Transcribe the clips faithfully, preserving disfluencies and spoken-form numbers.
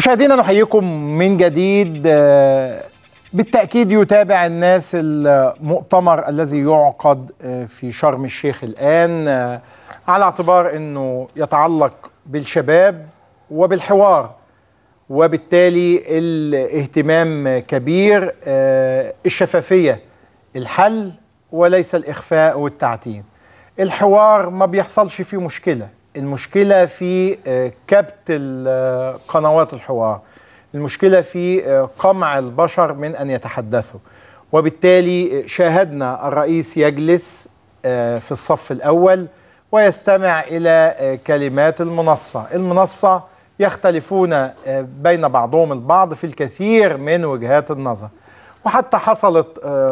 مشاهدينا نحييكم من جديد. بالتأكيد يتابع الناس المؤتمر الذي يعقد في شرم الشيخ الآن على اعتبار أنه يتعلق بالشباب وبالحوار، وبالتالي الاهتمام كبير. الشفافية الحل وليس الإخفاء والتعتيم. الحوار ما بيحصلش فيه مشكلة، المشكلة في كبت قنوات الحوار، المشكلة في قمع البشر من أن يتحدثوا. وبالتالي شاهدنا الرئيس يجلس في الصف الأول ويستمع إلى كلمات المنصة. المنصة يختلفون بين بعضهم البعض في الكثير من وجهات النظر، وحتى حصلت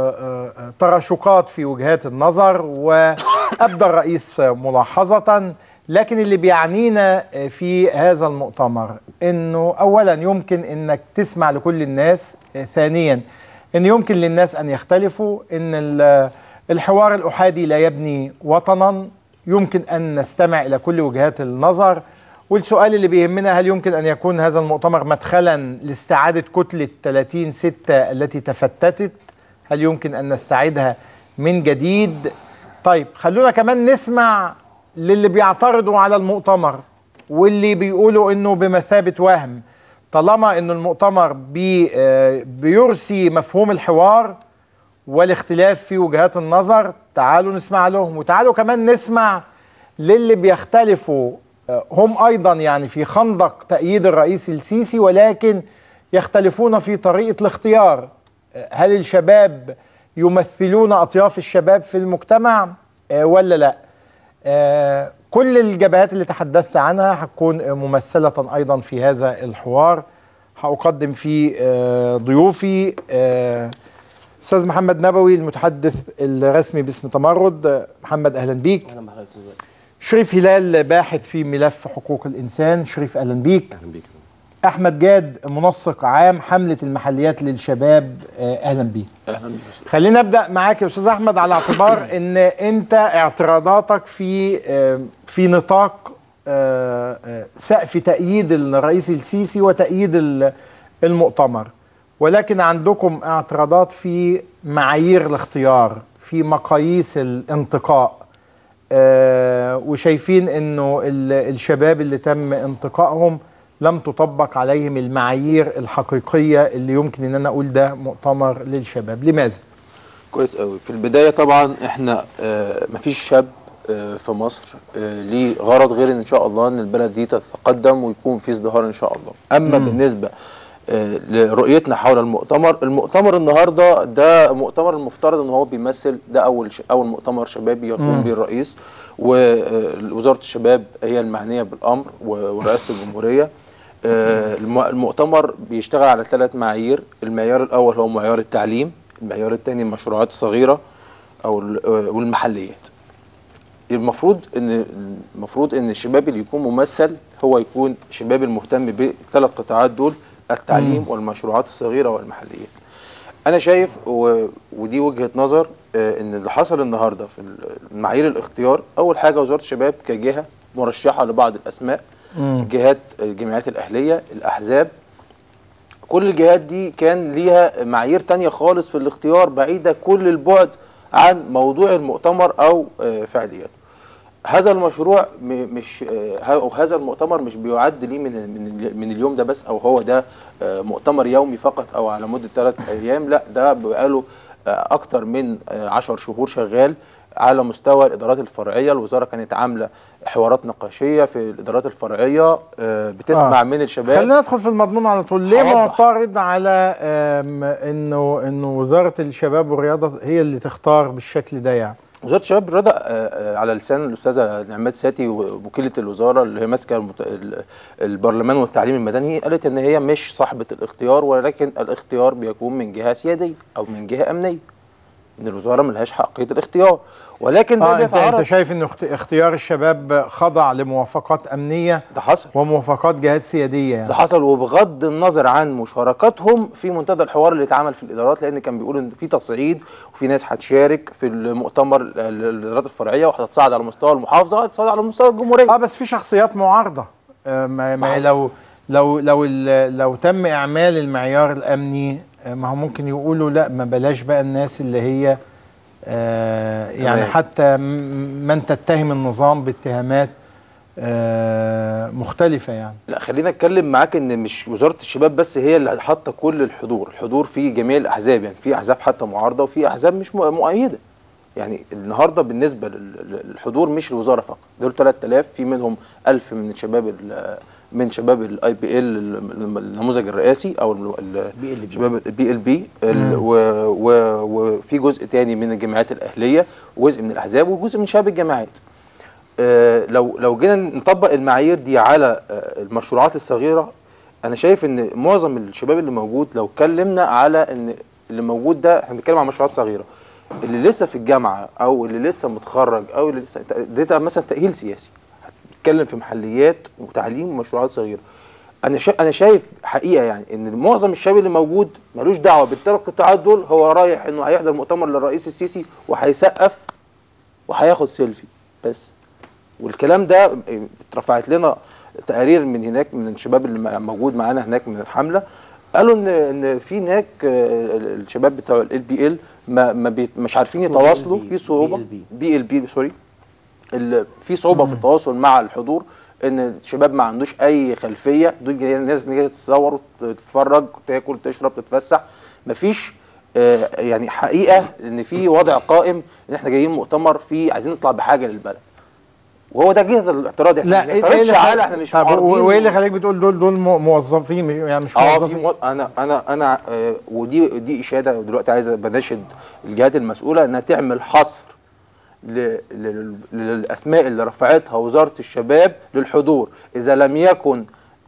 تراشقات في وجهات النظر، وأبدى الرئيس ملاحظة. لكن اللي بيعنينا في هذا المؤتمر انه اولا يمكن انك تسمع لكل الناس، ثانيا ان يمكن للناس ان يختلفوا، ان الحوار الأحادي لا يبني وطنا، يمكن ان نستمع الى كل وجهات النظر. والسؤال اللي بيهمنا، هل يمكن ان يكون هذا المؤتمر مدخلا لاستعادة كتلة ثلاثين ستة التي تفتتت؟ هل يمكن ان نستعيدها من جديد؟ طيب خلونا كمان نسمع للي بيعترضوا على المؤتمر واللي بيقولوا انه بمثابة وهم، طالما انه المؤتمر بي بيرسي مفهوم الحوار والاختلاف في وجهات النظر. تعالوا نسمع لهم، وتعالوا كمان نسمع للي بيختلفوا هم ايضا يعني في خندق تأييد الرئيس السيسي، ولكن يختلفون في طريقة الاختيار. هل الشباب يمثلون أطياف الشباب في المجتمع ولا لا؟ آه كل الجبهات اللي تحدثت عنها هتكون ممثلة أيضا في هذا الحوار. هأقدم في آه ضيوفي آه أستاذ محمد نبوي المتحدث الرسمي باسم تمرد. محمد أهلا بيك. أهلا بحضرتك. شريف هلال باحث في ملف حقوق الإنسان. شريف أهلا بيك. أهلا بيك. أحمد جاد منسق عام حملة المحليات للشباب. أهلا بيك. أهلا بيك. خلينا نبدأ معاك يا أستاذ أحمد، على اعتبار أن أنت اعتراضاتك في في نطاق سقف تأييد الرئيس السيسي وتأييد المؤتمر، ولكن عندكم اعتراضات في معايير الاختيار، في مقاييس الانتقاء، وشايفين أنه الشباب اللي تم انتقائهم لم تطبق عليهم المعايير الحقيقية اللي يمكن ان انا اقول ده مؤتمر للشباب. لماذا؟ كويس قوي. في البداية طبعا احنا آه مفيش شاب آه في مصر آه ليه غرض غير ان شاء الله ان البلد دي تتقدم ويكون في ازدهار ان شاء الله. اما مم. بالنسبة آه لرؤيتنا حول المؤتمر، المؤتمر النهارده ده مؤتمر المفترض ان هو بيمثل ده اول اول مؤتمر شبابي يقوم به الرئيس، ووزارة الشباب هي المعنية بالامر ورئاسة الجمهورية. المؤتمر بيشتغل على ثلاث معايير. المعيار الأول هو معيار التعليم، المعيار الثاني المشروعات الصغيرة أو والمحليات. المفروض إن المفروض إن الشباب اللي يكون ممثل هو يكون الشباب المهتم بالثلاث قطاعات دول، التعليم م. والمشروعات الصغيرة والمحليات. أنا شايف ودي وجهة نظر إن اللي حصل النهارده في معايير الاختيار، أول حاجة وزارة الشباب كجهة مرشحة لبعض الأسماء، الجهات الجمعيات الأهلية، الأحزاب، كل الجهات دي كان ليها معايير تانية خالص في الاختيار بعيدة كل البعد عن موضوع المؤتمر أو فعالياته. هذا المشروع مش أو هذا المؤتمر مش بيعد ليه من من من اليوم ده بس، أو هو ده مؤتمر يومي فقط أو على مدة ثلاث أيام، لا ده بقاله أكتر من عشر شهور شغال على مستوى الإدارات الفرعية. الوزارة كانت عاملة حوارات نقاشية في الإدارات الفرعية بتسمع آه. من الشباب. خلينا ندخل في المضمون على طول. ليه معترض على إنه إنه وزارة الشباب والرياضة هي اللي تختار بالشكل ده؟ يعني وزارة الشباب والرياضة على لسان الأستاذة نعمات ساتي وكيلة الوزارة اللي هي ماسكة البرلمان والتعليم المدني، قالت إن هي مش صاحبة الاختيار، ولكن الاختيار بيكون من جهة سيادية أو من جهة أمنية، إن الوزارة ملهاش حقية الاختيار. ولكن آه انت, انت شايف ان اختيار الشباب خضع لموافقات امنيه؟ ده حصل، وموافقات جهات سياديه يعني. ده حصل، وبغض النظر عن مشاركتهم في منتدى الحوار اللي اتعمل في الادارات، لان كان بيقول ان في تصعيد وفي ناس هتشارك في المؤتمر الادارات الفرعيه وهتتصعد على مستوى المحافظه وهتتصعد على مستوى الجمهوريه. اه بس في شخصيات معارضه. آه ما, ما لو لو لو لو تم اعمال المعيار الامني، ما هو ممكن يقولوا لا ما بلاش بقى الناس اللي هي آه يعني حتى من تتهم النظام باتهامات آه مختلفة يعني. لا خلينا اتكلم معاك ان مش وزارة الشباب بس هي اللي حاطه كل الحضور، الحضور في جميع الاحزاب، يعني في احزاب حتى معارضة وفي احزاب مش مؤيدة. يعني النهارده بالنسبة للحضور مش الوزارة فقط، دول ثلاثة آلاف، في منهم ألف من شباب من شباب الاي بي ال النموذج الرئاسي او شباب البي ال بي، وفي جزء تاني من الجمعيات الاهليه وجزء من الاحزاب وجزء من شباب الجامعات. آه لو لو جينا نطبق المعايير دي على آه المشروعات الصغيره، انا شايف ان معظم الشباب اللي موجود، لو اتكلمنا على ان اللي موجود ده احنا بنتكلم عن مشروعات صغيره، اللي لسه في الجامعه او اللي لسه متخرج او اللي لسه ده مثلا تاهيل سياسي، هتتكلم في محليات وتعليم ومشروعات صغيره. انا شا... انا شايف حقيقه يعني ان معظم الشباب اللي موجود ملوش دعوه بالثلاث قطاعات دول، هو رايح انه هيحضر مؤتمر للرئيس السيسي وهيسقف وهياخد سيلفي بس. والكلام ده اترفعت لنا تقارير من هناك من الشباب اللي موجود معانا هناك من الحمله، قالوا ان ان في هناك الشباب بتوع ال بي ال ما, ما بي... مش عارفين يتواصلوا، في صعوبه بي ال بي سوري في صعوبه في التواصل مع الحضور، ان الشباب ما عندوش اي خلفيه، دول الناس جايه تتصور وتتفرج تاكل تشرب تتفسح، مفيش آه يعني حقيقه ان في وضع قائم ان احنا جايين مؤتمر فيه عايزين نطلع بحاجه للبلد. وهو ده جهه الاعتراض، احنا لا ما بنعترضش على احنا مش معارضين. وايه اللي خليك بتقول دول دول موظفين يعني مش موظفين؟ اه انا انا انا آه ودي دي اشاده دلوقتي عايز بناشد الجهات المسؤوله انها تعمل حصر للاسماء اللي رفعتها وزاره الشباب للحضور، اذا لم يكن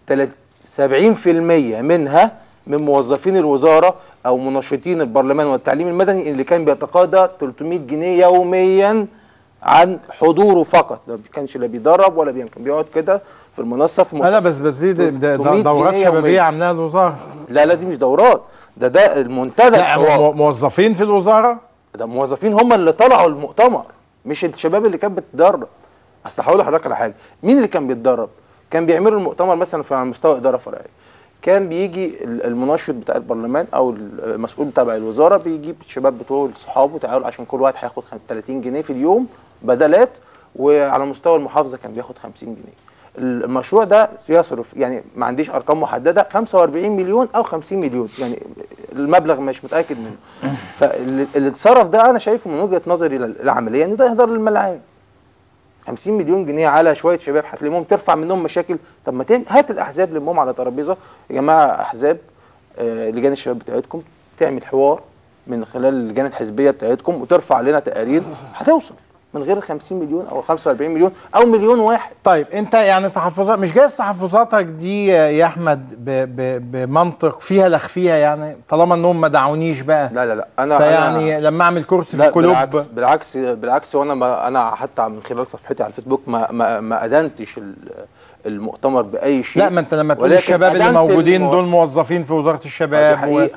سبعين في المية منها من موظفين الوزاره او مناشطين البرلمان والتعليم المدني اللي كان بيتقاضى ثلاثمائة جنيه يوميا عن حضوره فقط، ما كانش لا بيدرب ولا بيعمل، كان بيقعد كده في المنصه في لا بس بس دي دورات شبابيه عاملاها الوزاره. لا لا دي مش دورات، ده ده المنتدى. لا موظفين في الوزاره، ده موظفين هم اللي طلعوا المؤتمر مش الشباب اللي كانت بتتدرب. اصل هقول لحضرتك على حاجه، مين اللي كان بيتدرب؟ كان بيعملوا المؤتمر مثلا على مستوى اداره فرعيه، كان بيجي المناشط بتاع البرلمان او المسؤول تبع الوزاره بيجيب الشباب بتوعه اصحابه تعالوا عشان كل واحد هياخد ثلاثين جنيه في اليوم بدلات، وعلى مستوى المحافظه كان بياخد خمسين جنيه. المشروع ده يصرف يعني ما عنديش ارقام محدده خمسة وأربعين مليون او خمسين مليون، يعني المبلغ مش متاكد منه. فاللي اتصرف ده انا شايفه من وجهه نظري العمليه ان ده يهدر للملاعب. خمسين مليون جنيه على شويه شباب هتلاقيهم ترفع منهم مشاكل. طب ما هات الاحزاب لمهم على ترابيزه، يا جماعه احزاب آه لجان الشباب بتاعتكم تعمل حوار من خلال اللجان الحزبيه بتاعتكم وترفع لنا تقارير، هتوصل من غير خمسين مليون او خمسة وأربعين مليون او مليون واحد. طيب انت يعني تحفظات مش جايز تحفظاتك دي يا احمد بمنطق فيها لخفيها، يعني طالما انهم ما دعونيش بقى. لا لا لا انا فيعني أنا لما اعمل كرسي في الكلوب. بالعكس بالعكس بالعكس وانا ما انا حتى من خلال صفحتي على الفيسبوك ما ما, ما ادنتش المؤتمر باي شيء. لا ما انت لما تقول الشباب اللي موجودين دول موظفين في وزاره الشباب. دي حقيقة.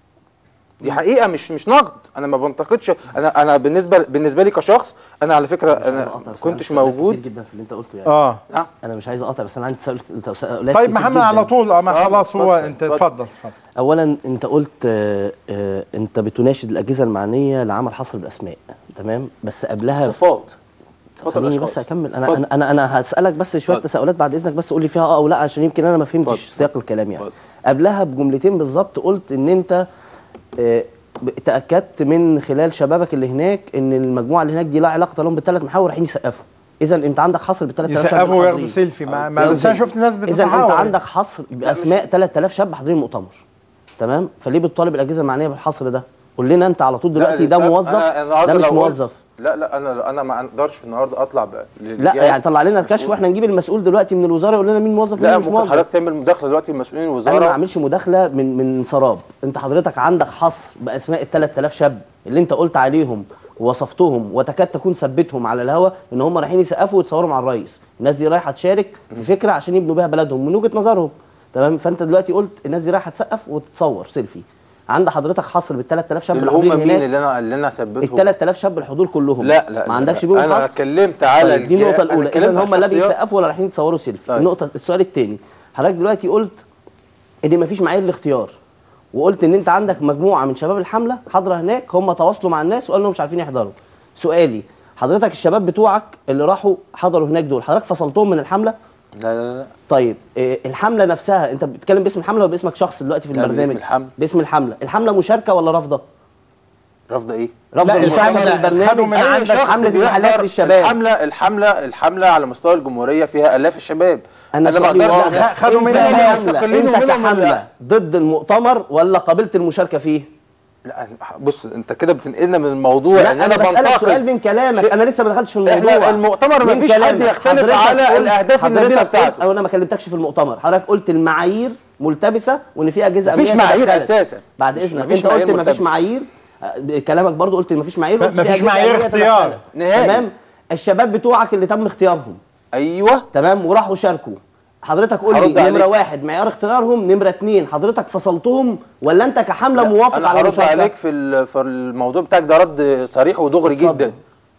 دي حقيقه مش مش نقد، انا ما بنتقدش. انا انا بالنسبه بالنسبه لي كشخص، انا على فكره انا كنتش موجود كتير جدا في اللي انت قلته يعني. اه انا مش عايز اقاطع بس انا عندي تساؤلات. طيب محمد على طول. اه ما خلاص هو انت اتفضل اتفضل. اولا انت قلت آه آه انت بتناشد الاجهزه المعنيه لعمل حصر بالاسماء، تمام؟ بس قبلها صفات. خليني بس اكمل. انا انا انا, أنا هسالك بس شويه تساؤلات بعد اذنك، بس قول لي فيها اه او لا عشان يمكن انا ما فهمتش سياق الكلام يعني. فضل. قبلها بجملتين بالظبط قلت ان انت آه تاكدت من خلال شبابك اللي هناك ان المجموعه اللي هناك دي لا علاقه لهم بالثلاث محاور رايحين يسقفوا. اذا انت عندك حصر بالثلاث آلاف شاب يسقفوا وياخدوا سيلفي مع ما بس انا شفت ناس بتتحاور. اذا انت عندك حصر باسماء ثلاث آلاف شاب حاضرين المؤتمر، تمام؟ فليه بتطالب الاجهزه المعنيه بالحصر ده؟ قول لنا انت على طول دلوقتي ده موظف ده مش موظف. لا لا انا انا ما اقدرش النهارده اطلع بقى لا يعني طلع لنا الكشف واحنا نجيب المسؤول دلوقتي من الوزاره يقول لنا مين موظف ومين مش موظف. لا حضرتك تعمل مداخله دلوقتي لمسؤولين الوزاره. انا ما اعملش مداخله من من سراب. انت حضرتك عندك حصر باسماء ال ثلاث آلاف شاب اللي انت قلت عليهم ووصفتهم وتكاد تكون ثبتهم على الهوا ان هم رايحين يسقفوا ويتصوروا مع الرئيس. الناس دي رايحه تشارك في فكره عشان يبنوا بيها بلدهم من وجهه نظرهم، تمام؟ فانت دلوقتي قلت الناس دي رايحه تسقف وتتصور سيلفي. عند حضرتك حصر بال ثلاث آلاف شاب اللي هم مين اللي انا اللي انا ثبتهم؟ ال ثلاث آلاف شاب الحضور كلهم. لا لا ما عندكش بيهم حصر. انا اتكلمت على دي النقطه الاولى. اذا هم لا بيسقفوا ولا رايحين يتصوروا سيلفي. النقطه السؤال الثاني، حضرتك دلوقتي قلت ان مفيش معايير الاختيار، وقلت ان انت عندك مجموعه من شباب الحمله حاضره هناك، هم تواصلوا مع الناس وقالوا لهم مش عارفين يحضروا. سؤالي حضرتك الشباب بتوعك اللي راحوا حضروا هناك دول حضرتك فصلتهم من الحمله؟ لا لا لا. طيب إيه الحمله نفسها انت بتتكلم باسم الحمله ولا باسمك شخص دلوقتي في لا، البرنامج؟ باسم الحمله. باسم الحمله. الحمله مشاركه ولا رافضه؟ رافضه ايه؟ رافضه لا، المشاركه في الحملة خدوا من البرنامج. عندك أي شخص حمله المحلات للشباب. الحمله الحمله الحمله على مستوى الجمهوريه فيها الاف الشباب. انا ما سؤالي اقدرش واضح. خدوا انت منهم كحملة- المستقلين انت ومنهم كحمله ال- ضد المؤتمر ولا قابلت المشاركه فيه؟ لا بص انت كده بتنقلنا من الموضوع لا ان انا بسالك بنتقد. سؤال من كلامك، شيء- انا لسه ما دخلتش في الموضوع. احنا المؤتمر ما من فيش حد كلامك. يختلف حضرتك على قلت- الاهداف حضرتك النبيله قلت- بتاعته. او انا ما كلمتكش في المؤتمر، حضرتك قلت المعايير ملتبسه وان في اجهزه مفيش امنيه معايير تدخلت. أساساً. بعد مش- اذنك مفيش انت قلت معايير ما فيش ملتبسة. معايير. آه، كلامك برضو قلت ما فيش معايير، قلت في مفيش أجهزة معايير أمنية اختيار. تدخلت. نهائي. تمام. الشباب بتوعك اللي تم اختيارهم ايوه تمام وراحوا شاركوا، حضرتك قول هرد لي عليك. نمره واحد معيار اختيارهم، نمره اتنين حضرتك فصلتهم ولا انت كحمله لا، موافق انا على هرد المشاركه؟ عليك في ال- في الموضوع بتاعك ده رد صريح ودغري اتفضل. جدا.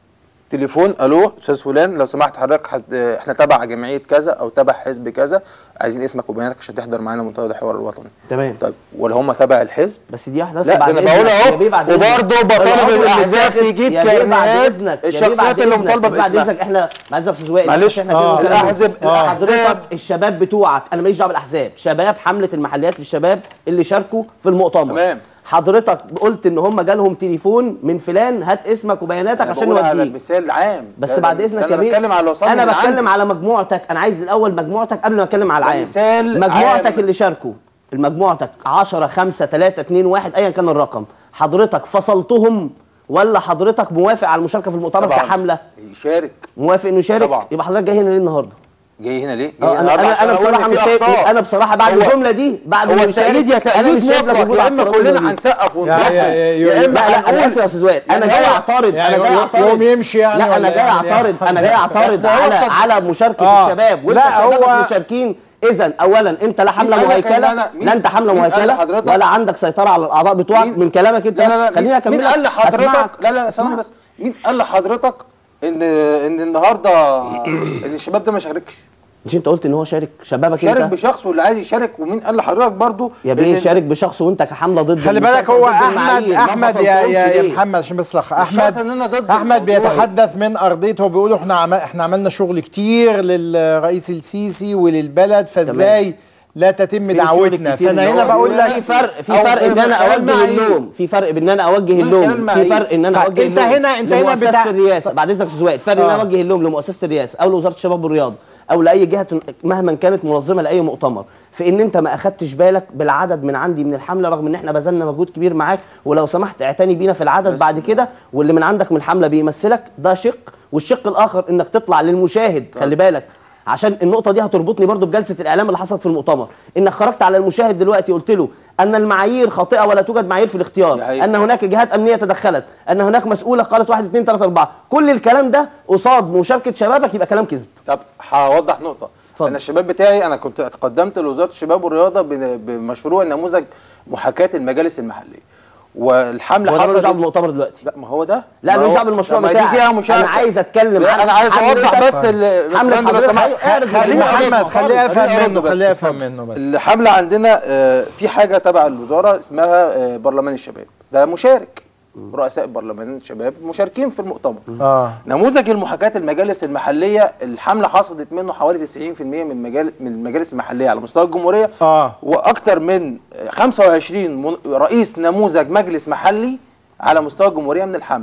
تليفون، الو استاذ فلان لو سمحت حضرتك حد احنا تبع جمعيه كذا او تبع حزب كذا، عايزين اسمك وبياناتك عشان تحضر معانا منتدى الحوار الوطني. تمام. طيب ولا هم تبع الحزب؟ بس دي واحده بس لا بعد ده انا بقول إذنك. يا اهو، بيه بعد إذنك. وبرضه بطالب العضو اللي الاحزاب بيتاخد- تجيب يا بيه بعد كارنيهات إذنك. يا بيه بعد الشخصيات اللي إذنك. مطالبه بعد باسمها. اذنك احنا بعد اذنك استاذ وائل معلش، احنا آه، كده بنتكلم. الأحزاب- آه. الأحزاب. حضرتك الشباب بتوعك انا ماليش دعوه بالاحزاب، شباب حمله المحليات للشباب اللي شاركوا في المؤتمر. تمام. حضرتك قلت ان هم جالهم تليفون من فلان هات اسمك وبياناتك أنا عشان بقول على نوديك. مثال عام. بس ده- بعد ده اذنك يا انا بيه بتكلم على اللي وصلني انا من بتكلم عندي. على مجموعتك، انا عايز الاول مجموعتك قبل ما اتكلم على العام. مثال مجموعتك عام. اللي شاركوا المجموعتك عشرة خمسة تلاتة اتنين واحد ايا كان الرقم، حضرتك فصلتهم ولا حضرتك موافق على المشاركه في المؤتمر طبعاً. كحمله؟ يشارك. موافق انه يشارك؟ طبعاً. يبقى حضرتك جاي هنا ليه النهارده؟ جاي هنا ليه؟ جاي اه انا النهارده انا, عشان أنا أقول بصراحه إن مش في شايف، أخطاء. انا بصراحه بعد هو- الجمله دي بعد هو ما التأييد يا يشارك انا مش تأييد شايف لك مطلق، وجود يا على اما الترابيزة كلنا دي. هنسقف يا- ونضحك يا- يا- يا اما لا لا انا هنقول اسف يا استاذ وائل انا يعني جاي هو- اعترض يعني انا جاي يوم- اعترض يوم يمشي يعني لا انا ولا جاي يعني اعترض انا جاي اعترض أصل هو على قد- على مشاركه آه. الشباب وانت لا، شبابك هو- مشاركين. اذا اولا انت لا حمله مين قال لك إن مهيكله أنا- مين- لا انت حمله مين قال مهيكله لحضرتك؟ ولا عندك سيطره على الاعضاء بتوعك مين- من كلامك انت. لا لا لا بس خليني مين- اكمل مين قال لحضرتك؟ لا لا لا اسمع سامح بس، مين قال لحضرتك ان ان النهارده ان الشباب ده ما شاركش؟ مش انت قلت ان هو شارك شبابك شارك انت؟ بشخص واللي عايز يشارك، ومين قال لحضرتك برضو يا إن- بيه شارك بشخص وانت كحمله ضد خلي بالك المشاركة هو وضد احمد المعايير. ما احمد يا فصلتهمش يا, يا ليه؟ محمد عشان بس لخ شرط احمد إن أنا ضد احمد الموضوع. بيتحدث من ارضيته وبيقول احنا عم احنا عملنا شغل كتير للرئيس السيسي وللبلد، فازاي لا تتم في دعوتنا؟ شغل كتير فانا اللي هنا هو- بقول في لك فرق في أو فرق ان من انا خلال اوجه معايير. اللوم، في فرق بان انا اوجه من اللوم، خلال في معايير. فرق ان انا طيب اوجه انت اللوم هنا- انت هنا لمؤسسة بتاع- الرئاسه. بعد اذنك يا استاذ وائل، فرق ان انا آه. اوجه اللوم لمؤسسه الرئاسه او لوزاره الشباب والرياضه او لاي جهه مهما كانت منظمه لاي مؤتمر، في ان انت ما اخدتش بالك بالعدد من عندي من الحمله رغم ان احنا بذلنا مجهود كبير معاك، ولو سمحت اعتني بينا في العدد بعد كده، واللي من عندك من الحمله بيمثلك ده شق، والشق الاخر انك تطلع للمشاهد. خلي بالك عشان النقطه دي هتربطني برضو بجلسه الاعلام اللي حصلت في المؤتمر، انك خرجت على المشاهد دلوقتي قلت له ان المعايير خاطئه ولا توجد معايير في الاختيار، ان هناك جهات امنيه تدخلت، ان هناك مسؤوله قالت واحد اثنين ثلاثه اربعه، كل الكلام ده قصاد مشاركه شبابك يبقى كلام كذب. طب هوضح نقطة. اتفضل. أنا الشباب بتاعي أنا كنت تقدمت لوزارة الشباب والرياضة بن- بمشروع نموذج محاكاة المجالس المحلية، والحملة هو ده ملوش دعوه حصلت. بالمؤتمر دلوقتي. لا ما هو ده لا ما ملوش هو- دعوه بالمشروع طب ما دي بتاعك. فيها مشاركة. انا عايز اتكلم لا انا عايز اوضح حضرتك- بس ال- بس حملة فندم لو حضرتك سمحت. اعرض خليني الموضوع. محمد أرد. خليه خليني افهم أرد منه بس. خليه افهم منه بس. الحملة عندنا آه، في حاجة تبع الوزارة اسمها آه، برلمان الشباب، ده مشارك، رؤساء برلمان الشباب مشاركين في المؤتمر. اه نموذج المحاكاة المجالس المحلية الحملة حصلت منه حوالي تسعين في المية من مجال من المجالس المحلية على مستوى الجمهورية، اه واكثر من خمسة وعشرين من- رئيس نموذج مجلس محلي على مستوى الجمهورية من الحملة.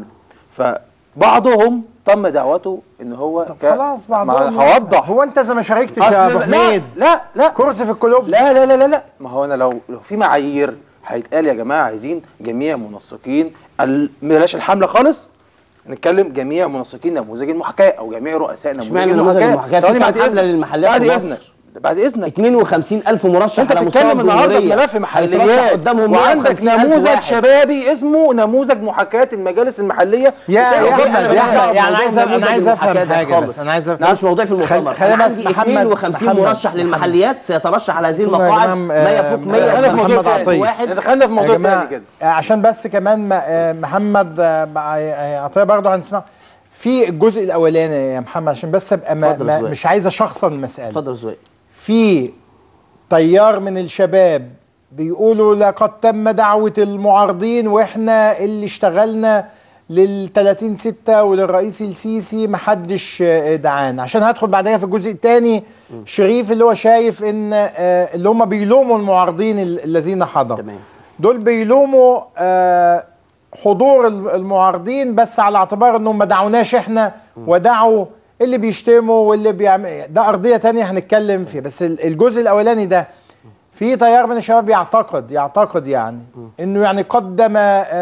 فبعضهم تم دعوته ان هو طب ك- خلاص ما بعضهم هوضح. هو انت اذا ما شاركتش أصل يا ابو لا حميد لا لا كرسي في الكلوب؟ لا لا لا لا لا ما هو انا لو لو في معايير هيتقال يا جماعه عايزين جميع منسقين ال- بلاش الحمله خالص، نتكلم جميع منسقين نموذج المحاكاه او جميع رؤساء نموذج اشمعنى نموذج المحاكاة؟ ثواني في بعد كام حملة اذنك للمحليات بعد في اذنك مصر؟ بعد اذنك اتنين وخمسين ألف مرشح انت على مستوى بتتكلم النهارده الجمهورية. بملف هيترشح محليات قدامهم وعندك مية وخمسين ألف نموذج واحد. شبابي اسمه نموذج محاكاه المجالس المحليه يا بتاع يا وزارة احمد الشباب. يا احمد يعني موضوع عايز انا عايز افهم المحاكاة ده حاجه خالص. بس انا عايز ده مش موضوع في المؤتمر. خلينا أنا بس عندي محمد اثنين وخمسين محمد- مرشح للمحليات سيترشح على هذه انتوا يا المقاعد جماعة، ما يفوق آه، مية دخلنا في موضوع محمد تاني. عطية. واحد. دخلنا في يا موضوع جماعه تاني كده. آه، عشان بس كمان ما- آه، محمد آه، بقى- آه، عطيه برضه هنسمع في الجزء الاولاني يا محمد عشان بس ابقى ما اتفضل يا ما زويل. مش عايز اشخصن المساله. اتفضل يا زويل. في تيار من الشباب بيقولوا لقد تم دعوة المعارضين واحنا اللي اشتغلنا لل ثلاثين ستة وللرئيس السيسي محدش دعانا. عشان هدخل بعدها في الجزء الثاني شريف اللي هو شايف ان اللي هم بيلوموا المعارضين الذين حضروا، دول بيلوموا حضور المعارضين بس على اعتبار انهم ما دعوناش احنا ودعوا اللي بيشتموا واللي بيعمل. ده ارضيه ثانيه هنتكلم فيها، بس الجزء الاولاني ده في تيار من الشباب يعتقد يعتقد يعني انه يعني قدم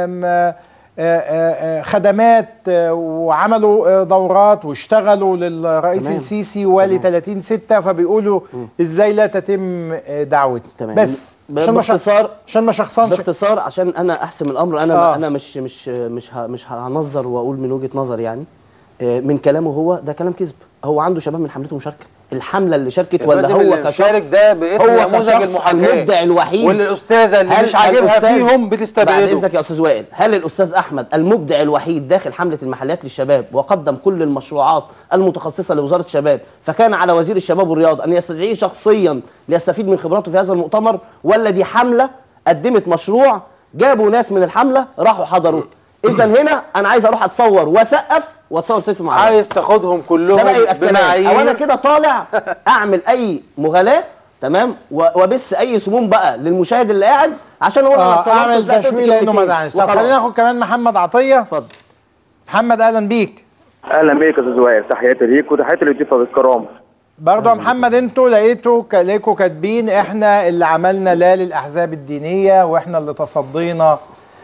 خدمات وعملوا دورات واشتغلوا للرئيس تمام. السيسي ولي ثلاثين ستة، فبيقولوا ازاي لا تتم دعوتنا. بس عشان باختصار عشان ما شخصنش باختصار عشان انا احسم الامر. انا آه. انا مش مش مش مش هنظر واقول من وجهة نظر يعني من كلامه هو ده كلام كذب. هو عنده شباب من حملته مشاركه، الحمله اللي شاركت ولا هو كشخص ده باسم نموذج المحاكاه المبدع الوحيد واللي الاستاذه اللي مش عاجبها فيهم بتستبعده؟ بعد اذنك يا استاذ وائل، هل الاستاذ احمد المبدع الوحيد داخل حمله المحليات للشباب وقدم كل المشروعات المتخصصه لوزاره الشباب فكان على وزير الشباب والرياضه ان يستدعيه شخصيا ليستفيد من خبراته في هذا المؤتمر، ولا دي حمله قدمت مشروع جابوا ناس من الحمله راحوا حضروا؟ اذا هنا انا عايز اروح اتصور واسقف واتصور سيلفي مع عايز تاخدهم كلهم بمعايير او انا كده طالع اعمل اي مغالاه تمام وبس اي سموم بقى للمشاهد اللي قاعد عشان هو آه اعمل تشويه لانه ما دعانيش. طب خلينا ناخد كمان محمد عطيه. اتفضل محمد. اهلا بيك. اهلا بيك يا استاذ وائل، تحياتي ليك وتحياتي للضيوف بالكرام. برضه يا محمد انتوا لقيتوا لقيتوا كاتبين احنا اللي عملنا لا للاحزاب الدينيه واحنا اللي تصدينا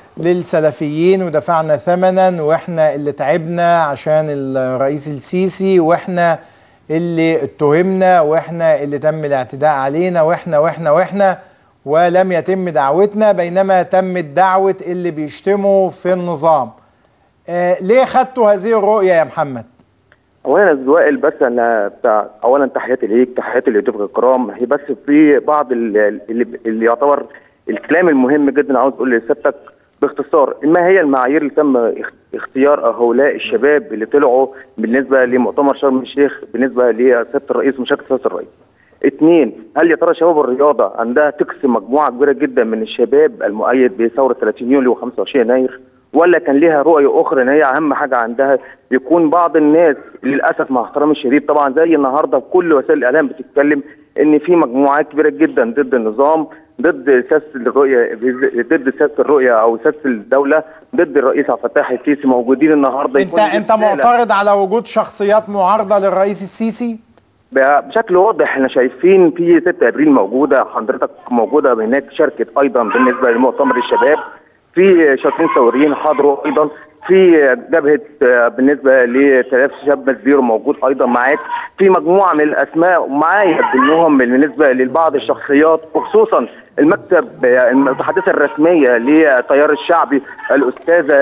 للسلفيين ودفعنا ثمنا واحنا اللي تعبنا عشان الرئيس السيسي واحنا اللي اتهمنا واحنا اللي تم الاعتداء علينا واحنا واحنا واحنا ولم يتم دعوتنا، بينما تمت دعوة اللي بيشتموا في النظام. آه ليه خدتوا هذه الرؤية يا محمد؟ اولا يا استاذ وائل بس انا بتاع اولا تحياتي ليك تحياتي لضيوفك الكرام. هي بس في بعض اللي, اللي يعتبر الكلام المهم جدا عاوز اقول لسيادتك باختصار، ما هي المعايير اللي تم اختيار هؤلاء الشباب اللي طلعوا بالنسبه لمؤتمر شرم الشيخ بالنسبه لسياده الرئيس ومشاركه سياده الرئيس؟ اثنين، هل يا ترى شباب الرياضه عندها تقسم مجموعه كبيره جدا من الشباب المؤيد بثوره ثلاثين يوليو وخمسة وعشرين يناير، ولا كان ليها رؤيه اخرى ان هي اهم حاجه عندها يكون بعض الناس للاسف مع احترامي الشديد طبعا زي النهارده في كل وسائل الاعلام بتتكلم ان في مجموعات كبيره جدا ضد النظام، ضد سياسه الرؤيه، ضد سياسه الرؤيه او سياسه الدوله، ضد الرئيس عبد الفتاح السيسي موجودين النهارده. انت انت معترض على وجود شخصيات معارضه للرئيس السيسي؟ بشكل واضح احنا شايفين في ستة ابريل موجوده، حضرتك موجوده هناك، شاركت ايضا بالنسبه لمؤتمر الشباب، في شاطرين ثوريين حضروا ايضا، في جبهه بالنسبه لثلاث شاب زيرو موجود ايضا معاك، في مجموعه من الاسماء معايا منهم بالنسبه لبعض الشخصيات وخصوصا المكتب المتحدثه الرسميه للتيار الشعبي الاستاذه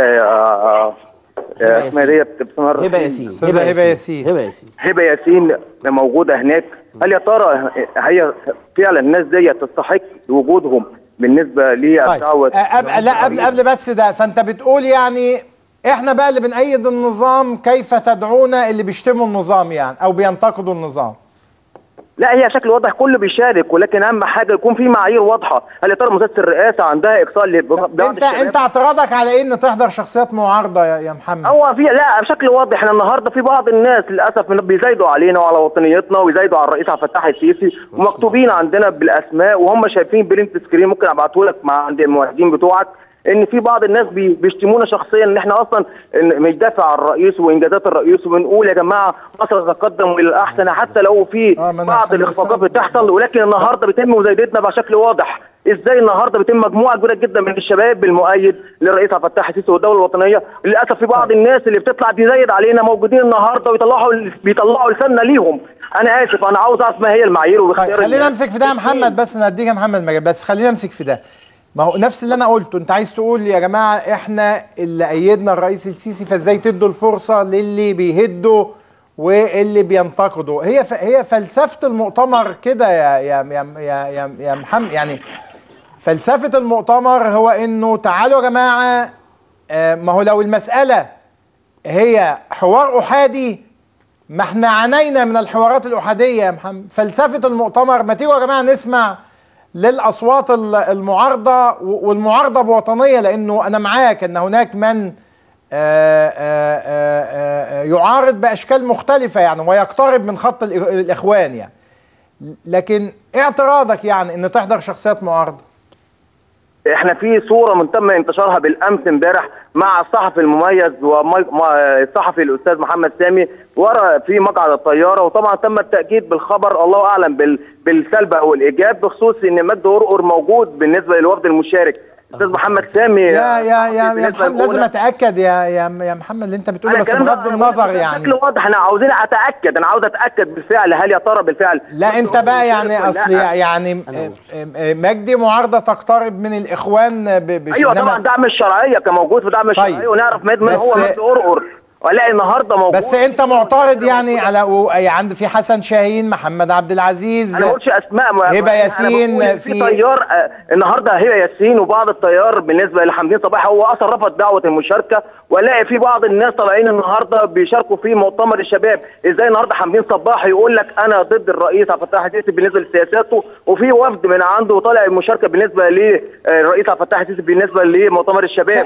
هبه ياسين استاذه هبه ياسين هبه ياسين هبه ياسين موجوده هناك. هل يا ترى هي فعلا الناس دي تستحق وجودهم بالنسبه للدعوه؟ طيب. أب... لا قبل قبل بس ده، فانت بتقول يعني احنا بقى اللي بنأيد النظام كيف تدعونا اللي بيشتموا النظام يعني او بينتقدوا النظام؟ لا هي بشكل واضح كله بيشارك، ولكن اهم حاجه يكون في معايير واضحه. هل يا ترى مؤسسه الرئاسه عندها اقصاء لبعض انت الشباب؟ انت اعتراضك على ايه ان تحضر شخصيات معارضه يا, يا محمد؟ هو في لا بشكل واضح احنا النهارده في بعض الناس للاسف بيزايدوا علينا وعلى وطنيتنا ويزايدوا على الرئيس عبد الفتاح السيسي ومكتوبين عندنا بالاسماء وهم شايفين برنت سكرين، ممكن ابعته لك مع عند الموردين بتوعك، ان في بعض الناس بيشتمونا شخصيا ان احنا اصلا بندافع عن الرئيس وانجازات الرئيس وبنقول يا جماعه مصر تتقدم الى الاحسن حتى لو في آه بعض الاخفاقات بتحصل، ولكن النهارده بيتم مزايدتنا بشكل واضح. ازاي النهارده بيتم مجموعه كبيره جدا من الشباب المؤيد للرئيس عبد الفتاح السيسي والدوله الوطنيه، للاسف في بعض الناس اللي بتطلع تزايد علينا موجودين النهارده ويطلعوا بيطلعوا لساننا ليهم. انا اسف انا عاوز اعرف ما هي المعايير واختيار. طيب خلينا نمسك في ده يا محمد، بس نديك يا محمد مجال، بس خلينا نمسك في ده. ما هو نفس اللي انا قلته، انت عايز تقول يا جماعه احنا اللي ايدنا الرئيس السيسي فازاي تدوا الفرصه للي بيهدوا واللي بينتقدوا؟ هي ف... هي فلسفه المؤتمر كده يا يا يا يا, يا محمد، يعني فلسفه المؤتمر هو انه تعالوا يا جماعه، آه ما هو لو المساله هي حوار احادي ما احنا عانينا من الحوارات الاحاديه يا محمد. فلسفه المؤتمر ما تيجوا يا جماعه نسمع للاصوات المعارضه، والمعارضه بوطنيه، لانه انا معاك ان هناك من آآ آآ يعارض باشكال مختلفه يعني ويقترب من خط الاخوان يعني. لكن ايه اعتراضك يعني ان تحضر شخصيات معارضه؟ احنا في صوره من تم انتشارها بالامس امبارح مع الصحفي المميز والصحفي الاستاذ محمد سامي ورا في مقعد الطياره، وطبعا تم التاكيد بالخبر الله اعلم بالسلب او الايجاب بخصوص ان مجدي قرقر موجود بالنسبه للوفد المشارك. استاذ محمد سامي يا يا يا, يا محمد لازم اتاكد يا يا يا محمد اللي انت بتقوله، بس بغض النظر يعني بشكل واضح انا عاوزين اتاكد، انا عاوز اتاكد بالفعل هل يا ترى بالفعل. لا انت بقى يعني اصل يعني مجدي معارضه تقترب من الاخوان ب ايوه طبعا دعم الشرعيه كموجود في دعم الشرعيه. طيب. ونعرف من هو مجدي قرقر ولاقي النهارده موجود. بس انت معترض يعني على عند في حسن شاهين، محمد عبد العزيز، انا ما قلتش اسماء، هبه ياسين، في طيار النهارده هبه ياسين وبعض الطيار بالنسبه لحمدين صباح هو اصلا رفض دعوه المشاركه، ولاقي في بعض الناس طالعين النهارده بيشاركوا في مؤتمر الشباب. ازاي النهارده حمدين صباح يقول لك انا ضد الرئيس عبد الفتاح السيسي بالنسبه لسياساته، وفي وفد من عنده طالع المشاركه بالنسبه للرئيس عبد الفتاح السيسي بالنسبه لمؤتمر الشباب.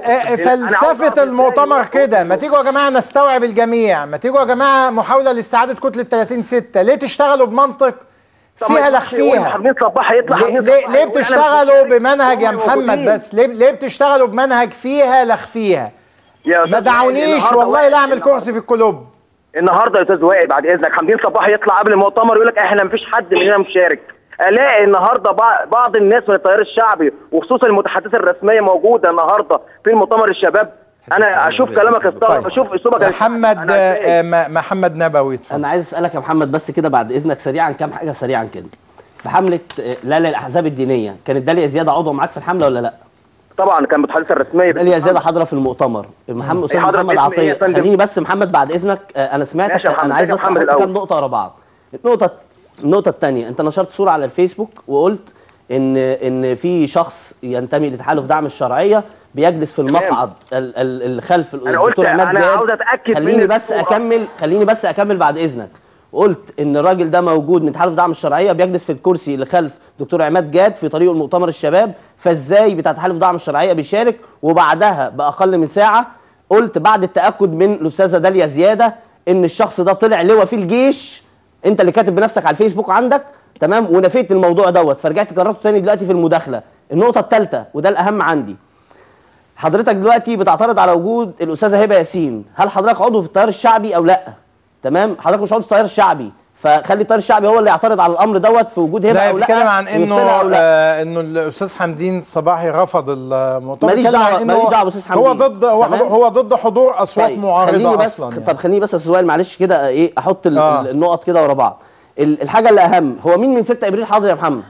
فلسفه المؤتمر كده، ما تيجوا يا جماعه نستوعب الجميع، ما تيجوا يا جماعه محاوله لاستعاده كتله ثلاثين ستة، ليه تشتغلوا بمنطق فيها لخفيها؟ حمدين صباح يطلع ليه, ليه, ليه بتشتغلوا بمنهج يا محمد؟ بس ليه ليه بتشتغلوا بمنهج فيها لخفيها؟ ما دعونيش والله لا اعمل كرسي في الكلوب. النهارده يا استاذ وائل بعد اذنك حمدين صباح يطلع قبل المؤتمر يقول لك احنا مفيش حد مننا مشارك. الاقي النهارده بعض الناس من التيار الشعبي وخصوصا المتحدثه الرسميه موجوده النهارده في المؤتمر الشباب. انا اشوف كلامك استغرب، اشوف اسلوبك. محمد محمد نبوي اتفضل. انا عايز اسالك يا محمد بس كده بعد اذنك سريعا كام حاجه سريعا كده. في حمله لا للاحزاب الدينيه كانت داليا زياده عضو معاك في الحمله ولا لا؟ طبعا كان متحدثه الرسميه. داليا زياده حاضره في المؤتمر. محمد استاذ محمد عطيه. خليني بس محمد بعد اذنك انا سمعتك، انا عايز بس احط كام نقطه ورا بعض. النقطه النقطه الثانيه، انت نشرت صوره على الفيسبوك وقلت ان ان في شخص ينتمي لتحالف دعم الشرعيه بيجلس في المقعد الخلف الدكتور عماد جاد. انا عاوز اتاكد. خليني بس اكمل خليني بس اكمل بعد اذنك. قلت ان الراجل ده موجود من تحالف دعم الشرعيه بيجلس في الكرسي اللي خلف دكتور عماد جاد في طريقه المؤتمر الشباب، فازاي بتاع تحالف دعم الشرعيه بيشارك؟ وبعدها باقل من ساعه قلت بعد التاكد من الاستاذه داليا زياده ان الشخص ده طلع لواء في الجيش، انت اللي كاتب بنفسك على الفيسبوك عندك تمام، ونفيت الموضوع دوت، فرجعت جربته تاني دلوقتي في المداخله. النقطه الثالثه وده الاهم عندي، حضرتك دلوقتي بتعترض على وجود الاستاذه هبه ياسين، هل حضرتك عضو في التيار الشعبي او لا؟ تمام، حضرتك مش عضو في التيار الشعبي، فخلي التيار الشعبي هو اللي يعترض على الامر دوت في وجود هبه او لا. بيتكلم عن انه آه انه الاستاذ حمدين صباحي رفض المؤتمر، ماليش دعوه ماليش دعوه بالاستاذ حمدين، هو ضد هو, هو ضد حضور اصوات طيب. معارضه اصلا يعني. طب خليني بس يا استاذ وائل معلش كده ايه احط آه. النقط كده ورا بعض. الحاجه اللي اهم، هو مين من ستة ابريل حاضر يا محمد؟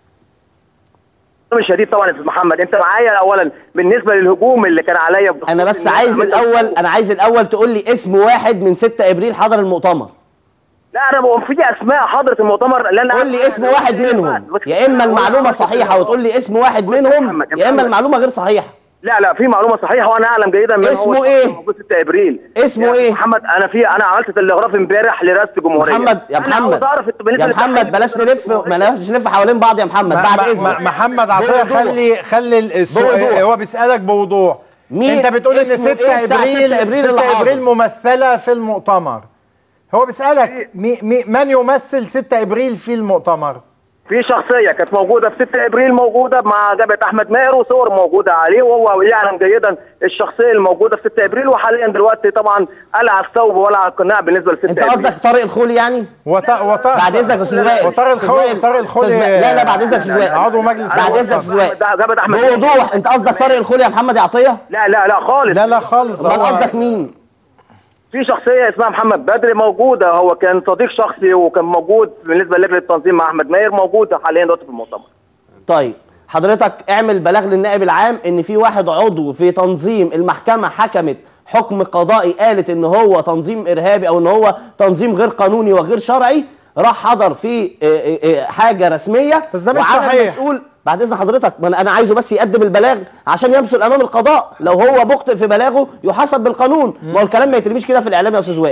مش شديد طبعا يا استاذ محمد، انت معايا اولا بالنسبه للهجوم اللي كان عليا. انا بس عايز الاول انا عايز الاول تقول لي اسم واحد من ستة ابريل حضر المؤتمر. لا انا بقول في اسماء حضرت المؤتمر اللي انا قول لي اسم واحد منهم، يا اما المعلومه صحيحه وتقول لي اسم واحد منهم، يا اما المعلومه غير صحيحه. لا لا في معلومه صحيحه وانا اعلم جيدا من اسمه هو ايه؟ موجود ستة ابريل. اسمه ايه؟ محمد انا في انا عملت تلغراف امبارح لرئاسه الجمهوريه. محمد يا محمد يا محمد بلاش نلف بلاش نلف حوالين بعض يا محمد بعد اذنك. محمد عطيه خلي خلي السؤال هو بيسالك بوضوح. انت بتقول ان ستة ابريل ستة ابريل ممثله في المؤتمر، هو بيسالك مي مي من يمثل ستة ابريل في المؤتمر؟ في شخصيه كانت موجوده في ستة ابريل موجوده مع جبهه احمد ماهر وصور موجوده عليه، وهو يعلم جيدا الشخصيه الموجوده في ستة ابريل، وحاليا دلوقتي طبعا قلع الثوب ولا القناع بالنسبه ل ستة ابريل. انت قصدك طارق الخولي يعني؟ وط... وط... بعد اذنك يا استاذ وائل. وطارق الخولي طارق الخولي لا لا بعد اذنك يا استاذ وائل. عضو مجلس بعد اذنك يا استاذ وائل. بوضوح انت قصدك طارق الخولي يا محمد يا عطيه؟ لا لا لا خالص. لا لا خالص. امال قصدك مين؟ في شخصيه اسمها محمد بدري موجوده، هو كان صديق شخصي وكان موجود بالنسبه للجنه التنظيم مع احمد ماهر، موجود حاليا دلوقتي في المؤتمر. طيب حضرتك اعمل بلاغ للنائب العام ان في واحد عضو في تنظيم المحكمه حكمت حكم قضائي قالت ان هو تنظيم ارهابي او ان هو تنظيم غير قانوني وغير شرعي، راح حضر في حاجه رسميه بس ده مش صحيح. مسؤول بعد اذن حضرتك، ما انا عايزه بس يقدم البلاغ عشان يمثل امام القضاء، لو هو مخطئ في بلاغه يحاسب بالقانون، ما هو الكلام ما يترميش كده في الاعلام يا استاذ وائل.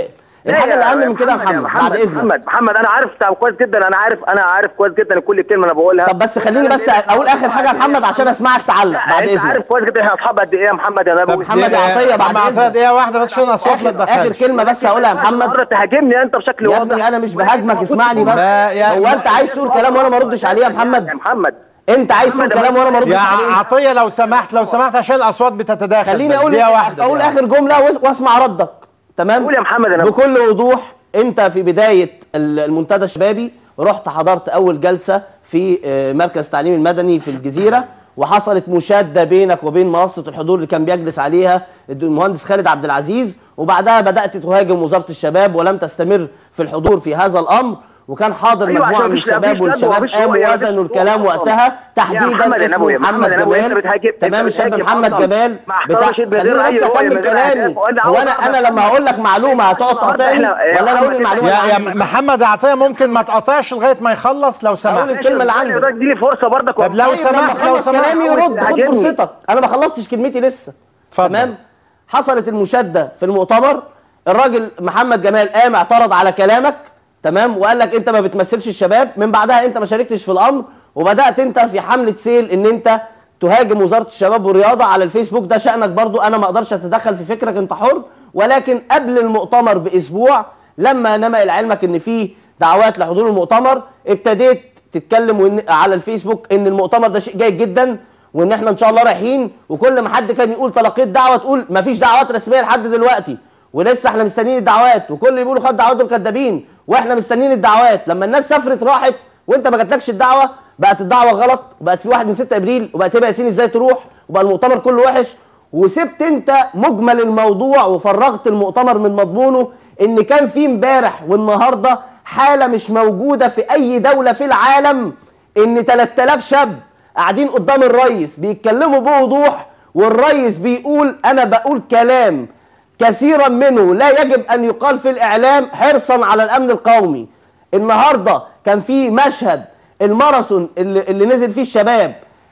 الحاجه اللي اهم من كده يا محمد بعد اذنك. محمد محمد انا عارف كويس جدا، انا عارف انا عارف كويس جدا كل كلمه انا بقولها. طب بس خليني بس اقول اخر حاجه يا محمد عشان اسمعك تعلق بعد اذنك. انت عارف كويس جدا احنا اصحاب قد ايه يا محمد يا نبوي. محمد عطيه بعد اذنك دقيقه واحده بس عشان اصوات ما تدخلش. اخر كلمه بس هقولها يا محمد. مره تهاجمني انت بشكل واضح. يا ابني انا مش بهاجمك، اسمعني بس. هو انت عايز تقول كلام وانا ما اردش عليه يا محمد؟ يا محمد انت عايز تقول كلام وانا ما اردش عليه؟ يا عطيه لو سمحت لو سمحت عشان الاصوات بتتداخل. خليني اقول اقول اخر جمله واسمع ردك. تمام؟ قول يا محمد. انا بكل وضوح انت في بدايه المنتدى الشبابي رحت حضرت اول جلسه في مركز التعليم المدني في الجزيره، وحصلت مشاده بينك وبين منصه الحضور اللي كان بيجلس عليها المهندس خالد عبد العزيز، وبعدها بدات تهاجم وزاره الشباب ولم تستمر في الحضور في هذا الامر، وكان حاضر أيوة مجموعه من الشباب والشباب قاموا وزنوا الكلام وقتها تحديدا اسمه محمد جمال. تمام الشاب محمد جمال بتاع. خليني بس اكمل كلامي. هو انا انا لما هقول لك معلومه هتقعد تقاطعني ولا انا اقول المعلومه؟ يا, يا محمد عطيه ممكن ما تقاطعش لغايه ما يخلص لو سمحت. اقول الكلمه اللي عندك. اديني فرصه برضك. طب لو سمحت لو سمحت كلامي ورد، خد فرصتك. انا ما خلصتش كلمتي لسه. تمام؟ حصلت المشاده في المؤتمر، الراجل محمد جمال قام اعترض على كلامك، تمام، وقال لك انت ما بتمثلش الشباب. من بعدها انت ما شاركتش في الامر، وبدات انت في حمله سيل ان انت تهاجم وزاره الشباب والرياضه على الفيسبوك. ده شانك برضو، انا ما اقدرش اتدخل في فكرك، انت حر. ولكن قبل المؤتمر باسبوع لما نما لعلمك ان في دعوات لحضور المؤتمر، ابتديت تتكلم على الفيسبوك ان المؤتمر ده شيء جيد جدا وان احنا ان شاء الله رايحين، وكل ما حد كان يقول تلقيت دعوه تقول ما فيش دعوات رسميه لحد دلوقتي ولسه احنا مستنيين الدعوات، وكل اللي بيقولوا خد دعوات دول كدابين واحنا مستنيين الدعوات. لما الناس سافرت راحت وانت ما جاتلكش الدعوه، بقت الدعوه غلط، وبقت في واحد من ستة ابريل، وبقت هبه ياسين ازاي تروح، وبقى المؤتمر كله وحش، وسبت انت مجمل الموضوع وفرغت المؤتمر من مضمونه. ان كان في امبارح والنهارده حاله مش موجوده في اي دوله في العالم، ان ثلاثة آلاف شاب قاعدين قدام الرئيس بيتكلموا بوضوح، والرئيس بيقول انا بقول كلام كثيرا منه لا يجب ان يقال في الاعلام حرصا على الامن القومي. النهارده كان في مشهد الماراثون اللي, اللي نزل فيه الشباب،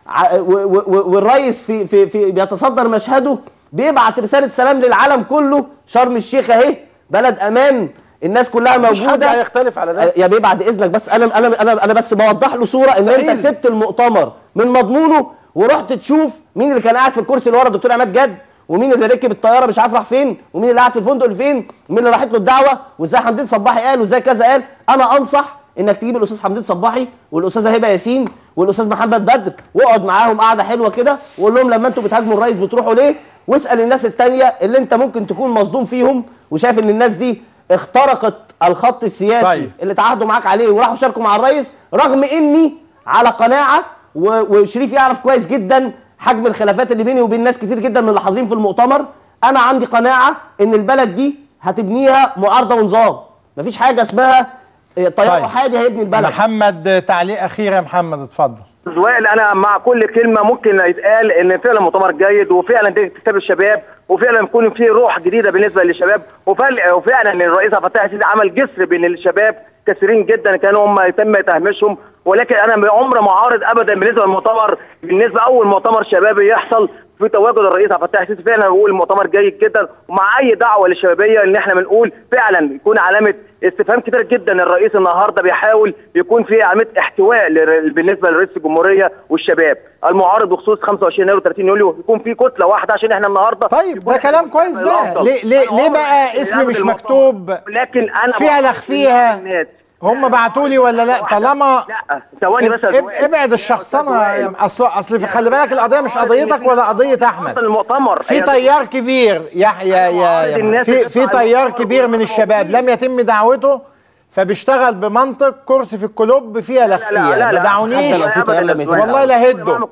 والرئيس في, في, في بيتصدر مشهده، بيبعت رساله سلام للعالم كله. شرم الشيخ اهي بلد امان، الناس كلها موجوده، مش حد هيختلف على ده. يا بيه بعد اذنك بس انا انا انا انا بس بوضح له صوره ان انت سبت المؤتمر من مضمونه ورحت تشوف مين اللي كان قاعد في الكرسي اللي ورا الدكتور عماد جد، ومين اللي ركب الطياره مش عارف راح فين، ومين اللي قاعد في الفندق اللي فين، ومين اللي راحت له الدعوه، وازاي حمدين صباحي قال، وازاي كذا قال. انا انصح انك تجيب الاستاذ حمدين صباحي والاستاذه هبه ياسين والاستاذ محمد بدر، واقعد معاهم قعده حلوه كده، وقول لهم لما انتوا بتهاجموا الرئيس بتروحوا ليه، واسال الناس الثانيه اللي انت ممكن تكون مصدوم فيهم وشايف ان الناس دي اخترقت الخط السياسي طيب. اللي تعهدوا معاك عليه وراحوا شاركوا مع الرئيس، رغم اني على قناعه وشريف يعرف كويس جدا حجم الخلافات اللي بيني وبين ناس كتير جدا من اللي حاضرين في المؤتمر. انا عندي قناعه ان البلد دي هتبنيها معارضه ونظام، مفيش حاجه اسمها طيار طيب. احادي هيبني البلد. محمد تعليق اخير يا محمد اتفضل. زوائل انا مع كل كلمه ممكن يتقال ان فعلا مؤتمر جيد، وفعلا ده اكتساب الشباب، وفعلا يكون في روح جديده بالنسبه للشباب، وفعلا الرئيس عبد الفتاح السيسي عمل جسر بين الشباب كثيرين جدا كانوا هم يتم تهميشهم. ولكن انا عمري ما عارض ابدا بالنسبه للمؤتمر، بالنسبه اول مؤتمر شبابي يحصل في تواجد الرئيس عبد الفتاح السيسي فعلا بقول المؤتمر جيد جدا، ومع اي دعوه للشبابيه ان احنا بنقول فعلا يكون علامه استفهام كتير جدا. الرئيس النهارده بيحاول يكون في علامه احتواء بالنسبه لرئيس الجمهوريه والشباب. المعارض بخصوص خمسة وعشرين يناير وثلاثين يوليو يكون في كتله واحده عشان احنا النهارده. طيب ده كلام كويس بقى. ليه ليه ليه بقى اسمي مش مكتوب؟ لكن انا فيها لخفيها هم بعتوا لي ولا لا؟ طالما لا ثواني بس ابعد الشخصنه. اصل اصل خلي بالك القضيه مش قضيتك ولا قضيه احمد. المؤتمر في تيار كبير يحيى يا في في تيار كبير من الشباب لم يتم دعوته فبيشتغل بمنطق كرسي في الكلوب فيها لخفيه. ما دعونيش والله لا هده.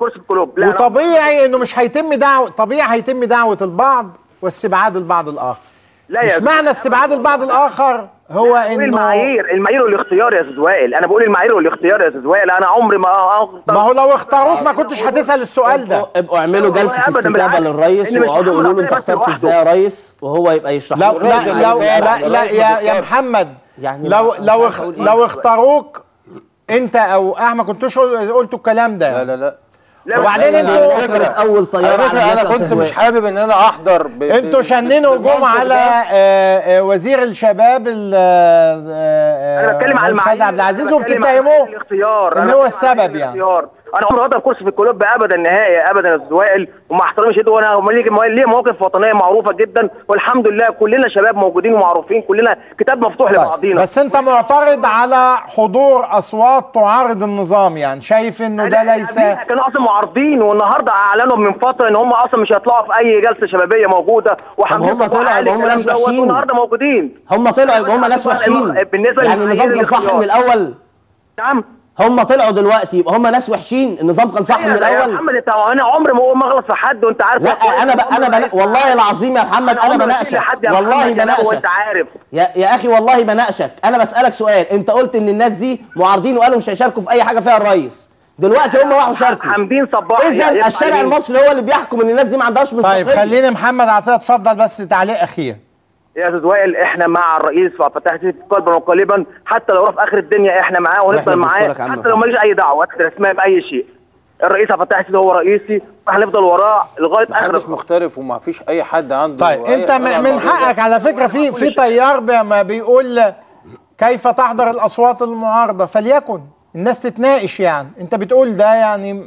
وطبيعي انه مش هيتم دعوه، طبيعي هيتم دعوه البعض واستبعاد البعض الاخر. مش معنى استبعاد البعض الاخر هو انه المعايير المعايير والاختيار يا استاذ وائل. انا بقول المعايير والاختيار يا استاذ وائل. انا عمري ما ما هو لو اختاروك ما كنتش هتسال السؤال ده. ابقوا اعملوا جلسه استجابه للرئيس واقعدوا قولوا له انت اخترت ازاي يا ريس، وهو يبقى يشرح له. لا لا لا, لا يا يا محمد يعني لو لو لو اختاروك انت او احمد كنتوش قلتوا الكلام ده. لا لا لا وبعدين انتوا في اول طياره على فكرة انا كنت مش حابب ان انا احضر ب... انتوا شننوا هجوم على آه، آه، وزير الشباب ال- آه، انا بتكلم على المهندس خالد عبد العزيز أنا بتكلم على وبتتهموه الاختيار. ان أنا هو بتكلم على السبب يعني. الاختيار. انا عمري ما اقدر كرسي في الكلوب ابدا نهائي ابدا يا استاذ وائل، ومع احترامي شديد، وانا ليه مواقف وطنيه معروفه جدا والحمد لله كلنا شباب موجودين ومعروفين، كلنا كتاب مفتوح طيب. لبعضينا. بس انت معترض على حضور اصوات تعارض النظام، يعني شايف انه ده ليس كانوا اصلا معارضين، والنهارده اعلنوا من فتره ان هم اصلا مش هيطلعوا في اي جلسه شبابيه موجوده، وحمدين هم طلعوا قال يبقى هم الكلام ناس دوت، وحشين. والنهارده موجودين. هم طلعوا يبقى هم ناس وحشين. بالنسبه يعني النظام كان صح من الاول. نعم. هم طلعوا دلوقتي يبقى هم ناس وحشين، النظام كان صح من يا الاول. محمد انت انا عمري ما اغلط في حد وانت عارف. لا انا ب... انا بنا... والله العظيم يا محمد انا بناقشك، والله بناقشك وانت عارف يا يا اخي والله بناقشك. انا بسالك سؤال، انت قلت ان الناس دي معارضين وقالوا مش هيشاركوا في اي حاجه فيها الرئيس، دلوقتي هم راحوا شاركوا. حمدين صباح. اذا الشارع المصري هو اللي بيحكم ان الناس دي ما عندهاش مصداقيه. طيب خليني محمد عطيه اتفضل بس تعليق اخير. يا استاذ وائل احنا مع الرئيس عبد الفتاح السيسي قلبا وقالبا، حتى لو راح في اخر الدنيا احنا معاه ونفضل معاه، حتى لو ماليش اي دعوه رسميه باي شيء. الرئيس عبد الفتاح السيسي هو رئيسي وهنفضل وراه لغايه اخر. مش مختلف وما فيش اي حد عنده. طيب انت من حقك على فكره، في في تيار ما بيقول كيف تحضر الاصوات المعارضه، فليكن الناس تتناقش، يعني انت بتقول ده يعني.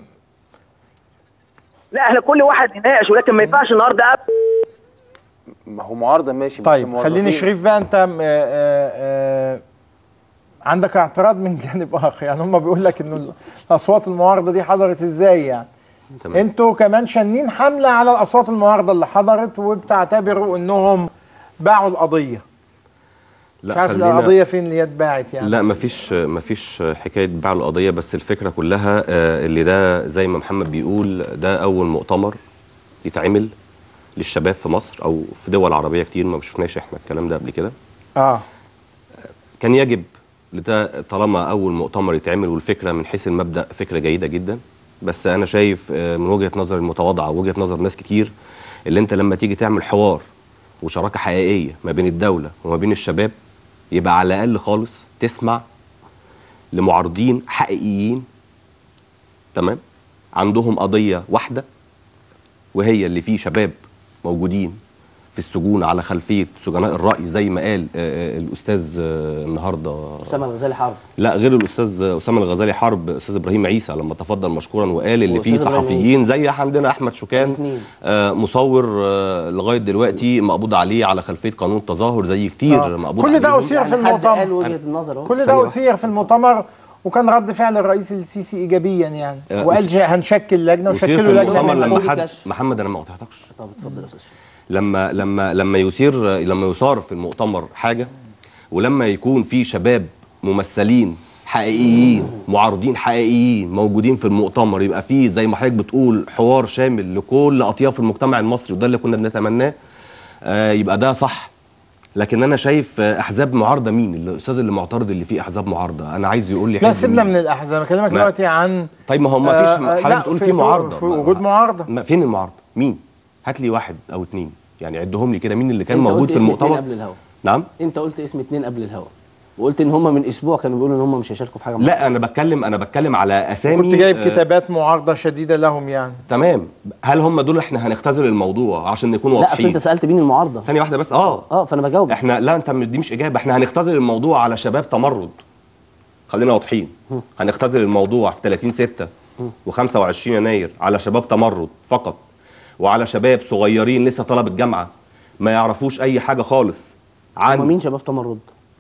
لا احنا كل واحد يناقش، ولكن ما ينفعش النهارده. ما هو معارضه ماشي. طيب خليني شريف بقى، انت آآ آآ عندك اعتراض من جانب اخر، يعني هم بيقول لك انه الاصوات المعارضه دي حضرت ازاي يعني. تمام. انتوا كمان شنين حمله على الاصوات المعارضه اللي حضرت، وبتعتبروا انهم باعوا القضيه. لا مش عارف القضيه فين اللي اتباعت يعني. لا مفيش مفيش حكايه باع القضيه، بس الفكره كلها اللي ده زي ما محمد بيقول، ده اول مؤتمر يتعمل للشباب في مصر او في دول عربيه كتير، ما شفناش احنا الكلام ده قبل كده. اه كان يجب لده طالما اول مؤتمر يتعمل، والفكره من حيث المبدا فكره جيده جدا، بس انا شايف من وجهه نظر المتواضعه ووجهه نظر ناس كتير، اللي انت لما تيجي تعمل حوار وشراكه حقيقيه ما بين الدوله وما بين الشباب، يبقى على الاقل خالص تسمع لمعارضين حقيقيين، تمام، عندهم قضيه واحده، وهي اللي فيه شباب موجودين في السجون على خلفيه سجناء الراي، زي ما قال آآ الاستاذ النهارده اسامه الغزالي حرب. لا غير الاستاذ اسامه الغزالي حرب، استاذ ابراهيم عيسى لما تفضل مشكورا وقال اللي فيه صحفيين زي عندنا احمد شوكان مصور لغايه دلوقتي مقبوض عليه على خلفيه قانون التظاهر، زي كتير آه. مقبوض كل ده اثير في المؤتمر. قال وجهه النظر كل ده اثير في المؤتمر، وكان رد فعل الرئيس السيسي ايجابيا يعني، آه وقال هنشكل لجنه وشكلوا لجنه. لما حد محمد انا ما قطعتكش. طب اتفضل يا استاذ. لما لما لما يثير لما يثار في المؤتمر حاجه، ولما يكون في شباب ممثلين حقيقيين معارضين حقيقيين موجودين في المؤتمر، يبقى فيه زي ما حضرتك بتقول حوار شامل لكل اطياف المجتمع المصري، وده اللي كنا بنتمناه، آه يبقى ده صح. لكن انا شايف احزاب معارضه، مين الاستاذ اللي معترض اللي فيه احزاب معارضه؟ انا عايز يقول لي لا سيبنا من الاحزاب، بكلمك دلوقتي عن. طيب ما هو ما فيش حضرتك بتقول في معارضه، في وجود معارضه. فين المعارضه؟ مين؟ هات لي واحد او اتنين يعني، عدهم لي كده مين اللي كان موجود في المؤتمر. قبل الهوا. نعم انت قلت اسم اتنين قبل الهوا، وقلت ان هم من اسبوع كانوا بيقولوا ان هم مش هيشاركوا في حاجه معينة. لا انا بتكلم انا بتكلم على اسامي، كنت جايب آه كتابات معارضه شديده لهم يعني. تمام، هل هم دول احنا هنختزل الموضوع عشان نكون واضحين؟ لا اصل انت سالت مين المعارضه. ثانيه واحده بس. اه اه فانا بجاوب. احنا لا انت دي مش اجابه، احنا هنختزل الموضوع على شباب تمرد، خلينا واضحين. هنختزل الموضوع في ثلاثين ستة وخمسة وعشرين يناير على شباب تمرد فقط، وعلى شباب صغيرين لسه طلبة جامعه ما يعرفوش اي حاجه خالص عن. مين شباب تمرد؟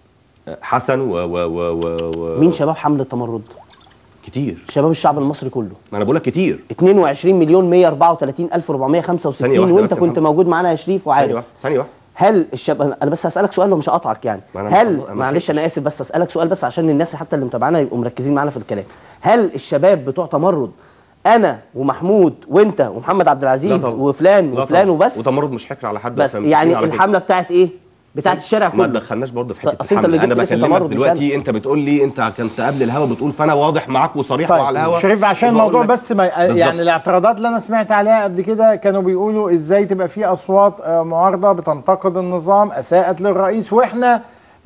حسن و و و و, و مين شباب حمله تمرد؟ كتير. شباب الشعب المصري كله. ما انا بقول لك كتير. اتنين وعشرين مليون مية واربعة وتلاتين الف واربعمية وخمسة وستين، وانت كنت موجود معانا يا شريف وعارف. ثانيه واحده ثانيه واحده. هل الشباب، انا بس هسالك سؤال ومش هقطعك يعني، هل معلش انا اسف بس اسالك سؤال بس عشان الناس حتى اللي متابعانا يبقوا مركزين معانا في الكلام، هل الشباب بتوع تمرد انا ومحمود وانت ومحمد عبد العزيز وفلان وفلان وبس؟ وتمرد مش حكر على حد بس يعني الحمله بتاعت ايه؟ بتاعت الشارع كله. ما تدخلناش برضه في حته الحمله. انا بكلمك دلوقتي انت بتقول لي انت كنت قبل الهوا بتقول، فانا واضح معاك وصريح طيب وعلى الهوا. شريف عشان الموضوع بس ما يعني الاعتراضات اللي انا سمعت عليها قبل كده كانوا بيقولوا ازاي تبقى في اصوات معارضه بتنتقد النظام، اساءت للرئيس، واحنا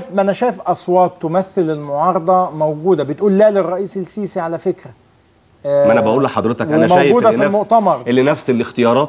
شايف ما انا شايف اصوات تمثل المعارضه موجوده بتقول لا للرئيس السيسي على فكره. ما انا بقول لحضرتك انا شايف وموجودة اللي في نفس المؤتمر. اللي نفس الاختيارات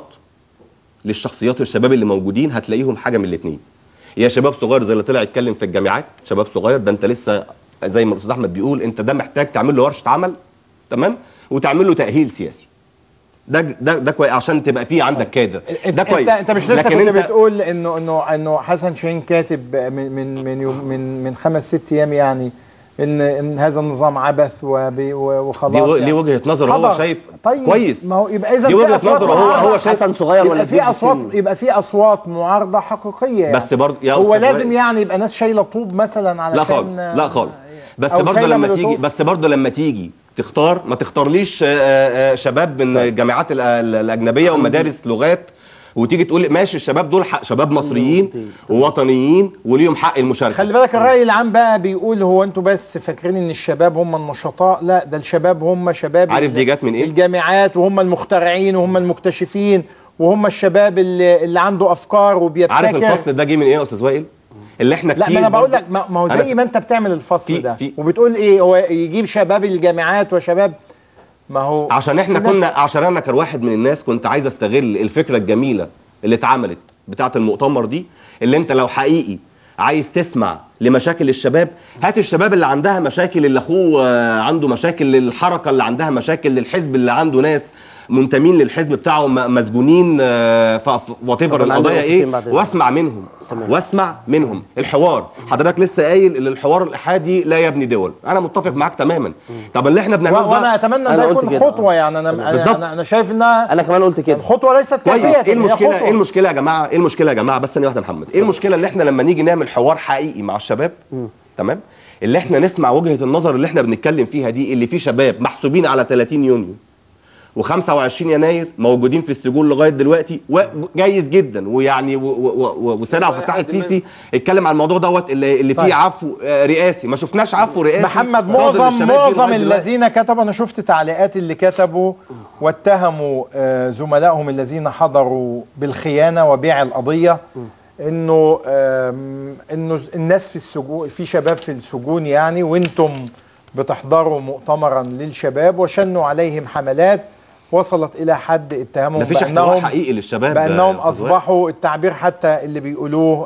للشخصيات والشباب اللي موجودين هتلاقيهم حاجه من الاثنين. يا شباب صغير زي اللي طلع يتكلم في الجامعات، شباب صغير ده انت لسه زي ما الاستاذ احمد بيقول انت ده محتاج تعمل له ورشه عمل، تمام، وتعمل له تاهيل سياسي. ده ده ده كويس عشان تبقى في عندك كادر، ده كويس. انت انت مش لسه لكن كنت انت بتقول انه انه انه حسن شاهين كاتب من من من يوم من من خمس ست ايام يعني ان ان هذا النظام عبث وخلاص. دي و... يعني ليه وجهه نظر هو شايف طيب كويس. ما هو يبقى اذا دي وجهه نظره هو هو شايف حسن صغير ولا يبقى في اصوات يبقى في اصوات معارضه حقيقيه يعني. بس برضه هو لازم يعني يبقى ناس شايله طوب مثلا علشان لا خالص لا خالص بس برضه لما تيجي بس برضه لما تيجي تختار ما تختارليش شباب من الجامعات الاجنبيه ومدارس لغات وتيجي تقول ماشي الشباب دول حق شباب مصريين ووطنيين وليهم حق المشاركه. خلي بالك الراي العام بقى بيقول هو انتوا بس فاكرين ان الشباب هم النشطاء، لا ده الشباب هم شباب عارف دي جت من ايه؟ الجامعات وهم المخترعين وهم المكتشفين وهم الشباب اللي, اللي عنده افكار وبيبتكر. عارف الفصل ده جه من ايه يا استاذ وائل؟ اللي احنا كتير لا ما انا بقول لك ما هو زي ما انت بتعمل الفصل ده في وبتقول ايه هو يجيب شباب الجامعات وشباب ما هو عشان احنا كنا عشان انا كواحد من الناس كنت عايز استغل الفكره الجميله اللي اتعملت بتاعه المؤتمر دي، اللي انت لو حقيقي عايز تسمع لمشاكل الشباب هات الشباب اللي عندها مشاكل، اللي اخوه عنده مشاكل، للحركه اللي عندها مشاكل، للحزب اللي عنده ناس منتمين للحزب بتاعه مسجونين في وات ايفر القضايا ايه، واسمع منهم تمام. واسمع منهم الحوار. حضرتك لسه قايل ان الحوار الاحادي لا يبني دول، انا متفق معاك تماما. طب اللي احنا بنعمله وانا اتمنى ان ده يكون خطوه يعني انا انا, أنا شايف انها انا كمان قلت كده خطوه ليست كافيه. ايه المشكله ايه المشكله يا جماعه ايه المشكله يا جماعه بس ثانيه واحده محمد، ايه المشكله ان احنا لما نيجي نعمل حوار حقيقي مع الشباب م. تمام، اللي احنا نسمع وجهه النظر اللي احنا بنتكلم فيها دي، اللي فيه شباب محسوبين على ثلاثين يونيو وخمسة وعشرين يناير موجودين في السجون لغايه دلوقتي، وجايز جدا ويعني وسيد عبد الفتاح السيسي اتكلم عن الموضوع دوت اللي, اللي فيه عفو رئاسي، ما شفناش عفو رئاسي. محمد معظم معظم الذين كتبوا، انا شفت تعليقات اللي كتبوا واتهموا زملائهم الذين حضروا بالخيانه وبيع القضيه، انه انه الناس في السجون، في شباب في السجون يعني، وانتم بتحضروا مؤتمرا للشباب وشنوا عليهم حملات وصلت الى حد اتهامهم مفيش احتواء حقيقي للشباب، بانهم اصبحوا التعبير حتى اللي بيقولوه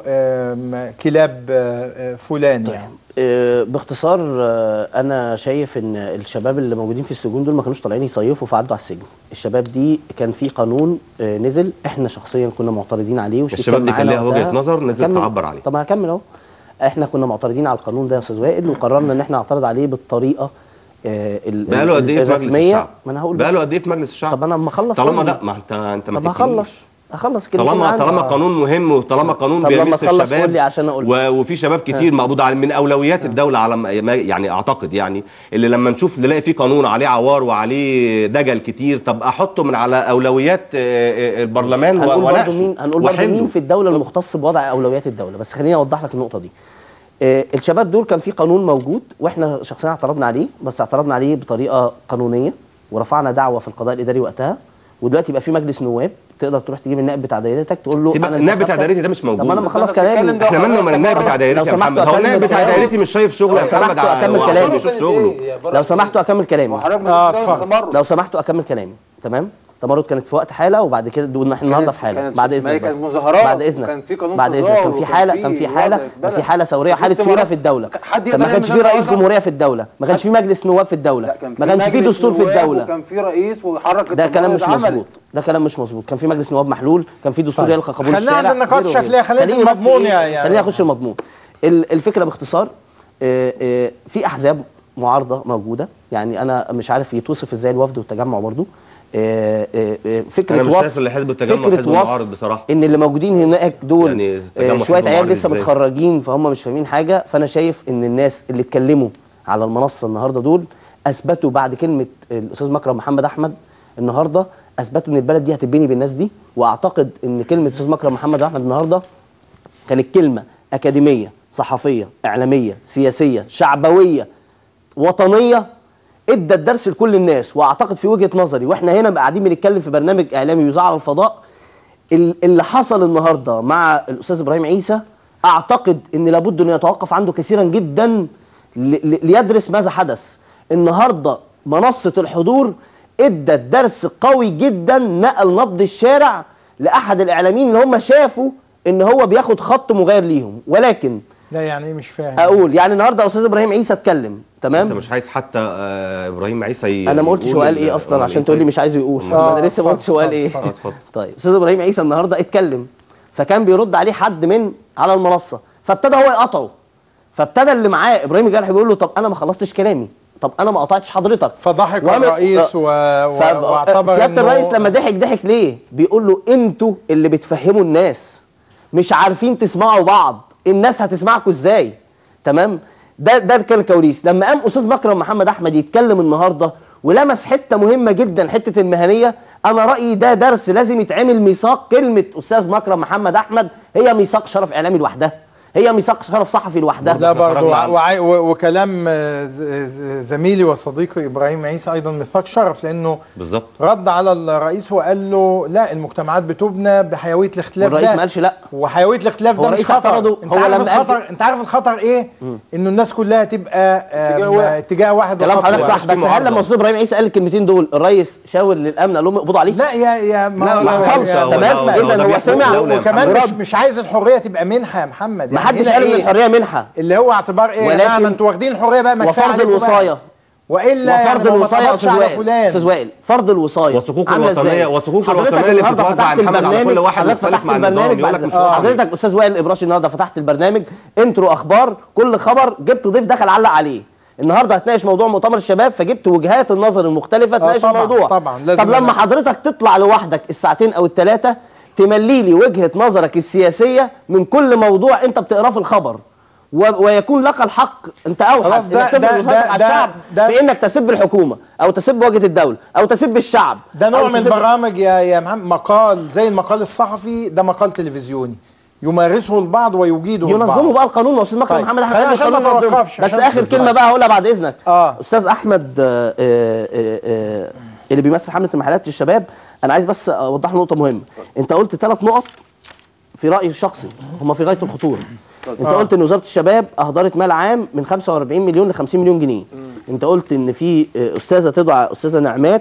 كلاب فلان يعني. باختصار انا شايف ان الشباب اللي موجودين في السجون دول ما كانوش طالعين يصيفوا فعدوا على السجن. الشباب دي كان في قانون نزل احنا شخصيا كنا معترضين عليه، والشباب دي كان لها وجهه نظر نزلت تعبر عليه. طب هكمل اهو. احنا كنا معترضين على القانون ده يا استاذ وائل، وقررنا ان احنا نعترض عليه بالطريقه آه بقاله قد ايه في مجلس الشعب؟ ما انا هقول بقاله قد ايه في مجلس الشعب؟ طب انا اما اخلص طالما ده ما انت انت ما طب هخلص اخلص كده طالما طالما قانون مهم وطالما قانون بيمس الشباب لي عشان أقول. وفي شباب كتير مقبوض على من اولويات ها. الدوله على ما يعني اعتقد يعني اللي لما نشوف نلاقي في قانون عليه عوار وعليه دجل كتير، طب احطه من على اولويات البرلمان وناقشه. هنقول برضه مين في الدوله المختص بوضع اولويات الدوله، بس خليني اوضح لك النقطه دي. آه الشباب دول كان في قانون موجود واحنا شخصيا اعترضنا عليه، بس اعترضنا عليه بطريقه قانونيه ورفعنا دعوه في القضاء الاداري وقتها، ودلوقتي يبقى في مجلس نواب تقدر تروح تجيب النائب بتاع دايرتك تقول له انا النائب بتاع دايرتي ده مش موجود. طب انا ما خلص كلامي. احنا مالنا من النائب بتاع دايرتي يا محمد؟ هو النائب بتاع دايرتي مش شايف شغله يا محمد؟ اكمل كلامي. بيشوف شغله. لو سمحتوا اكمل كلامي. اه لو سمحتوا اكمل كلامي. تمام؟ تمرد كانت في وقت حاله وبعد كده قلنا احنا النهارده في حاله. بعد اذنك كانت مظاهرات بعد اذنك كان في قانون بعد اذنك كان في حاله كان في حاله كان في حاله ثوريه، حاله سيوله في الدوله. ما كانش في رئيس جمهوريه في الدوله، ما كانش في مجلس نواب في الدوله، ما كانش في دستور في الدوله، كان في رئيس وحركه. ده كلام مش مظبوط، ده كلام مش مظبوط. كان في مجلس نواب محلول، كان في دستور يلقى قبول الشارع. خلينا عند النقاط الشكليه، خلينا في المضمون يعني. خلينا نخش المضمون. الفكره باختصار في احزاب معارضه موجوده، يعني انا مش عارف يتوصف ازاي الوفد والتجمع برضه. فكره انا مش وصف شايف اللي حزب التجمع حزب معارض بصراحه، ان اللي موجودين هناك دول يعني شويه عيال لسه متخرجين فهم مش فاهمين حاجه. فانا شايف ان الناس اللي اتكلموا على المنصه النهارده دول اثبتوا بعد كلمه الاستاذ مكرم محمد احمد النهارده، اثبتوا ان البلد دي هتتبني بالناس دي. واعتقد ان كلمه الاستاذ مكرم محمد احمد النهارده كانت كلمه اكاديميه صحفيه اعلاميه سياسيه شعبويه وطنيه ادى الدرس لكل الناس. واعتقد في وجهه نظري واحنا هنا قاعدين بنتكلم في برنامج اعلامي يذاع على الفضاء، اللي حصل النهارده مع الاستاذ ابراهيم عيسى اعتقد ان لابد انه يتوقف عنده كثيرا جدا ليدرس ماذا حدث. النهارده منصه الحضور ادى درس قوي جدا، نقل نبض الشارع لاحد الاعلاميين اللي هم شافوا ان هو بياخد خط مغاير ليهم. ولكن لا يعني ايه مش فاهم. اقول يعني النهارده استاذ ابراهيم عيسى اتكلم، تمام؟ انت مش عايز حتى آه ابراهيم عيسى ي... انا ما قلتش هو قال ايه اصلا عشان تقول لي مش عايزه يقول. آه انا لسه ما قلتش هو قال ايه. اتفضل. طيب استاذ ابراهيم عيسى النهارده اتكلم، فكان بيرد عليه حد من على المنصه، فابتدى هو يقاطعه، فابتدى اللي معاه ابراهيم الجرحي بيقول له طب انا ما خلصتش كلامي، طب انا ما قطعتش حضرتك. فضحك الرئيس و... و... واعتبر سياده الرئيس لما ضحك ضحك ليه؟ بيقول له انتوا اللي بتفهموا الناس، مش عارفين تسمعوا بعض، الناس هتسمعكم ازاي؟ تمام؟ ده ده كان الكواليس. لما قام استاذ مكرم محمد احمد يتكلم النهارده ولمس حته مهمه جدا، حته المهنيه، انا رايي ده درس لازم يتعمل. ميثاق كلمه استاذ مكرم محمد احمد هي ميثاق شرف اعلامي لوحدها، هي ميثاق شرف صحفي لوحدها. ده برضه وع... وكلام زميلي وصديقي ابراهيم عيسى ايضا ميثاق شرف، لانه بالظبط رد على الرئيس وقال له لا المجتمعات بتبنى بحيويه الاختلاف. والرئيس ده ما قالش لا، وحيويه الاختلاف ده مش خطر. انت هو عارف لما الخطر انت عارف الخطر ايه؟ انه الناس كلها تبقى اتجاه واحد. كلام حضرتك صح، بس هل لما استاذ ابراهيم عيسى قال الكلمتين دول الرئيس شاور للامن قال لهم اقبضوا عليه؟ لا يا يا ما, ما حصلش. تمام، اذا هو سمع. وكمان مش مش عايز الحريه تبقى منحه يا محمد. ما حدش قال ان الحريه منحه، اللي هو اعتبار ايه؟ ولكن ما انتوا واخدين الحريه بقى، ما كفايه عليكم وفرض الوصايه، والا وفرض يعني الوصايه استاذ وائل استاذ وائل فرض الوصايه والصكوك الوطنيه والصكوك الوطنيه اللي بتتوزع على محمد على كل واحد مختلف مع النظام. يقول لك مش حضرتك استاذ وائل الابراشي النهارده فتحت البرنامج انترو اخبار، كل خبر جبت ضيف دخل علق عليه. النهارده هتناقش موضوع مؤتمر الشباب، فجبت وجهات النظر المختلفه تناقش طبعًا الموضوع. طبعا لازم. طب لما حضرتك تطلع لوحدك الساعتين او الثلاثه تملي لي وجهه نظرك السياسيه من كل موضوع انت بتقراه في الخبر، ويكون لك الحق انت اوحد انك تفرض وصايتك على الشعب في انك تسب الحكومه او تسب واجهه الدوله او تسب الشعب. ده نوع من البرامج يا يا محمد، مقال زي المقال الصحفي، ده مقال تلفزيوني يمارسه البعض ويجيده البعض. ينظموا بقى القانون. استاذ مكرم محمد احمد عشان ما توقفش. بس اخر كلمه بقى هقولها بعد اذنك. آه. استاذ احمد آآ آآ آآ اللي بيمثل حمله المحلات للشباب، انا عايز بس اوضح له نقطه مهمه. انت قلت ثلاث نقط في رايي الشخصي هم في غايه الخطوره. انت قلت ان وزاره الشباب اهدرت مال عام من خمسة وأربعين مليون ل خمسين مليون جنيه. انت قلت ان في استاذه تدعى استاذه نعمات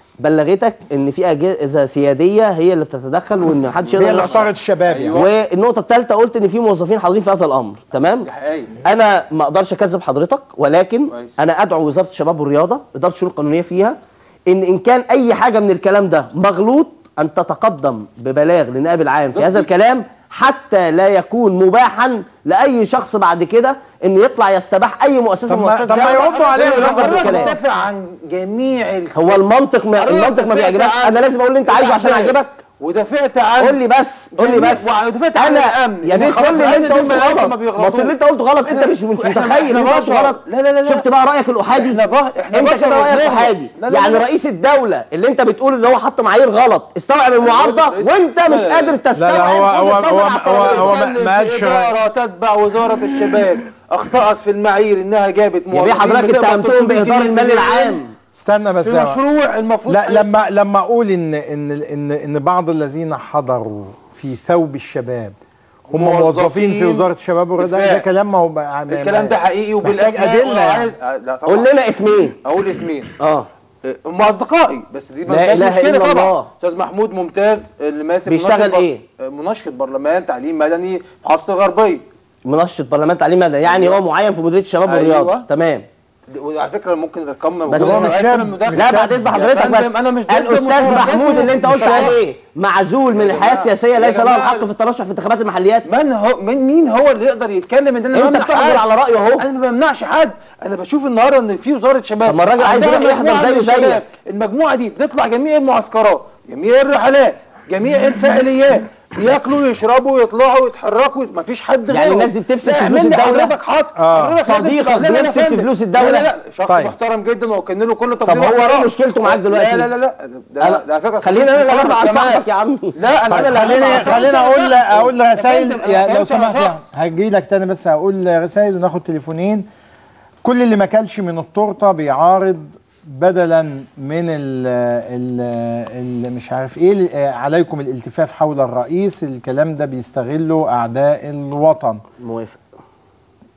بلغتك ان في اجهزه سياديه هي اللي بتتدخل وان محدش يقدر هي اللي اختارت الشباب. أيوة. والنقطه الثالثه قلت ان في موظفين حاضرين في هذا الامر. تمام. انا ما اقدرش اكذب حضرتك، ولكن انا ادعو وزاره الشباب والرياضه اداره الشؤون القانونيه فيها ان ان كان اي حاجه من الكلام ده مغلوط ان تتقدم ببلاغ للنائب العام في هذا الكلام، حتى لا يكون مباحا لاي شخص بعد كده ان يطلع يستباح اي مؤسسه من المؤسسات. طب ما يردوا عليه دافع عن جميع هو المنطق ما المنطق ما بيعجبكش. انا لازم اقول اللي انت عايزه عشان يعجبك. ودافعت عن قول لي بس قول لي بس ودافعت عن الامن يا بيه. كل اللي انت قلته غلط، بس اللي انت قلته غلط. انت مش مش متخيل ان انت غلط. لا لا لا شفت بقى رايك الاحادي؟ انت كده رايك احادي. يعني رئيس الدوله اللي انت بتقول ان هو حط معايير غلط استوعب المعارضه وانت مش قادر تستوعب. لا هو هو هو هو ما قالش. اداره تتبع وزاره الشباب اخطات في المعايير انها جابت موظفين. يا بيه حضرتك اتهمتهم باهدار المال العام. استنى بس في مشروع المفروض. لا لما لما اقول ان ان ان ان بعض الذين حضروا في ثوب الشباب هم موظفين في وزاره الشباب والرياضه، ده كلام ما هو الكلام ده حقيقي وبالاسماء. ادله يعني. قول لنا اسمين. اقول اسمين اه هم اصدقائي بس دي ما فيهاش مشكله طبعا. استاذ محمود ممتاز اللي ماسك بيشتغل ايه؟ منشط برلمان تعليم مدني محافظه الغربيه. منشط برلمان تعليم مدني يعني هو معين في مديريه الشباب والرياضه. أيوة. تمام. وعلى فكره ممكن رقم بس هو مش شاب. لا بعد اذن حضرتك بس انا مش الاستاذ محمود اللي انت قلت عليه معزول من الحياه السياسيه ليس له الحق في الترشح في انتخابات المحليات. من هو من مين هو اللي يقدر يتكلم ان انا انت بتحضر على رايه اهو. انا ما بمنعش حد. انا بشوف النهارده ان في وزاره شباب. طب ما الراجل عايز يروح يحضر زيه زيك. المجموعه دي بتطلع جميع المعسكرات جميع الرحلات جميع الفعاليات ياكلوا يشربوا يطلعوا يتحركوا مفيش حد غيره. يعني الناس دي بتفسد في فلوس الدوله. حضرتك حصل آه. صديقك بيفسد في فلوس الدوله. لا لا شخص طيب. محترم جدا وكن له كل تقدير. طب هو ايه مشكلته معاك دلوقتي؟ لا لا لا لا ده فكره. خلينا انا اللي ارفع عن صاحبك يا عمي. لا انا طيب خليني خليني اقول اقول رسائل لو سمحت. هجي لك تاني بس هقول رسائل وناخد تليفونين. كل اللي ما كلش من التورته بيعارض بدلا من ال ال ال مش عارف ايه عليكم الالتفاف حول الرئيس، الكلام ده بيستغله اعداء الوطن. موافق.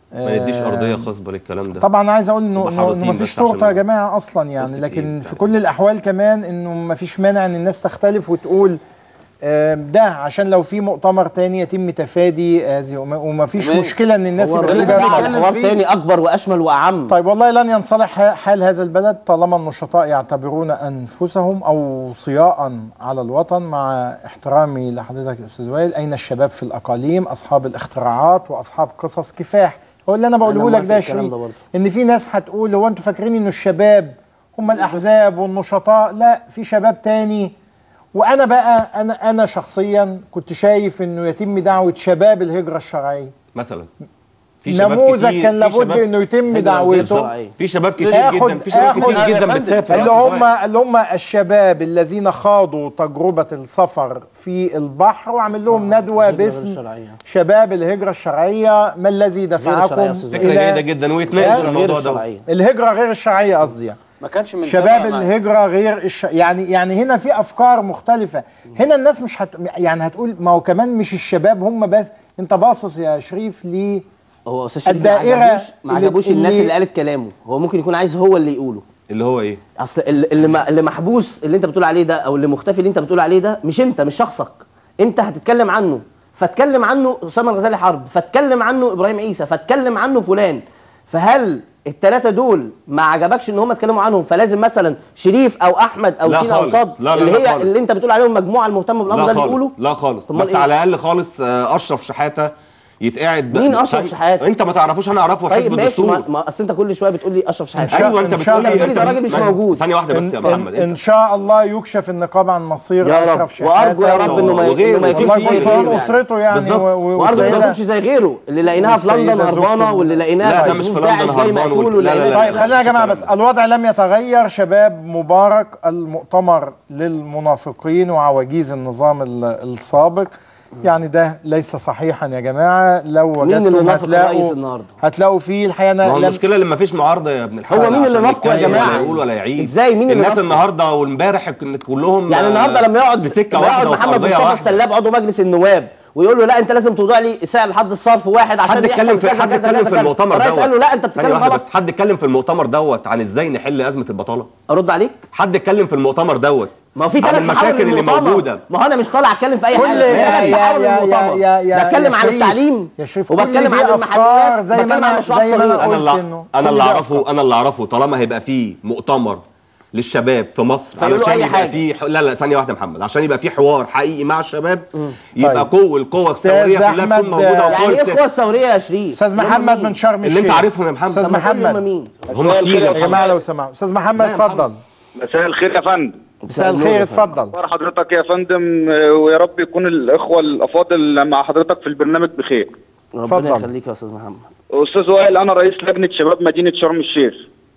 ما يديش ارضيه خصبه للكلام ده. طبعا عايز اقول انه انه محافظين مفيش بس تورته عشان يا جماعه اصلا يعني، قلت لكن إيه في كل الاحوال كمان انه مفيش مانع ان الناس تختلف وتقول آه، ده عشان لو في مؤتمر تاني يتم تفادي هذه وما- ومفيش تمام. مشكله ان الناس هو يبقى الرئيس في ده بلد. على حوار تاني اكبر واشمل واعم. طيب والله لن ينصلح حال هذا البلد طالما النشطاء يعتبرون انفسهم اوصياء على الوطن. مع احترامي لحضرتك يا استاذ وائل، اين الشباب في الاقاليم اصحاب الاختراعات واصحاب قصص كفاح؟ هو اللي انا بقوله أنا لك ده يا موافق الكلام شريف، ده برضه. ان في ناس هتقول هو انتوا فاكرين انه الشباب هم الاحزاب والنشطاء؟ لا، في شباب تاني. وانا بقى انا انا شخصيا كنت شايف انه يتم دعوه شباب الهجره الشرعيه. مثلا في شباب نموذج كتير- كان في لابد شباب- انه يتم هجرة دعوته. الشرعية. في شباب كتير آخد- جدا في شباب آخد- كتير جدا يا فندم، بتسافر. اللي هم اللي هم الشباب الذين خاضوا تجربة السفر في البحر وعمل لهم ندوة الهجرة غير باسم الشرعية. شباب الهجرة الشرعية. ما الذي الشرعية يا دفعكم أستاذ فكره جيده جدا ويتناقش غير الموضوع ده. الشرعية. الهجرة غير الشرعية قصدي يعني. ما كانش من شباب تبع مع- الهجرة غير الش... يعني يعني هنا في أفكار مختلفة. هنا الناس مش هت... يعني هتقول ما هو كمان مش الشباب هم بس. أنت باصص يا شريف ليه هو استاذ شريف الدائرة ما عجبوش ما اللي- عجبوش الناس اللي- اللي قالت كلامه، هو ممكن يكون عايز هو اللي يقوله. اللي هو ايه؟ اصل اللي اللي ما- اللي محبوس اللي انت بتقول عليه ده، او اللي مختفي اللي انت بتقول عليه ده، مش انت، مش شخصك. انت هتتكلم عنه، فاتكلم عنه اسامه الغزالي حرب، فاتكلم عنه ابراهيم عيسى، فاتكلم عنه فلان. فهل الثلاثه دول ما عجبكش ان هم اتكلموا عنهم، فلازم مثلا شريف او احمد او لا سينا او خالص. صاد لا لا اللي لا هي خالص. اللي انت بتقول عليهم مجموعه المهتمه بالامر ده لا اللي خالص يقولوا؟ لا خالص طب أمال بس إيه؟ على الاقل خالص آه، اشرف شحاته يتقعد. مين ب- أشرف طيب، شحاتة؟ انت ما تعرفوش، انا اعرفه طيب حزب ماشي، ما, الدستور. ما اصل انت كل شويه بتقول لي اشرف شحاته. شاء- ايوه انت إن شاء بتقول الله لي بتقول لي ده راجل مش ما- موجود. ثانيه واحده بس يا إن, محمد. إن, إن شاء الله يكشف النقاب عن مصير يا رب، أشرف شحاتة. وارجو يا رب انه ما وغيره. إنه ما يكونش والله زي يكون في عون غيره أسرته يعني بالظبط. و- و- وارجو ما والسيدة- يكونش زي غيره اللي لقيناها في والسيدة لندن زوجته. هربانه، واللي لا، لقيناها ده في مش في ظروف لندن داعش جاي هربان مقتول، وال- واللي لا، لا، طيب لقيناها خلينا يا جماعه بس الوضع لم يتغير. شباب مبارك المؤتمر للمنافقين وعواجيز النظام ال- السابق، يعني ده ليس صحيحا يا جماعه. لو مين اللي وجدتم نافق الرئيس هتلاقوا النهارده؟ هتلاقوا فيه الحقيقه ما هو أنا لم- المشكله اللي ما فيش معارضه يا ابن الحلال. هو مين اللي عشان نافقه يا يتكلم جماعة؟ ولا يقول ولا يعيد. إزاي مين اللي الناس نافقه؟ النهارده وامبارح كن- كلهم يعني آه، النهارده لما يقعد في سكه لما يقعد واحده وفي محمد ارضيه مصطفى واحده. السلاب عضو مجلس النواب ويقول له لا انت لازم توضع لي سعر حد الصرف واحد عشان حد اتكلم يحصل في كذا حد كذا اتكلم كذا في كذا. المؤتمر دوت. الرئيس قال له لا انت ثانية بتتكلم واحدة غلط. بس، حد اتكلم في المؤتمر دوت عن ازاي نحل ازمه البطاله؟ ارد عليك؟ حد اتكلم في المؤتمر دوت ما هو في عن ثلاث المشاكل اللي موجوده. ما هو انا مش طالع اتكلم في اي كل حاجه، يا ماشي، يا بحاول يا المؤتمر. يا يا بتكلم يا عن شريف- التعليم يا شريف وبتكلم كل عن دي أفكار المحليات، زي ما بتكلم عن أنا- مشروعات زي ما أنا صغيره. انا قلت اللي إنه انا كل اللي دي اعرفه أفكار. انا اللي اعرفه طالما هيبقى فيه مؤتمر للشباب في مصر فيقولوا علشان أي يبقى حاجة. فيه ح... لا لا ثانيه واحده يا محمد، عشان يبقى فيه حوار حقيقي مع الشباب يبقى طيب. قوه القوه أستاذ الثوريه كلها أحمد، تكون موجوده يعني يعني وقوة ايه القوى السياسة. الثوريه يا شريف؟ استاذ محمد من شرم الشيخ. اللي انت عارفهم يا محمد. استاذ طب ما تقول لي هم محمد مين؟ هم كتير يا يا محمد. جماعه لو سمحوا. استاذ محمد اتفضل. مساء الخير يا فندم. مساء الخير اتفضل. اخبار حضرتك يا فندم، آه، ويا رب يكون الاخوه الافاضل مع حضرتك في البرنامج بخير. اتفضل. ربنا يخليك يا استاذ محمد. استاذ وائل، انا رئيس لجنه شباب مدينه شرم الشيخ.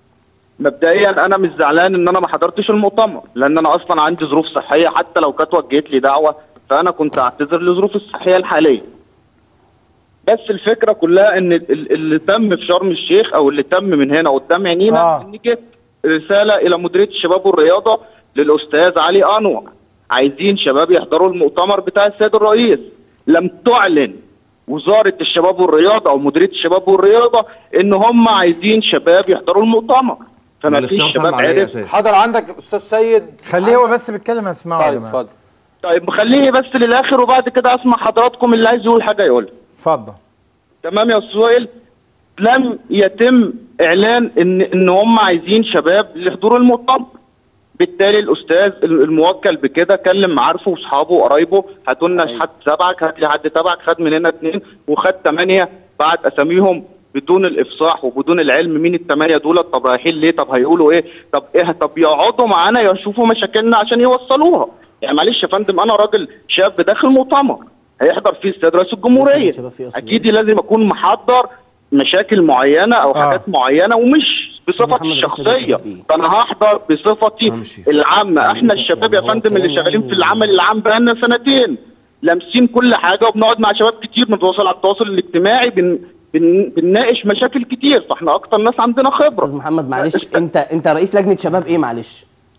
مبدئيا انا مش زعلان ان انا ما حضرتش المؤتمر، لان انا اصلا عندي ظروف صحيه، حتى لو كانت وجهت لي دعوه فانا كنت اعتذر لظروفي الصحيه الحاليه. بس الفكره كلها ان ال- اللي تم في شرم الشيخ او اللي تم من هنا قدام عينينا آه. ان جت رساله الى مديريه الشباب والرياضه للاستاذ علي انور، عايزين شباب يحضروا المؤتمر بتاع السيد الرئيس. لم تعلن وزاره الشباب والرياضه او مديريه الشباب والرياضه ان هم عايزين شباب يحضروا المؤتمر، فما فيش الاختيار شباب تم على أي عرف. أساس؟ حاضر عندك استاذ سيد. خليه هو بس بيتكلم هنسمعه يا طيب جماعه. اتفضل. طيب خليه بس للاخر وبعد كده اسمع حضراتكم، اللي عايز يقول حاجه يقولها. اتفضل. تمام يا استاذ وائل. لم يتم اعلان ان ان هم عايزين شباب لحضور المؤتمر، بالتالي الاستاذ الموكل بكده كلم معارفه واصحابه وقرايبه، هاتوا لنا حد تبعك، هات لي حد تبعك، خد من هنا اثنين وخد ثمانيه، بعد اساميهم بدون الافصاح وبدون العلم مين الثمانيه دول، طب رايحين ليه، طب هيقولوا ايه، طب ايه، طب يقعدوا معانا يشوفوا مشاكلنا عشان يوصلوها. يعني معلش يا فندم، انا راجل شاب داخل مؤتمر هيحضر فيه السيد رئيس الجمهوريه، اكيد لازم اكون محضر مشاكل معينه او آه. حاجات معينه ومش بصفتي الشخصيه، فانا هحضر بصفتي العامه. احنا الشباب يا فندم اللي شغالين في العمل العام بقالنا سنتين لامسين كل حاجه، وبنقعد مع شباب كتير، بنتواصل على التواصل الاجتماعي، بن بن بنناقش مشاكل كتير، فاحنا اكتر ناس عندنا خبره. استاذ محمد معلش، انت انت رئيس لجنه شباب ايه معلش؟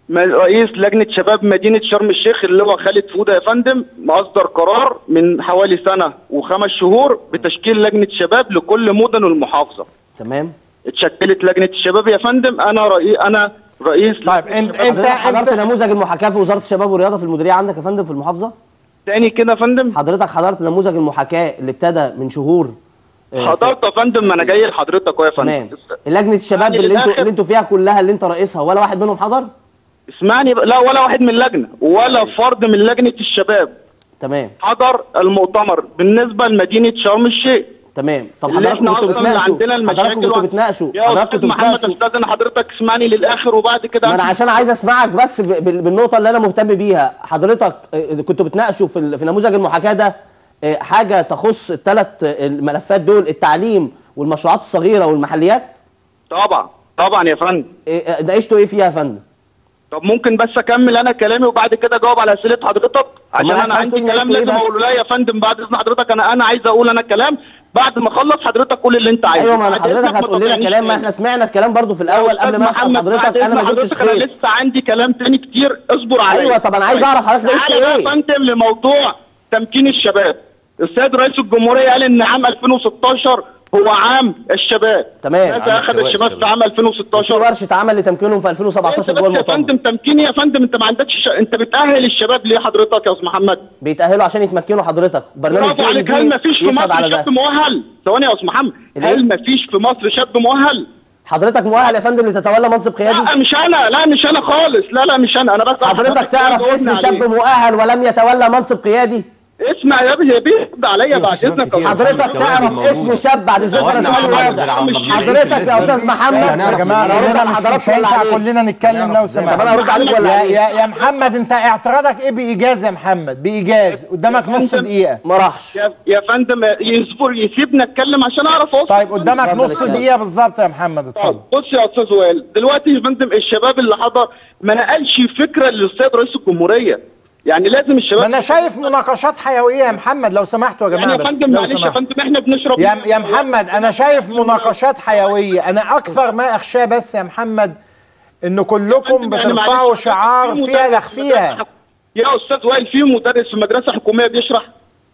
رئيس لجنه شباب مدينه شرم الشيخ اللي هو خالد فوده يا فندم اصدر قرار من حوالي سنه وخمس شهور بتشكيل لجنه شباب لكل مدن المحافظه. تمام. اتشكلت لجنه الشباب يا فندم. انا رئيس انا رئيس طيب انت انت حضرت انت نموذج المحاكاه في وزاره الشباب والرياضه في المديريه عندك يا فندم في المحافظه؟ تاني كده يا فندم. حضرتك حضرت نموذج المحاكاه اللي ابتدى من شهور؟ آه، حضرت يا فندم. ما انا جاي لحضرتك اهو يا فندم. تمام. لجنه الشباب يعني اللي انتوا للآخر- اللي انتوا فيها كلها اللي انت رئيسها ولا واحد منهم حضر؟ اسمعني بقى. لا ولا واحد من اللجنه ولا فرد من لجنه الشباب تمام حضر المؤتمر بالنسبه لمدينه شرم الشيخ. تمام. طب اللي حضراتكم احنا كنتوا اصلا بتناقشوا عندنا المشاكل حضراتكم كنتوا و- بتناقشوا يا حضراتكم استاذ كنتوا محمد بتناقشوا استاذ انا حضرتك اسمعني للاخر وبعد كده ما انا أمشي. عشان عايز اسمعك بس ب- بال- بالنقطه اللي انا مهتم بيها. حضرتك آه، كنتوا بتناقشوا في ال- في نموذج المحاكاه ده آه، حاجه تخص الثلاث الملفات دول، التعليم والمشروعات الصغيره والمحليات؟ طبعا طبعا يا فندم. آه، آه، ناقشتوا ايه فيها يا فندم؟ طب ممكن بس اكمل انا كلامي وبعد كده اجاوب على اسئله حضرتك عشان أنا انا عايز عندي تقول كلام ناقشتوا إيه لازم بس؟ اقوله. لا يا فندم بعد اذن حضرتك انا انا عايز اقول انا كلام بعد ما اخلص حضرتك قول اللي انت عايزه. ايوه ما أنا بعد إذنك حضرتك ما هتقول لنا تقاطعنيش كلام، ما تاني. احنا سمعنا الكلام برضو في الاول يا قبل ما أستاذ اسال محمد، حضرتك بعد انا ما إذن جبتش حضرتك خير. انا لسه عندي كلام تاني كتير اصبر عليا. ايوه طب انا عايز اعرف حضرتك ناقشت تعالى بقى ايه؟ يا فندم لموضوع تمكين الشباب. السيد رئيس الجمهوريه قال ان عام ألفين وستاشر هو عام الشباب. تمام. ماذا اخذ الشباب في عام ألفين في وستاشر؟ ورشه عمل لتمكينهم في ألفين وسبعتاشر انت جوه بس يا المؤتمر. فندم تمكين يا فندم. انت ما عندكش ش... انت بتاهل الشباب ليه حضرتك يا استاذ محمد؟ بيتاهلوا عشان يتمكنوا حضرتك. برنامج برافو عليك. بي هل إل ما بي فيش في يشهد على مصر ده. شاب مؤهل؟ ثواني يا استاذ محمد. الإيه؟ هل ما فيش في مصر شاب مؤهل؟ حضرتك مؤهل يا فندم لتتولى منصب قيادي؟ لا مش انا. لا مش انا خالص. لا لا مش انا. انا بس حضرتك تعرف اسم شاب مؤهل ولم يتولى منصب قيادي؟ اسمع يا ابني بيرد عليا بعد اذنك. حضرتك تعرف اسم شاب بعد اذنك انا سؤال واضح. حضرتك يا استاذ محمد يا جماعه انا هرد على كلنا مش, حضرتك مش ولا هينفع عليك؟ كلنا نتكلم لو سمحت. طب انا هرد عليك ولا يا, عليك؟ يا يا محمد انت اعتراضك ايه بايجاز يا محمد؟ بايجاز قدامك نص دقيقه. ما راحش. يا يا فندم يصبر يسيبنا اتكلم عشان اعرف اوصل. طيب قدامك اتفضل نص اتكلم. دقيقه بالظبط يا محمد اتفضل. بص يا استاذ وائل دلوقتي يا فندم الشباب اللي حضر ما نقلش فكره للاستاذ رئيس الجمهوريه. يعني لازم الشباب ما انا شايف مناقشات حيويه يا محمد لو سمحتوا يا يعني جماعه يا بس فندم لو معلش يا سمحتوا. فندم احنا بنشرب يا يا محمد انا شايف مناقشات حيويه. انا اكثر ما اخشاه بس يا محمد ان كلكم بترفعوا شعار فيها لخفيها. يا استاذ وائل في مدرس في مدرسه حكوميه بيشرح.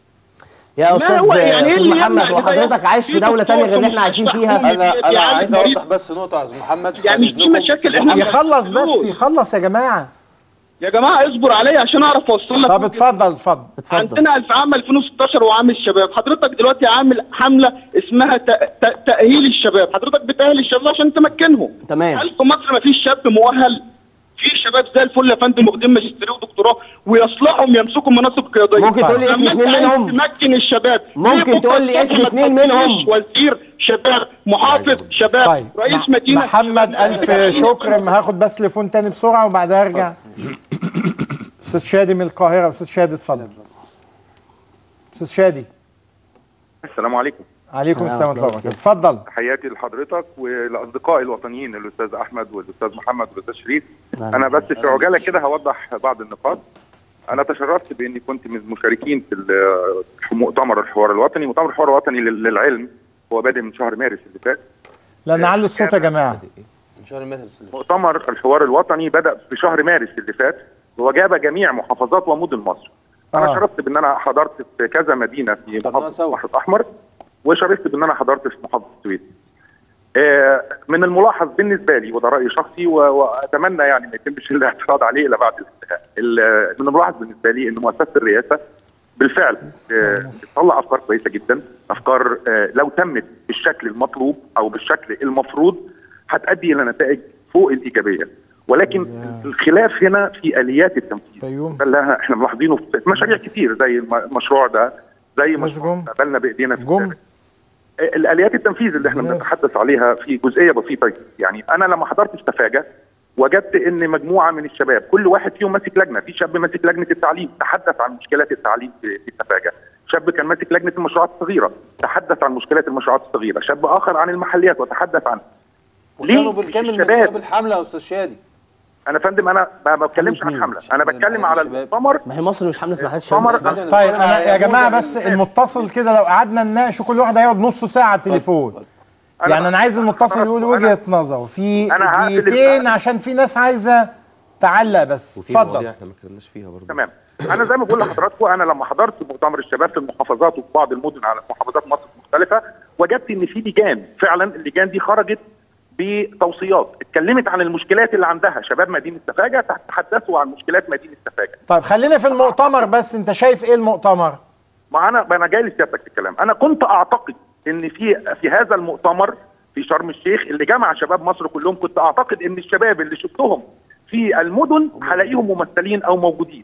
يا استاذ هو يعني إيه استاذ اللي محمد يمنع وحضرتك كده؟ عايش في في دوله دكتور ثانيه غير اللي في احنا عايشين مستشفى فيها؟ حكومي. انا انا يعني عايز مريض. اوضح بس نقطه يا استاذ محمد. يعني بعد في إذنكم. مشاكل احنا يخلص بس يخلص يا جماعه. يا جماعه اصبر عليا عشان اعرف اوصل لك. طب اتفضل اتفضل. اتفضل. عندنا في عام ألفين وستاشر وعام الشباب. حضرتك دلوقتي عامل حمله اسمها ت- ت- تاهيل الشباب. حضرتك بتاهل الشباب عشان تمكنهم. تمام. هل في مصر ما فيش شاب مؤهل؟ في شباب زي الفل يا فندم واخدين ماجستير ودكتوراه ويصلحهم يمسكوا مناصب قياديه. ممكن تقول لي اسم لما أنت اتنين عايز منهم؟ تمكن الشباب ممكن ليه تقول لي بكرة اسم الصبح اتنين ما تحطش منهم؟ وزير شباب محافظ شباب طيب رئيس مح- مدينه محمد الف شكر. ما هاخد بس تليفون تاني بسرعه وبعدها ارجع. استاذ شادي من القاهره. استاذ شادي اتفضل. استاذ شادي. السلام عليكم. عليكم السلام ورحمه الله وبركاته. اتفضل. تحياتي لحضرتك ولاصدقائي الوطنيين الاستاذ احمد والاستاذ محمد والاستاذ شريف. نعم. انا بس في عجاله كده هوضح بعض النقاط. انا تشرفت باني كنت من المشاركين في ال- في مؤتمر الحوار الوطني. مؤتمر الحوار الوطني لل- للعلم هو بادئ من شهر مارس اللي فات. لا نعلي الصوت يا جماعه. ان شاء الله المثل مؤتمر الحوار الوطني بدأ في شهر مارس اللي فات وجاب جميع محافظات ومدن مصر. انا آه. شرفت بان انا حضرت في كذا مدينه في محافظه البحر الاحمر وشرفت بان انا حضرت في محافظه السويس. آه، من الملاحظ بالنسبه لي وده راي شخصي و- واتمنى يعني ما يتمش الاعتراض عليه الا بعد الانتهاء. ال- من الملاحظ بالنسبه لي ان مؤسسه الرئاسه بالفعل آه، بتطلع افكار كويسه جدا، افكار آه، لو تمت بالشكل المطلوب او بالشكل المفروض هتؤدي الى نتائج فوق الايجابيه، ولكن الخلاف هنا في اليات التنفيذ. بيوم. ده اللي احنا ملاحظينه في مشاريع كتير زي المشروع ده، زي مشروع جم. استقبلنا بايدينا في جم. السابق. الاليات التنفيذ اللي احنا بنتحدث عليها في جزئيه بسيطه. يعني انا لما حضرت استفاجه وجدت ان مجموعه من الشباب كل واحد فيهم ماسك لجنه. في شاب ماسك لجنه التعليم تحدث عن مشكلات التعليم في في استفاجه، شاب كان ماسك لجنه المشروعات الصغيره تحدث عن مشكلات المشروعات الصغيره، شاب اخر عن المحليات وتحدث عن وكانوا بالكامل من شباب الحمله يا استاذ شادي. انا فندم انا ما بتكلمش عن حمله، انا بتكلم على المؤتمر. ما هي مصر مش حمله محلات مؤتمر الشباب. طيب انا يا جماعه بس المتصل كده لو قعدنا نناقشه كل واحد هيقعد نص ساعه على التليفون. يعني انا عايز المتصل يقول وجهه نظره في أنا هقفل دقيقتين ال- عشان في ناس عايزه تعلق بس وفي مواضيع اتفضل. احنا ما اتكلمناش فيها برضه. تمام. انا زي ما بقول لحضراتكم، انا لما حضرت مؤتمر الشباب في المحافظات وفي بعض المدن على محافظات مصر مختلفه، وجدت ان في لجان، فعلا اللجان دي خرجت بتوصيات اتكلمت عن المشكلات اللي عندها شباب مدينه سفاجه، تحدثوا عن مشكلات مدينه سفاجه. طيب خلينا في المؤتمر بس، انت شايف ايه المؤتمر؟ ما انا ما انا جاي لسيادتك في الكلام. انا كنت اعتقد ان في في هذا المؤتمر في شرم الشيخ اللي جمع شباب مصر كلهم، كنت اعتقد ان الشباب اللي شفتهم في المدن هلاقيهم ممثلين او موجودين.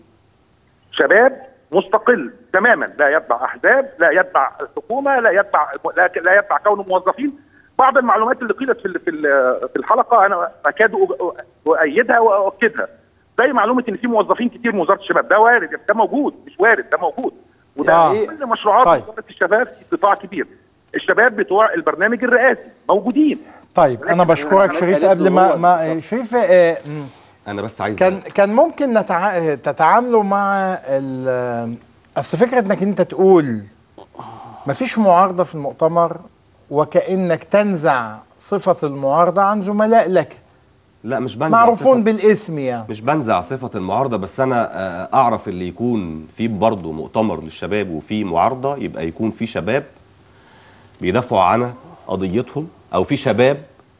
شباب مستقل تماما، لا يتبع احزاب، لا يتبع الحكومه، لا يتبع لا, لا يتبع كونه موظفين. بعض المعلومات اللي قيلت في في في الحلقه انا اكاد اؤيدها واؤكدها، زي معلومه ان في موظفين كتير من وزاره الشباب. ده وارد، ده موجود، مش وارد، ده موجود. وده آه. كل مشروعات طيب. وزاره الشباب في قطاع كبير. الشباب بتوع البرنامج الرئاسي موجودين. طيب انا بشكرك شريف. قبل ما ما شريف آه انا بس عايز كان كان ممكن نتع... تتعاملوا مع ال... اصل فكره انك انت تقول مفيش معارضه في المؤتمر وكانك تنزع صفه المعارضه عن زملاء لك. لا مش بنزع معروفون صفة بالاسم يعني. مش بنزع صفة المعارضة، بس أنا آه، أعرف اللي يكون في برضه مؤتمر للشباب وفي معارضة، يبقى يكون في شباب بيدافعوا عن قضيتهم، أو في شباب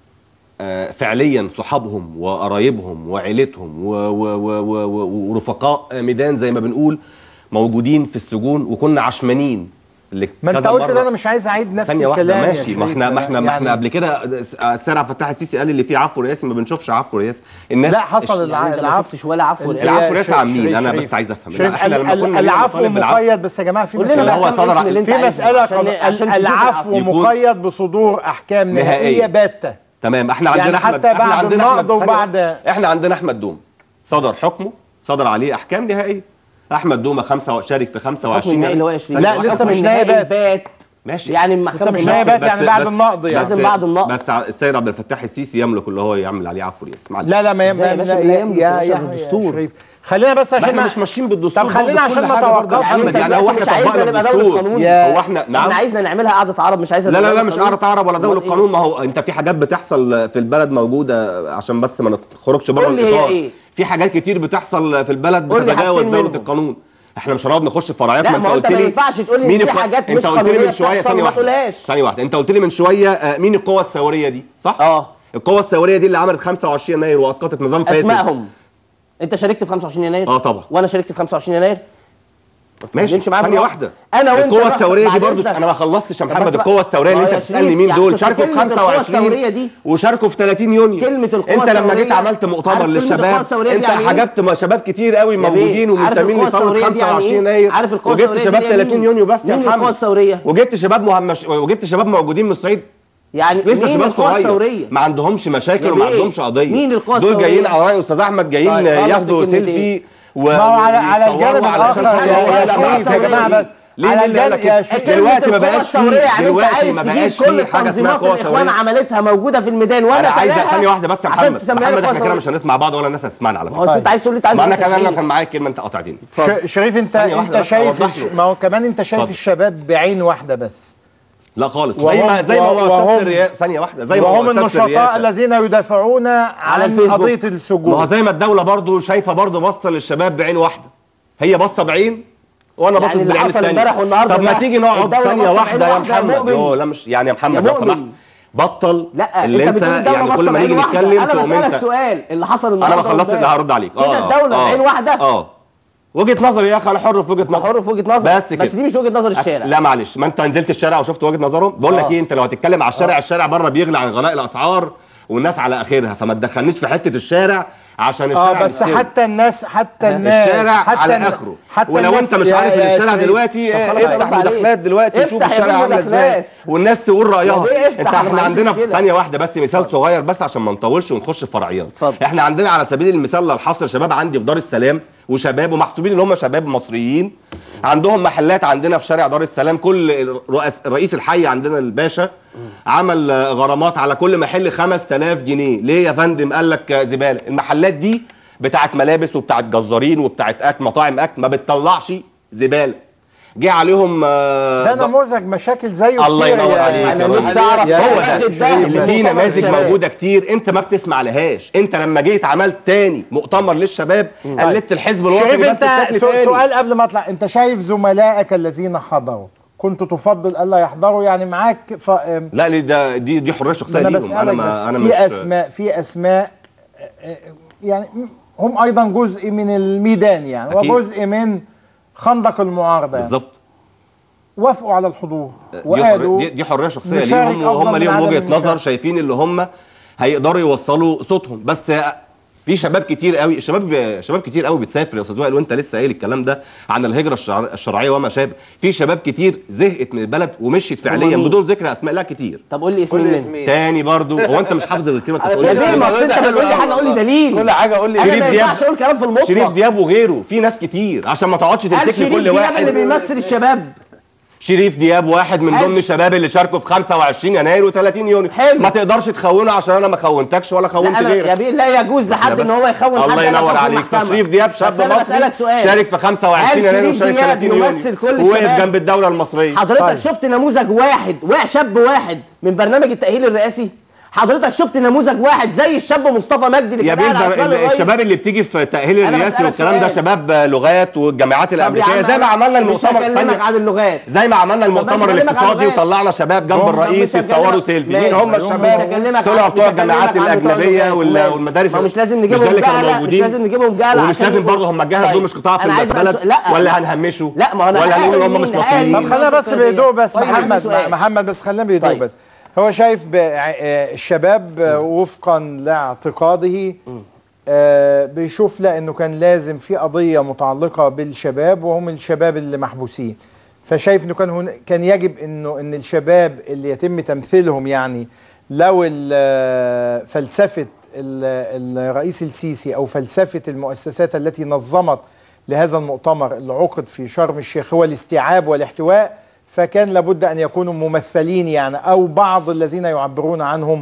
آه، فعليا صحابهم وقرايبهم وعيلتهم و- و- و- و- و- ورفقاء ميدان زي ما بنقول موجودين في السجون وكنا عشمانين. اللي ما انت كذا قلت مرة- ان انا مش عايز اعيد نفس ثانية واحدة الكلام. ماشي. ما احنا ما احنا ما احنا قبل كده السيد عبد الفتاح السيسي قال اللي فيه عفو رئاسي ما بنشوفش عفو رئاسي. الناس لا حصل يعني الع... انت ما العفو شفتش ولا عفو رئاسي. العفو رئاسي عن شريف- مين؟ انا شريف- بس عايز افهم. شريف احنا لما ال- كنا العفو بنطالب بالعفو- مقيد، بس يا جماعه في قول لنا مسألة هو بقى صدر الاسم عن- اللي انت في عايزه مسألة عشان- قض- عشان تشوف العفو يكون- مقيد بصدور احكام نهائيه نهائية. باته. تمام. احنا يعني عندنا احمد حتى احنا بعد عندنا النقض احمد وبعد- احنا عندنا احمد دوم صدر حكمه، صدر عليه احكام نهائيه. احمد دومه خمسة شارك في خمسة حكم وعشرين النهائي اللي هو عشرين. لا، لسه حكم مش النهائي نهائي بات. ماشي يعني لسه المحكمه مش كلها نهائي بات، بس- يعني بعد بس- النقض يعني. لازم بعد النقض. بس السيد عبد الفتاح السيسي يملك اللي هو يعمل عليه عفو رئاسي. معلش. لا لا ما ازاي يا ينفع. باشا؟ لا، لا يا يملك يا يا باشا يا بالدستور. شريف خلينا بس ما عشان احنا ما- مش ماشيين بالدستور. طب خلينا برضه في عشان كل ما حاجة برضه يا توقفش. محمد. انت يعني هو دلوقتي احنا مش عايزنا طبقنا نبقى دولة الدستور. قانون. هو احنا نعم. احنا عايزنا نعملها قعده عرب، مش عايزه لا لا لا مش قعده قعدة عرب ولا دولة قانون. ما هو انت في حاجات بتحصل في البلد موجودة، عشان بس ما نخرجش بره قول لي هي الاطار. ايه؟ في حاجات كتير بتحصل في البلد قول لي بتتجاوز حاجتين دولة منهم. القانون. احنا مش هنقعد نخش في فرعيات. لا، ما انت ما هو انت قلت ما لي ينفعش تقول لي مين ان في الق- حاجات انت مش قلت لي قانونية من شوية بتحصل ثانية وما واحدة تقولهاش. ثانية واحدة انت قلت لي من شوية آه، مين القوة الثورية دي صح؟ اه القوة الثورية دي اللي عملت خمسة وعشرين يناير واسقطت نظام فاسد. اسمائهم. انت شاركت في خمسة وعشرين يناير؟ اه طبعا. وانا شاركت في خمسة وعشرين يناير. ماشي نمشي معايا ثانية بالراحة. واحدة. انا وانت القوة نحصل الثورية دي بعد برضه إذنك. انا ما خلصتش يا طب محمد. بس القوة الثورية اللي آه انت يا بتسألني شريف، مين يعني دول بس شاركوا في كلمة خمسة القوة الثورية وعشرين دي. وشاركوا في ثلاثين يونيو. كلمة القوة انت لما جيت الثورية- عملت مؤتمر عارف كلمة القوة للشباب الثورية دي انت يعني ايه؟ حجبت شباب كتير قوي يا موجودين بيه، عارف ومنتمين القوة لثورة الثورية دي يعني خمسة وعشرين ايه؟ يناير. عارف القوة وجبت الثورية شباب دي يعني ثلاثين مين؟ يونيو بس يا مين القوة محمد. الثورية؟ وجبت شباب مهمش وجبت شباب موجودين من الصعيد يعني لسه مين شباب القوة صغير الثورية؟ ما عندهمش مشاكل يا وما بيه، عندهمش قضيه. مين القوة دول الثورية؟ جايين على راي استاذ احمد جايين طيب، خلص ياخدوا الكلمتين. سيلفي و ما هو على على الجانب ويصوروا على الاخر شاشة يا الموبايل. شريف يا جماعه بس ليه على ليه الجانب لك يا شريف دلوقتي ما القوة بقاش الثورية فيه يعني انت دلوقتي عايز ما تجيب بقاش كل فيه حاجه اسمها التنظيمات قوه اللي الاخوان ثوريه. عملتها موجوده في الميدان وانا انا عايز تلاها ثانيه واحده بس يا عشان محمد. تسميها محمد القوة احنا كده الثورية. مش هنسمع بعض ولا الناس هتسمعنا على ما هو فكره. انت عايز تقول لي انت عايز ما انا تمثل كمان شيء. لو كان معايا كلمه انت قاطعتني. ش- شريف انت ثانية واحدة انت بس شايف أوضح الش- له. ما هو كمان انت شايف اتفضل. الشباب بعين واحده بس. لا خالص. وهم- زي ما زي ما هو وهم- اساس الرئاسه ثانيه واحده زي ما وهم هو اساس النشطاء الرئاسه. الذين يدافعون عن الفيسبوك. قضيه ما هو السجون. زي ما الدوله برضو شايفه برضو بصه للشباب بعين واحده. هي بصه بعين وانا يعني باصص اللي بالعين حصل الثانيه. امبارح والنهارده طب ما بقى تيجي نقعد الدولة ثانيه بصة واحده يا بعين واحدة يا محمد. مؤمن. يوه لا مش يعني يا محمد يا لو سمحت مؤمن. بطل لا اللي انت انت بتقول الدوله يعني بصه كل ما بعين نيجي واحده. نتكلم انا تقوم بسالك انت. سؤال اللي حصل انا النهارده ما خلصت امبارح. اللي هرد عليك. كده الدوله بعين واحده. اه وجهه نظري يا اخي انا حر في وجهه نظري. حر في وجهه نظر بس كده. بس دي مش وجهه نظر الشارع. لا معلش ما انت نزلت الشارع وشفت وجهه نظرهم. بقول لك آه. ايه انت لو هتتكلم على الشارع الشارع بره بيغلى عن غلاء الاسعار والناس على اخرها فما تدخلنيش في حته الشارع عشان الشارع اه بس يستوي. حتى الناس حتى الناس الشارع حتى على الناس- اخره. حتى ولو الناس- انت مش يا- عارف ان يا الشارع شريف، دلوقتي طب اه، خلاص افتح ارد عليك. مداخلات دلوقتي افتح شوف يا الشارع بيه عامل ازاي مداخلات. والناس تقول رايها. يا بيه افتح، انت انا احنا ما عندنا عنديش في كده. ثانيه واحده بس مثال صغير بس عشان ما نطولش ونخش في فرعيات. اتفضل. احنا عندنا على سبيل المثال للحصر شباب عندي في دار السلام وشباب ومحسوبين ان هم شباب مصريين عندهم محلات عندنا في شارع دار السلام. كل رؤس رئيس الحي عندنا الباشا عمل آه، غرامات على كل محل خمسة آلاف جنيه. ليه يا فندم؟ قال لك آه، زباله. المحلات دي بتاعت ملابس وبتاعت جزارين وبتاعت اكل مطاعم اكل ما بتطلعش زباله. جه عليهم آه ده نموذج مشاكل زيه الله كتير ينور عليك. انا نفسي اعرف هو ده اللي فيه نماذج الشباب. موجوده كتير انت ما بتسمع لهاش. انت لما جيت عملت تاني مؤتمر للشباب قلدت الحزب الوطني شريف، بس انت بشكل سو- تاني. سؤال قبل ما اطلع، انت شايف زملائك الذين حضروا كنت تفضل الا يحضروا؟ يعني معاك ف... ام- لا ليه ده دي دي حريه شخصيه انا ليهم. بسألك انا بس ما انا في مش اسماء في اسماء اه، اه، يعني هم ايضا جزء من الميدان يعني، أكيد. وجزء من خندق المعارضه يعني. بالظبط. وافقوا على الحضور دي وقالوا حرية- دي, دي حريه شخصيه نشارك ليهم، أفضل وهم من ليهم عدم وجهه المشاركة. نظر شايفين اللي هم هيقدروا يوصلوا صوتهم. بس في شباب كتير قوي، الشباب شباب كتير قوي بتسافر يا استاذ وائل، وانت لسه قايل الكلام ده عن الهجره الشرع- الشرعيه وما شابه. في شباب كتير زهقت من البلد ومشيت فعليا مين؟ بدون ذكر اسماء. لا كتير. طب قول لي اسمين منهم. تاني برضو هو انت مش حافظ الكلمه انت يا بتقولها بيه، ما أصل انت بتقول لي حاجه قول لي دليل. كل حاجه قول لي انا شريف ما دياب. ينفعش اقول كلام في المطلق. شريف دياب وغيره، في ناس كتير عشان ما تقعدش هل تمسكني شريف كل دياب واحد. اللي بيمثل الشباب؟ شريف دياب واحد من حلو. ضمن الشباب اللي شاركوا في خمسة وعشرين يناير و30 يونيو. حلو. ما تقدرش تخونه عشان انا ما خونتكش ولا لا خونت أنا غيرك. يا بيه لا يجوز لحد ان هو يخون حد. الله أنا ينور بحكم عليك. المحكمة. فشريف دياب شاب بس أنا بسألك مصري سؤال. شارك في خمسة وعشرين هل يناير شريف وشارك دياب ثلاثين يمثل يونيو كل ووقف الشباب؟ جنب الدوله المصريه. حضرتك طيب. شفت نموذج واحد واحد شاب واحد من برنامج التأهيل الرئاسي؟ حضرتك شفت نموذج واحد زي الشاب مصطفى مجدي اللي يا كان قاعد على بيه شمال ده الرئيس؟ الشباب اللي بتيجي في التأهيل أنا الرئاسي بسألك والكلام ده سؤال. شباب لغات والجامعات طب يا الامريكيه عم زي ما عملنا مش المؤتمر هكلمك ثانية. عن اللغات. زي ما عملنا المؤتمر هكلمك عن الاقتصادي اللغات. وطلعنا شباب جنب هم- الرئيس مش يتصوروا هكلمك- سيلفي. ماشي. مين هم مش الشباب؟ هكلمك طلعوا عن- بتوع مش الجامعات هكلمك عن بتوع الاجنبيه اللغات. وال- والمدارس ما مش لازم مش نجيبهم ده اللي كانوا جهلة، موجودين. مش لازم نجيبهم جهلة ومش عشان لازم يبقوا- برضه هم الجهل دول مش قطاع في أنا عايز أسأل البلد سؤال. لا ولا هنهمشوا لا ما انا ولا هنقول ان هم مش هقول مصريين. طب خلينا بس بهدوء بس. طيب، عندي محمد سؤال. محمد بس خلينا بهدوء طيب. بس. هو شايف ب- آه، الشباب آه، وفقا لاعتقاده آه، بيشوف لا انه كان لازم في قضيه متعلقه بالشباب وهم الشباب اللي محبوسين، فشايف انه كان هن كان يجب انه ان الشباب اللي يتم تمثيلهم يعني لو ال- فلسفه ال- الرئيس السيسي او فلسفه المؤسسات التي نظمت لهذا المؤتمر اللي عقد في شرم الشيخ هو الاستيعاب والاحتواء، فكان لابد ان يكونوا ممثلين يعني او بعض الذين يعبرون عنهم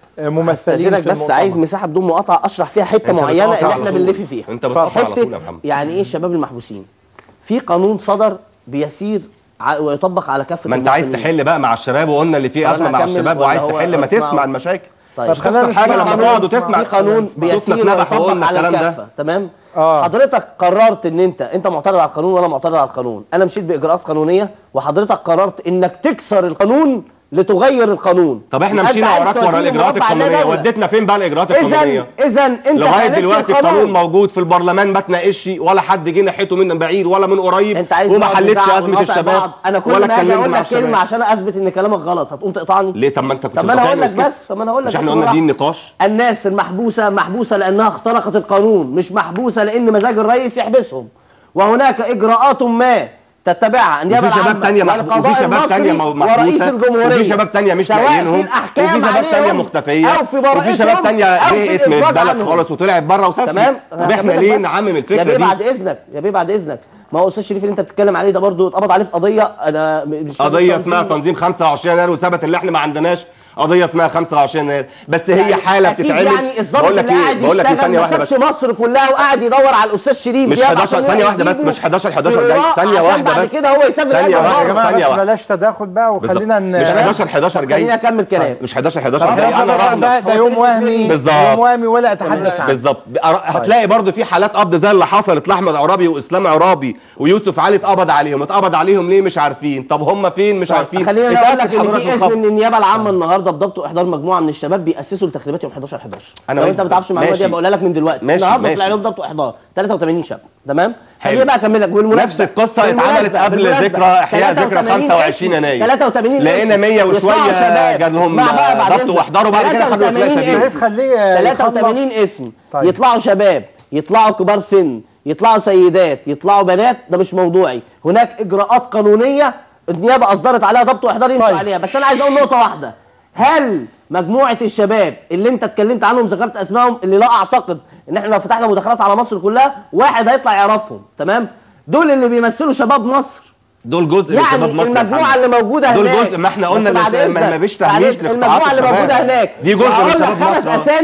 ممثلين استاذنك في بس المؤتمر. عايز مساحه بدون مقاطعه اشرح فيها حته أنت معينه بتقاطع اللي على احنا طول. بنلف فيها. أنت بتقاطع على طول يا محمد. يعني ايه الشباب المحبوسين؟ في قانون صدر بيسير ع- ويطبق على كافه ما انت عايز المواطنين. تحل بقى مع الشباب وقلنا اللي فيه طب ازمه أنا مع هكمل الشباب ولا وعايز هو تحل ما اسمعوا؟ تسمع المشاكل. طيب طب خلينا تخسر حاجه نسمع لما قانون تقعد نسمع. وتسمع في قانون صوتنا بيسير اتنبح ويطبق وقلنا على الكلام ده. الكافه تمام. آه. حضرتك قررت ان انت انت معترض على القانون وانا معترض على القانون، انا مشيت باجراءات قانونيه وحضرتك قررت انك تكسر القانون لتغير القانون. طب احنا يبقى أنت مشينا عايز وراك ورا توديني الاجراءات مربع لا القانونيه، دولة. وديتنا فين بقى الاجراءات اذا القانونيه؟ اذا انت لغايه خالفت دلوقتي القانون. القانون موجود في البرلمان ما تناقش ولا حد جه ناحيته من بعيد ولا من قريب انت عايز وما نقعد حلتش نزعق ازمه ونقاطع الشباب بعض. انا كل ولا ما اجي اتكلمت اقول مع لك كلمه الشباب. عشان اثبت ان كلامك غلط هتقوم تقطعني؟ ليه؟ طب ما انت كنت طب ما انا اقول لك بتقاطعني بس طب ما انا اقول لك مش بس احنا قلنا بالراحة. دي النقاش؟ الناس المحبوسه محبوسه لانها اخترقت القانون، مش محبوسه لان مزاج الرئيس يحبسهم، وهناك اجراءات ما تتبعها النيابه وفي شباب العامة تانية محبو- والقضاء وفي شباب تانية المصري مو- محبوسة، ورئيس الجمهوريه، وفي شباب تانية مش سواء لاقيينهم، في الاحكام وفي شباب تانية عليهم مختفية، او في وفي شباب براءتهم تانية أو في زهقت من الإفراج البلد عنهم. خالص وطلعت بره وسافرت. تمام. طب احنا هكملك ليه بس. نعمم يا الفكره بيه دي؟ بعد اذنك يا بيه بعد اذنك ما هو استاذ شريف اللي انت بتتكلم عليه ده برضه اتقبض عليه في قضيه انا مش فاكر قضيه تنظيم- اسمها تنظيم خمسة وعشرين يناير وثبت ان احنا ما عندناش قضيه اسمها خمسة وعشرين يناير، بس هي يعني حاله أكيد بتتعمل. يعني الظابط بقول لك اللي ايه قاعد بقول لك ايه يشتغل ثانيه ما واحده بس سابش مصر كلها وقاعد يدور على الاستاذ شريف مش دياب حداشر عشان ثانيه واحده بس يجيبه مش حداشر حداشر في جاي الرواق ثانيه عشان واحده بعد بس كده هو يسافر ثانية يرجع واحدة. يا بره. جماعه ثانية بس واحدة. بلاش تداخل بقى وخلينا ن... مش حداشر حداشر جاي خليني اكمل كلام. مش حداشر حداشر طب جاي انا ده, رافض ده, ده يوم وهمي بالظبط. يوم وهمي ولا اتحدث عنه. بالظبط. هتلاقي برضو في حالات قبض زي اللي حصلت لاحمد عرابي واسلام عرابي ويوسف علي اتقبض عليهم. اتقبض عليهم ليه مش عارفين؟ طب هم فين مش عارفين؟ خليني اقول لك ان حضرتك في اسم الخبر. من النيابه العامه النهارده بضبط واحضار مجموعه من الشباب بياسسوا لتخريبات يوم حداشر حداشر. أنا لو ماشي. انت ما تعرفش المعلومه دي ماشي. بقولها لك من دلوقتي. ماشي. النهارده ماشي. طلع لهم ضبط واحضار ثلاثة وثمانين شاب تمام. حلو. خليني بقى اكمل لك بالمناسبه نفس القصه بالمناسبة- اتعملت قبل بالمناسبة. ذكرى احياء ذكرى ثلاثة وثمانين خمسة وعشرين اسم. يناير ثلاثة وثمانين لقينا اسم. مية وشويه يطلعوا شباب. جات لهم اسمع بقى بعد ضبط إذنك. واحضار وبعد كده خدوا ثلاثة وثمانين ثلاثة اسم. خليه ثلاثة وثمانين يخلص. اسم طيب. يطلعوا شباب يطلعوا كبار سن يطلعوا سيدات يطلعوا بنات، ده مش موضوعي. هناك اجراءات قانونيه النيابه اصدرت عليها ضبط واحضار يمشوا طيب. عليها. بس انا عايز اقول نقطه واحده، هل مجموعه الشباب اللي انت اتكلمت عنهم ذكرت اسمائهم اللي لا اعتقد ان احنا لو فتحنا مداخلات على مصر كلها واحد هيطلع يعرفهم تمام، دول اللي بيمثلوا شباب مصر؟ دول جزء من يعني شباب مصر. المجموعه اللي موجوده دول هناك جزء ما احنا قلنا بس بعد اللي ما إذنك- ما فيش بعد تهميش إذنك لقطاعات المجموعه اللي الشباب. موجوده هناك دي جزء من هقول لك شباب خمس مصر. اسامي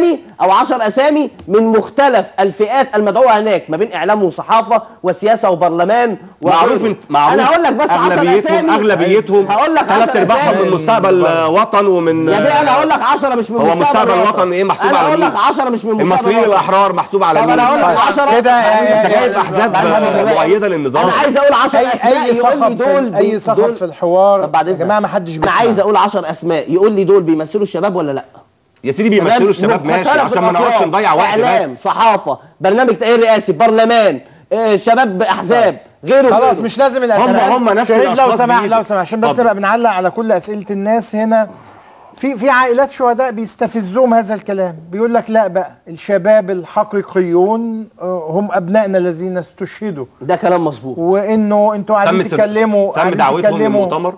او عشر اسامي من مختلف الفئات المدعوه هناك ما بين اعلام وصحافه وسياسه وبرلمان معروف انت معروف انا هقول لك بس عشر اسامي اغلبيتهم هقول لك ثلاث ارباعهم من مستقبل وطن ومن يا بيه انا هقول لك عشرة مش من هو مستقبل الوطن ايه محسوب على مين؟ انا هقول لك عشرة مش من مستقبل المصريين الاحرار محسوب على طب مين؟ انا هقول لك عشرة كده جايب احزاب مؤيده للنظام. انا عايز اقول عشر اسماء اي يقول لي سخط دول في اي سخط في الحوار. طب بعد يا جماعه ما حدش انا بيسمع. عايز اقول عشر اسماء يقول لي دول بيمثلوا الشباب ولا لا؟ يا سيدي بيمثلوا الشباب ماشي عشان ما نقعدش نضيع وقت. اعلام صحافه برنامج تأهيل رئاسي برلمان آه، شباب احزاب غيره خلاص غيره. مش لازم الاسماء. هم هم نفس شريف لو الأشخاص سمح بيجوا. لو سمح عشان بس اتفضل. نبقى بنعلق على كل اسئله الناس هنا. في في عائلات شهداء بيستفزوهم هذا الكلام، بيقول لك لا بقى الشباب الحقيقيون آه، هم ابنائنا الذين استشهدوا، ده كلام مظبوط. تم وانه انتوا قاعدين است- تتكلموا تم قاعدين دعوتهم تتكلموا. للمؤتمر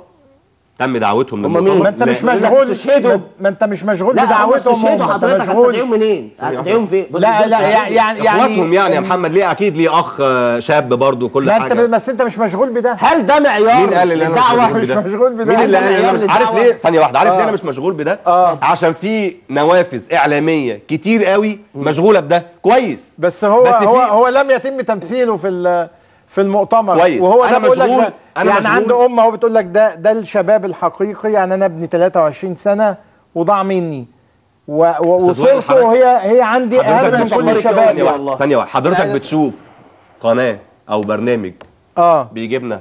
تم دعوتهم هم للمؤتمر مين؟ ما انت مش لا، مشغول استشهدوا. ما- ما انت مش مشغول لا هم بدعوتهم استشهدوا هم، انت حضرتك مشغول. هتدعيهم منين؟ هتدعيهم فين؟ لا لا يعني يعني اخواتهم يعني يا محمد ليه اكيد ليه اخ آه، شاب برضه كل ما انت حاجه. بس انت مش مشغول بده. هل ده معيار مين قال ان انا مش للدعوة؟ مشغول مش بده؟ مشغول بده. مين اللي هل قال ده ان انا معيار مش عارف للدعوة؟ ليه؟ ثانيه واحده، عارف آه. ليه انا مش مشغول بده؟ آه. عشان في نوافذ اعلاميه كتير قوي مشغوله بده كويس. بس هو بس هو في- هو لم يتم تمثيله في ال- في المؤتمر كويس. وهو ده أنا بقول لك مشغول. ده أنا يعني مشغول. عنده امه هو بتقول لك ده ده الشباب الحقيقي. يعني انا ابني ثلاثة وعشرين سنه وضاع مني و- و- أستاذ وائل، وصورته هي هي عندي حضرتك اهم من بتشوف- كل الشباب. ثانية واحدة، والله. ثانيه واحده حضرتك بتشوف قناه او برنامج اه بيجيبنا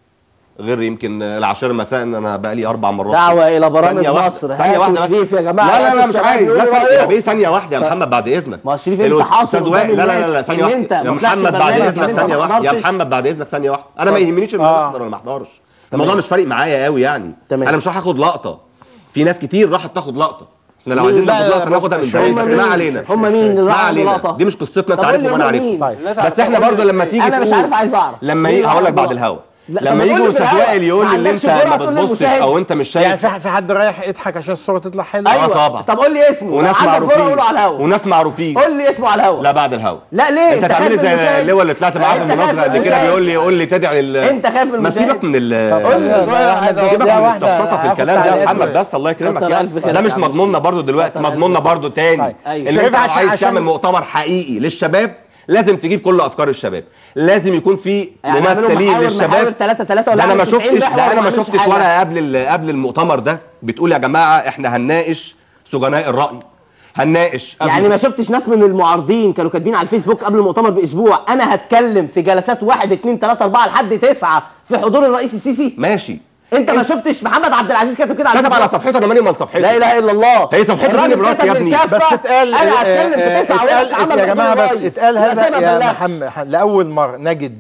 غير يمكن العاشرة مساء ان انا بقى لي اربع مرات دعوة إلى برامج ثانية واحدة- مصر. ثانيه هاتوا واحده بس شريف يا جماعة، لا لا لا هاتوا مش الشباب عايز يقولوا بس رأيهم. يا بيه ثانيه واحده يا محمد بعد اذنك ما هو شريف انت الأستاذ حاصل قدام وائل- لا لا لا الناس ثانيه إن واحده أنت يا ما طلعتش محمد بعد برنامج، اذنك إن أنت ثانيه ما واحده يا حضرتش. محمد بعد اذنك ثانيه واحده انا ما يهمنيش ان آه. انا احضر ولا ما احضرش الموضوع مش فارق معايا قوي يعني تمام. انا مش رايح اخد لقطه في ناس كتير راحت تاخد لقطه احنا لو مين؟ عايزين لا، ناخد لا، لقطه لا، ناخدها من بص، بعيد هم بس مين؟ ما علينا هم مين اللي ما راحوا علينا لقطة؟ دي مش قصتنا طب انت قول عارف لي وانا هم عارفها مين؟ طيب بس احنا برضه لما تيجي انا مش تقول- عارف عايز اعرف لما مين يجي هقول لك راح بعد لقطة؟ الهوا لا، طب لما ما يجي تقول لي استاذ في الهوا. وائل يقول ما لي اللي عندكش انت جرأة ما تقول بتبصش للمشاهد. او انت مش يعني شايف في في حد رايح يضحك عشان الصوره تطلع حلوه؟ ايوه طبعا. طب قول لي اسمه. وناس لو عندك جرأة معروفين قوله على الهوا. وناس معروفين قول لي اسمه على الهوا. لا بعد الهوا لا ليه؟ انت تعملي خايف زي من المشاهد؟ اللواء اللي طلعت معاه في انت خايف المناظره من قد كده المشاهد؟ بيقول لي قول لي تدعي ال انت خايف من ما المشاهد؟ سيبك من ال قول لي لا، لا، عايز لا، أقول- سيبك دقيقة من واحدة، السفسطه في هاخد الكلام ده يا تعليقات. محمد بس الله يكرمك كتر يعني ألف خيرك ده مش يا عم مضموننا برضو دلوقتي كتر ألف مضموننا برضو تاني طيب. أيوة. اللي شايف انت عشان- عايز عشان- تعمل مؤتمر حقيقي للشباب لازم تجيب كل افكار الشباب لازم يكون في يعني اعملوا ممثلين محاور- محاور للشباب ثلاثة ثلاثة ولا ده انا ما تسعين شفتش محور ده انا ما وعملش شفتش حاجة. ورقه قبل ال- قبل المؤتمر ده بتقول يا جماعه احنا هنناقش سجناء الراي هنناقش قبل- يعني ما شفتش ناس من المعارضين كانوا كاتبين على الفيسبوك قبل المؤتمر باسبوع انا هتكلم في جلسات واحد اتنين تلاته اربعه لحد تسعه في حضور الرئيس السيسي؟ ماشي انت ما شفتش محمد عبد العزيز كاتب كده على كتب على الفيسبوك؟ صفحته انا مالي مال صفحته لا اله الا الله. هي صفحته الراجل اللي براسي كتب يا ابني. للكافة، بس اتقال انا هتكلم في آه، تسعه اتقال- ومش عمل يا جماعه حضور بس الرئيس. اتقال لا، هذا سيبك يا بالله. محمد لاول مره نجد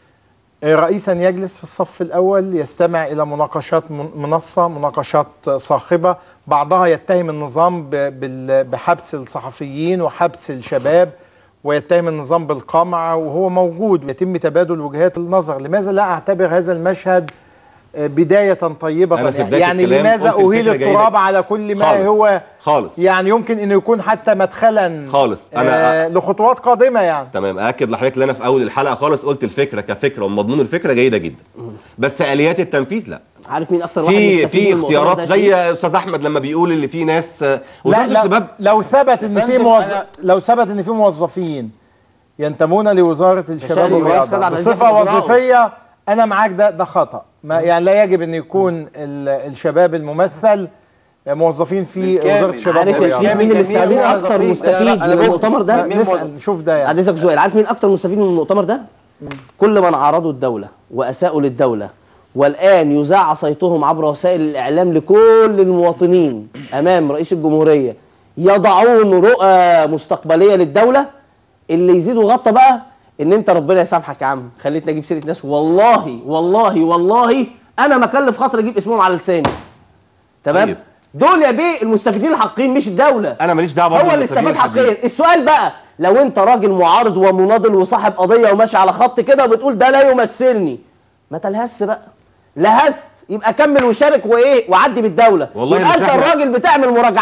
رئيسا يجلس في الصف الاول يستمع الى مناقشات من- منصه مناقشات صاخبه بعضها يتهم النظام ب- بال- بحبس الصحفيين وحبس الشباب ويتهم النظام بالقمع وهو موجود ويتم تبادل وجهات النظر. لماذا لا اعتبر هذا المشهد بداية طيبة؟ أنا في بداية يعني الكلام لماذا قلت أهيل الفكرة التراب جيدة. على كل ما خالص. هو خالص يعني يمكن انه يكون حتى مدخلا خالص. أنا- آه لخطوات قادمة يعني. تمام اكد لحضرتك اللي انا في اول الحلقه خالص قلت الفكره كفكره ومضمون الفكره جيده جدا بس اليات التنفيذ لا عارف مين اكتر واحد في مستفيد في من الموضوع اختيارات ده؟ زي استاذ احمد لما بيقول اللي في ناس لا وزاره لا الشباب لو ثبت ان في فندم، موظف أنا- لو ثبت ان في موظفين ينتمون لوزارة الشباب عشان المهندس خد والرياضة على بصفة ذكر الجراوة. وظيفية انا معاك ده ده خطأ. ما يعني لا يجب ان يكون ال- الشباب الممثل موظفين في بالكامل. وزارة الشباب عارف يا والرياضة. شريف مين اللي جميع مستفيد الموظفين. اكتر لا، لا، مستفيد أنا من بقول- المؤتمر ده؟ مين نسأل نشوف ده يعني. عايز اسالك سؤال، عارف مين اكتر مستفيد من المؤتمر ده؟ كل من عارضوا الدوله واساءوا للدوله والان يذاع صيتهم عبر وسائل الاعلام لكل المواطنين امام رئيس الجمهوريه يضعون رؤى مستقبليه للدوله. اللي يزيدوا غطى بقى ان انت ربنا يسامحك يا عم خليتني اجيب سيره ناس والله والله والله انا ما اكلف خاطر اجيب اسمهم على لساني. تمام؟ طيب. دول يا بيه المستفيدين الحقيقيين مش الدوله. انا ماليش دعوه برضه هو اللي بالمستفيدين استفاد الحقيقيين. حقيقيا. السؤال بقى لو انت راجل معارض ومناضل وصاحب قضيه وماشي على خط كده وبتقول ده لا يمثلني ما تلهس بقى. لهست يبقى كمل وشارك وايه وعدي بالدوله. والله يبقى مش انت احنا- الراجل بتعمل مراجعات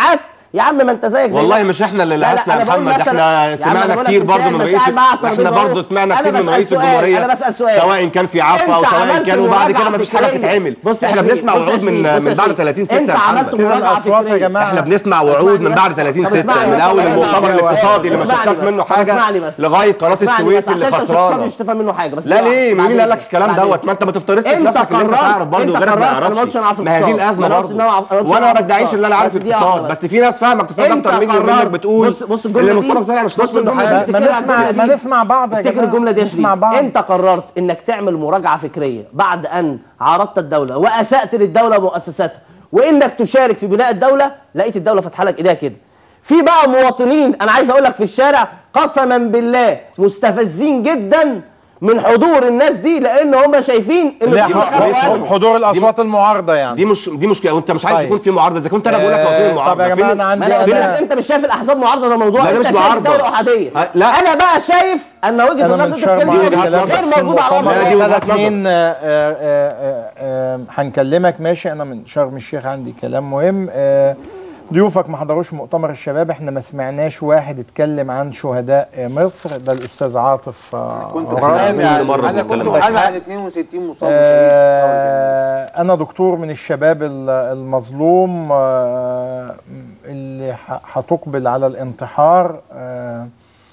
يا عم ما انت زيك زي والله مش احنا اللي لا، لا، لهسنا يا أنا بقول محمد، مثلا- احنا يا عم سمعنا أنا بقول كتير لك برضه مثال، من ما رئيس أنت قاعد مع احنا الترابيزة برضه أهو. سمعنا أنا كتير من بسأل رئيس سؤال، الجمهوريه أنا بسأل سؤال. سواء كان في عفو او أنت سواء عملت كان وبعد كده مراجعة ما فيش حاجه فكرية. تتعمل. بص يا احنا شريف، بنسمع بص يا وعود من شريف، بص من يا بعد شريف. ثلاثين ستة أنت يا عملت محمد. كده مراجعة الأصوات يا فكرية. جماعة. احنا بنسمع اسمعني وعود من بس. بعد ثلاثين طب ستة اسمعني من بس، اول اسمعني المؤتمر بس. الاقتصادي اللي ما اسمعني شفناش بس. منه طب حاجه اسمعني بس. لغايه قناه اسمعني السويس بس، اللي عشان أنت خسرانه. مش تفهم منه حاجه بس. لا ليه؟ مين اللي قال لك الكلام بعد دوت؟ إذنك. ما انت ما تفترضش انت بنفسك ان انت قررت- تعرف برضه انت وغيرك ما قررت- انا ما قلتش انا يعرفش. اعرف ما هي دي اقتصاد. الازمه ما انا قلت برضه. إن أنا- أنا قلت وانا أنا ما أعرف بدعيش اقتصاد. ان انا عارف بس دي اقتصاد، واحدة بس في ناس فاهمه اقتصاد انت اكتر مني قررت- ومنك بتقول بص بص اللي الجمله دي المفترض صحيح مش بص ناقص منه الجملة حاجه. دي ما افتكرها نسمع الجملة ما دي. نسمع بعض يا افتكر جماعة. الجمله دي يا نسمع شريف. بعض. انت قررت انك تعمل مراجعه فكريه بعد ان عارضت الدوله واسأت للدوله ومؤسساتها وانك تشارك في بناء الدوله، لقيت الدوله فاتحه لك ايديها كده. في بقى مواطنين انا عايز اقول لك في الشارع قسما بالله مستفزين جدا من حضور الناس دي، لان هم شايفين ان لا، دي ح- مش ح- حقوقهم. حضور الاصوات المعارضه يعني. دي مش دي مشكله، وانت مش عايز طيب. يكون في معارضه. اذا كنت انا بقول لك هو فين آه، المعارضه؟ طب يا جماعه فين- انا ما عندي انا قلت لك انا انت مش شايف الاحزاب معارضه، ده موضوع لا، انت مش شايف معارضة. الدوله احاديه. ه- لا. انا بقى شايف ان وجهه انا النظر من اللي شرم بتتكلم عليك فيها كلام غير بس موجوده على ارض المؤتمر لا، دي الواقع. وجهة سنة اتنين آه، آه، آه، آه، هنكلمك ماشي. انا من شرم الشيخ عندي كلام مهم. آه، ضيوفك ما حضروش مؤتمر الشباب، احنا ما سمعناش واحد اتكلم عن شهداء مصر. ده الاستاذ عاطف آه، كنت عرابي. حامل كل مرة انا بنتكلم كنت عن حامل حق. عن اتنين وستين مصاب وشهيد في الثورة الجمهورية. آه، أنا دكتور من الشباب ال- المظلوم آه، اللي ح- هتقبل على الانتحار. آه،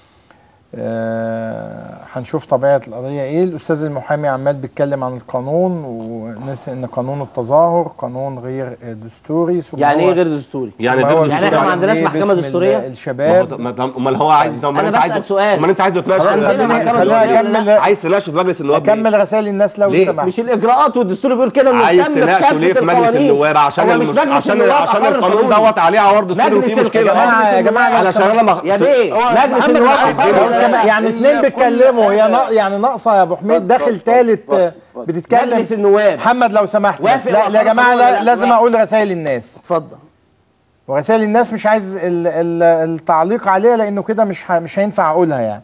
آه، هنشوف طبيعة القضية ايه. الأستاذ المحامي عمال بيتكلم عن القانون ونسي إن قانون التظاهر قانون غير دستوري. ثم يعني هو- ايه غير دستوري؟ يعني ثم غير هو دستوري. يعني احنا ما عندناش ليه محكمة باسم دستورية؟ ال- ما هو الشباب. ده- ما ده- امال هو عايز امال أنا انت عايز بسأل سؤال. امال انت عايز تناقش خلاص، في- خلينا خليني محكمة خليني دستورية ولا أكمل لا؟ عايز تناقش في مجلس النواب ليه؟ أكمل رسائل الناس لو ليه؟ سمحت. مش الاجراءات والدستور بيقول كده انه عايز يهتم تناقشه بكافة ليه في مجلس القوانين. النواب؟ عشان هو مش المش... مجلس عشان النواب عشان أقر القانون القانون. دوت عليه عوار دستوري مجلس وفيه مشكله. النواب- يا جماعة علشان انا ما يا بيه مجلس محمد النواب عايز أقر لو القانون. سمح- يعني اتنين بيتكلموا هي نا- يعني ناقصه يا ابو حميد داخل ثالث بتتكلم. مجلس النواب محمد لو سمحت بس. وافق لا, لا يا وأقر جماعه القانون لا ولا لازم لا؟ اقول رسائل الناس، اتفضل. ورسائل الناس مش عايز ال ال التعليق عليها لانه كده مش ه- مش هينفع اقولها يعني.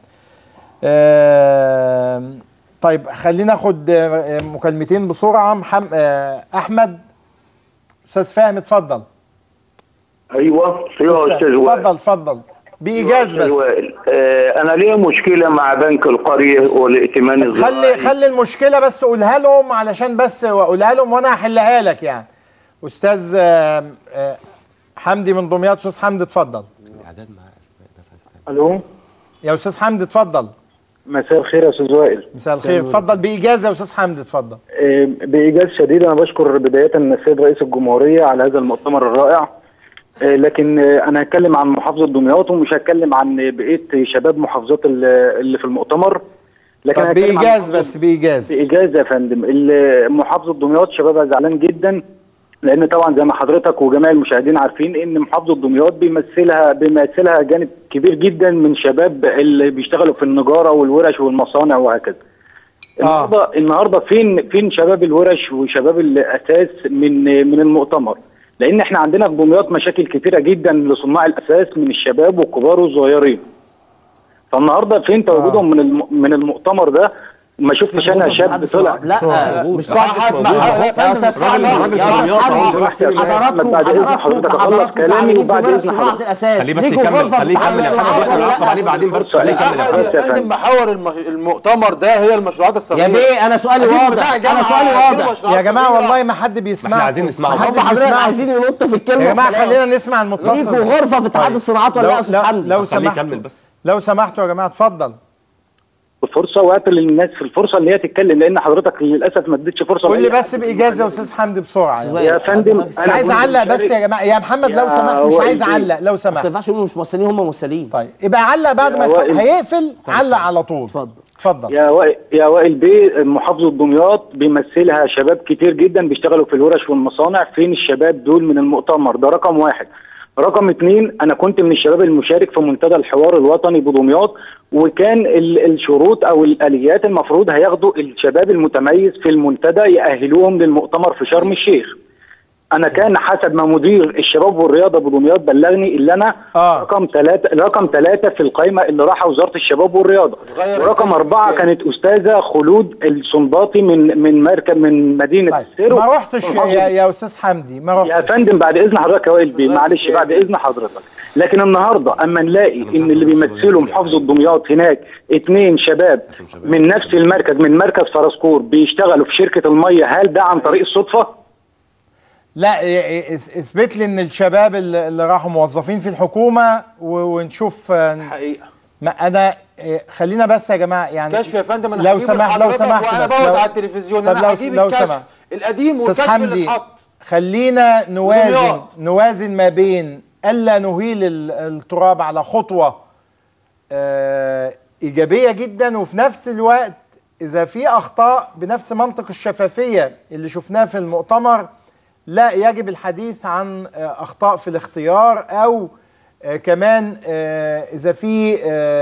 آه طيب خلينا ناخد آه، مكالمتين بسرعه. محم... آه احمد. استاذ فاهم اتفضل. ايوه يا فهمي، استاذ وائل. اتفضل اتفضل بايجاز أستاذ بس. وائل. آه انا ليا مشكله مع بنك القريه والائتمان الزراعي. خلي خلي المشكله بس قولها لهم علشان بس اقولها لهم وانا هحلها لك يعني. استاذ آه، آه، حمدي من دمياط. استاذ حمدي اتفضل. الو، يا استاذ حمدي اتفضل. مساء الخير يا استاذ وائل. مساء الخير. اتفضل بايجاز يا استاذ حمدي اتفضل. آه، بايجاز شديد انا بشكر بدايه السيد رئيس الجمهوريه على هذا المؤتمر الرائع. آه، لكن آه، انا هتكلم عن محافظه دمياط ومش هتكلم عن بقيه شباب محافظات ال- اللي في المؤتمر. لكن طب هتكلم عن بايجاز محافظة- بس بايجاز. بايجاز يا فندم. ال- محافظه دمياط شبابها زعلان جدا، لان طبعا زي ما حضرتك وجميع المشاهدين عارفين ان محافظه دمياط بيمثلها بيمثلها جانب كبير جدا من شباب اللي بيشتغلوا في النجاره والورش والمصانع وهكذا. النهارده النهارده فين فين شباب الورش وشباب الاساس من من المؤتمر؟ لان احنا عندنا في دمياط مشاكل كتيره جدا لصناع الاساس من الشباب والكبار والصغيرين. فالنهارده فين تواجدهم من الم... من المؤتمر ده؟ ما شفتش انا شاب طلع. لا مش صح. راجل راجل في دمياط اهو. حضرتك بعد اذن حضرتك اخلص كلامي وبعد اذن حضرتك خليه بس يكمل خليه يكمل يا محمد واحنا نعقب عليه بعدين بس. خليه يكمل يا احمد محمد. يا فندم، محاور المش- المؤتمر ده هي المشروعات الصغيره. يا بيه انا سؤالي أكيد واضح، بتاع انا جامعة، سؤالي أكيد واضح. مشروعات يا جماعه صغيرة. والله ما حد بيسمع. احنا عايزين نسمعه. هم حضرتك عايزين ينطوا في الكلمه. يا جماعه وخلاص. خلينا نسمع المتصل. ليكوا غرفه في اتحاد الصناعات ولا لو- لا يا استاذ لو- حمدي؟ لو خليه سمحتوا يكمل بس. لو سمحتوا يا جماعه اتفضل. فرصه وقتل للناس في الفرصه اللي هي تتكلم، لان حضرتك للاسف ما اديتش فرصه. قول لي لأي بس حد. بايجاز يا استاذ حمدي بسرعه يعني. يا فندم مش عايز كنت اعلق بس مشارك- يا جماعه. يا محمد لو يا سمحت مش وائل عايز بيه. اعلق لو بس ما سمحت. ينفعش يقولوا مش ممثلين، هم ممثلين. طيب يبقى علق بعد ما يا يف- وائل. هيقفل علق على طول. اتفضل. اتفضل. يا وائل يا وائل بيه، محافظه دمياط بيمثلها شباب كتير جدا بيشتغلوا في الورش والمصانع. فين الشباب دول من المؤتمر ده؟ رقم واحد. رقم اتنين، انا كنت من الشباب المشارك في منتدى الحوار الوطني بدمياط، وكان ال- الشروط او الاليات المفروض هياخدوا الشباب المتميز في المنتدى يأهلوهم للمؤتمر في شرم الشيخ. انا كان حسب ما مدير الشباب والرياضه بدمياط بلغني اللي انا آه. رقم ثلاثه رقم ثلاثه في القائمه اللي راحه وزاره الشباب والرياضه، ورقم اربعه كانت استاذه خلود السنباطي من من مركز من مدينه طيب. السيرو. ما رحتش يا, يا استاذ حمدي، ما رحتش يا فندم بعد اذن حضرتك يا وائل بيه، معلش بعد اذن حضرتك. لكن النهارده اما نلاقي ان اللي بيمثلوا محافظه دمياط هناك اثنين شباب من نفس المركز من مركز فرسكور بيشتغلوا في شركه الميه، هل ده عن طريق الصدفه؟ لا اثبت لي ان الشباب اللي اللي راحوا موظفين في الحكومه ونشوف حقيقه. ما انا خلينا بس يا جماعه يعني كشف يا فندم، انا لو سمحت لو سمحت وانا بقعد على التلفزيون انا هجيب الكشف القديم والكشف اللي اتحط. خلينا نوازن نوازن ما بين الا نهيل التراب على خطوه آه ايجابيه جدا، وفي نفس الوقت اذا في اخطاء بنفس منطق الشفافيه اللي شفناه في المؤتمر لا يجب الحديث عن آه اخطاء في الاختيار، او آه كمان آه اذا في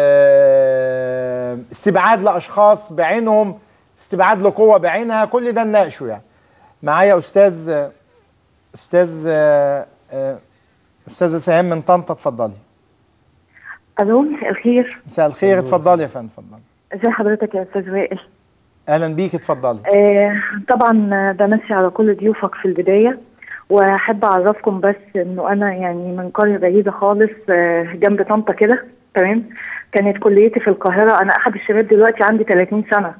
آه استبعاد لاشخاص بعينهم، استبعاد لقوه بعينها، كل ده نناقشه. يعني معايا استاذ استاذ آه آه استاذه سهام من طنطا، اتفضلي. الو مساء الخير. مساء الخير، اتفضلي يا فندم. اتفضلي. ازي حضرتك يا استاذ وائل؟ اهلا بيك، اتفضلي. آه طبعا بمسي على كل ضيوفك في البدايه، واحب اعرفكم بس انه انا يعني من قريه بعيده خالص آه جنب طنطا كده، تمام؟ كانت كليتي في القاهره، انا احد الشباب دلوقتي عندي ثلاثين سنه.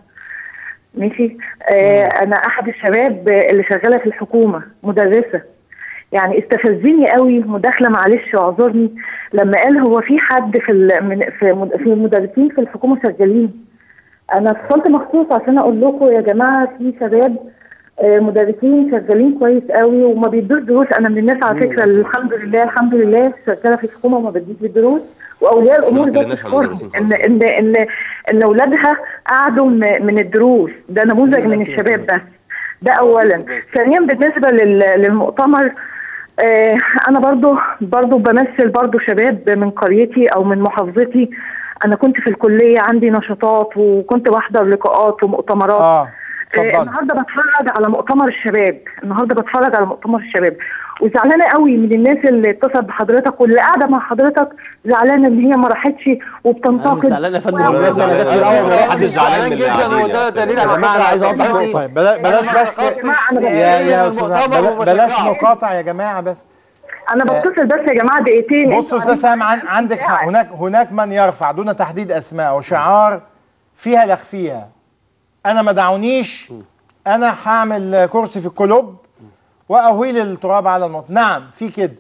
ماشي؟ آه انا احد الشباب اللي شغاله في الحكومه مدرسه. يعني استفزني قوي مداخله، معلش اعذرني، لما قال هو في حد في من في في المدرسين في الحكومه شغالين. انا اتصلت مخصوص عشان اقول لكم يا جماعه في شباب مدرسين شغالين كويس قوي وما بيدوش دروس. انا من الناس على فكره الحمد لله الحمد لله شغاله في الحكومه وما بديش دروس، واولياء الامور ده ان ان ان ان اولادها قعدوا من الدروس. ده نموذج من الشباب بس. ده اولا. ثانيا بالنسبه للمؤتمر، آه انا برضو برضو بمثل برضو شباب من قريتي او من محافظتي. انا كنت في الكليه عندي نشاطات وكنت بحضر لقاءات ومؤتمرات. اه آه النهارده بتفرج على مؤتمر الشباب، النهارده بتفرج على مؤتمر الشباب وزعلانه قوي من الناس اللي اتصلت بحضرتك واللي قاعده مع حضرتك، زعلانه ان هي ما راحتش وبتنتقد. انا زعلانه يا فندم بالمناسبه، انا جت في الاول ما حدش زعلان جدا، وده دليل على جماعه انا عايز اوضح. طيب بلاش بس يا يا استاذ بلاش نقاطع يا جماعه بس. انا بتصل بس يا جماعه دقيقتين. بصوا استاذ سام، عندك حق، هناك هناك من يرفع دون تحديد اسماء وشعار فيها لا اخفيها. انا ما دعونيش، انا هعمل كرسي في الكلوب واهويل التراب على الموت. نعم في كده،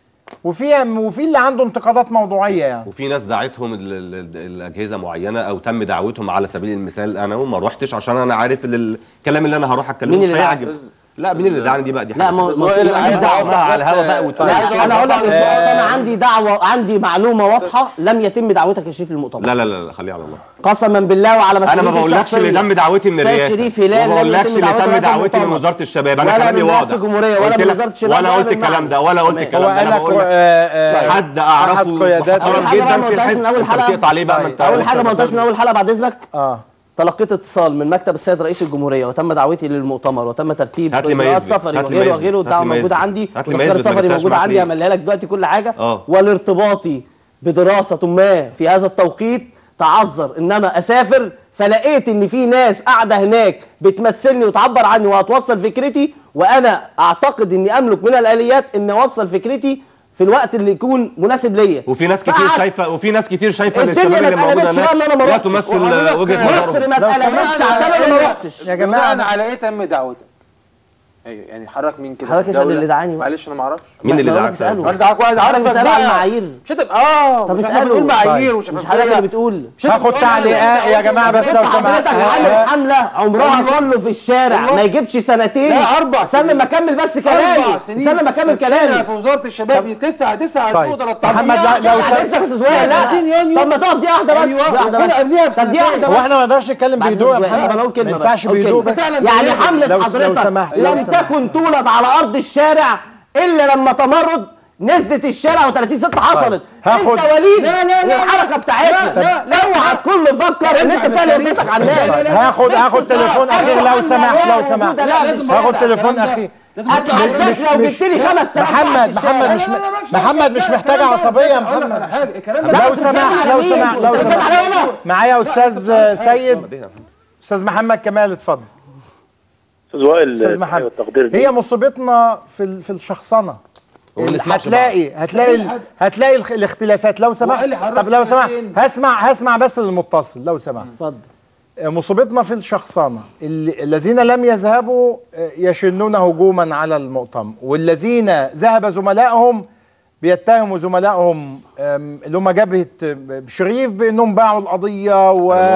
وفي وفي اللي عنده انتقادات موضوعيه يعني، وفي ناس دعتهم الاجهزه معينه او تم دعوتهم. على سبيل المثال انا وما روحتش عشان انا عارف ان الكلام اللي انا هروح اتكلمه مش هيعجب. لا مين اللي دعاني دي بقى؟ دي لا ما هو عايز دعوه على الهوا بقى وتقول انا هقول لك انا عندي دعوه، عندي معلومه واضحه، لم يتم دعوتك يا شريف للمؤتمر. لا لا لا خليها على الله. قسما بالله وعلى مسؤوليتي انا ما بقولكش اللي تم دعوتي من الرئاسه، شريف هلال، ما بقولكش اللي تم دعوتي من وزاره الشباب. انا كلامي واضح، ولا من وزاره الشباب ولا قلت الكلام ده ولا قلت الكلام ده. انا بقول لك حد اعرفه محترم جدا في الحزب بتقطع عليه بقى. ما انت اول حاجه ما قلتهاش من اول حلقه بعد اذنك. اه تلقيت اتصال من مكتب السيد رئيس الجمهوريه وتم دعوتي للمؤتمر وتم ترتيب اجراءات سفري وغيره وغيره. الدعوه موجوده عندي، تذكره سفري موجوده عندي، همليها لك دلوقتي كل حاجه. أوه. والارتباطي بدراسه ما في هذا التوقيت تعذر انما اسافر، فلقيت ان في ناس قاعده هناك بتمثلني وتعبر عني وهتوصل فكرتي، وانا اعتقد اني املك من الاليات ان اوصل فكرتي في الوقت اللي يكون مناسب ليا. وفي ناس كتير شايفه وفي ناس كتير شايفه ان الشباب اللي موجود هناك لا تمثل وجهه نظرهم. مصر ما اتقلبتش عشان انا ما رحتش. يا جماعه انا على ايه تم دعوتك؟ ايوه يعني حضرتك مين كده؟ حضرتك اسال اللي دعاني. معلش انا ما اعرفش مين اللي دعاك؟ انا دعاك واحد عارفك بقى. بتسال عن المعايير. مش هتبقى اه طب اسالوا معايير مش حضرتك اللي بتقول. هاخد تعليقات يا جماعه بس لو سمحت. حضرتك عامل حمله عمرها كله في الشارع ما يجيبش سنتين. لا اربع سنين. استنى ما اكمل بس كلامي. استنى ما اكمل كلامي. في وزاره الشباب تسعة تسعة طيب محمد لو سالت لا طب ما تقف دقيقه واحده بس. طب دقيقه واحده هو احنا ما نقدرش نتكلم بهدوء يا محمد، ما ينفعش بهدوء بس. يعني حمله حضرتك لم تكن تولد على ارض الشارع الا لما تمرد نزلت الشارع و30 ستة حصلت. هاخد انت وليد لا لا لا الحركه بتاعتنا اوعى تكون مفكر ان انت بتعمل وظيفتك على الناس. هاخد هاخد تليفون اخير لو سمحت لو سمحت هاخد تليفون اخير. لازم مش لو جبت لي خمس محمد محمد مش محمد مش محتاج عصبيه يا محمد. لو سمحت لو سمحت لو سمحت معايا استاذ سيد، استاذ محمد كمال اتفضل. استاذ وائل، استاذ محمد، هي مصيبتنا في في الشخصنه. هتلاقي هتلاقي هتلاقي الاختلافات. لو سمحت، طب لو سمحت هسمع هسمع بس للمتصل لو سمحت. اتفضل. مصيبتنا في الشخصنه، الذين لم يذهبوا يشنون هجوما على المؤتمر، والذين ذهب زملائهم بيتهموا زملائهم اللي هم جبهه شريف بانهم باعوا القضيه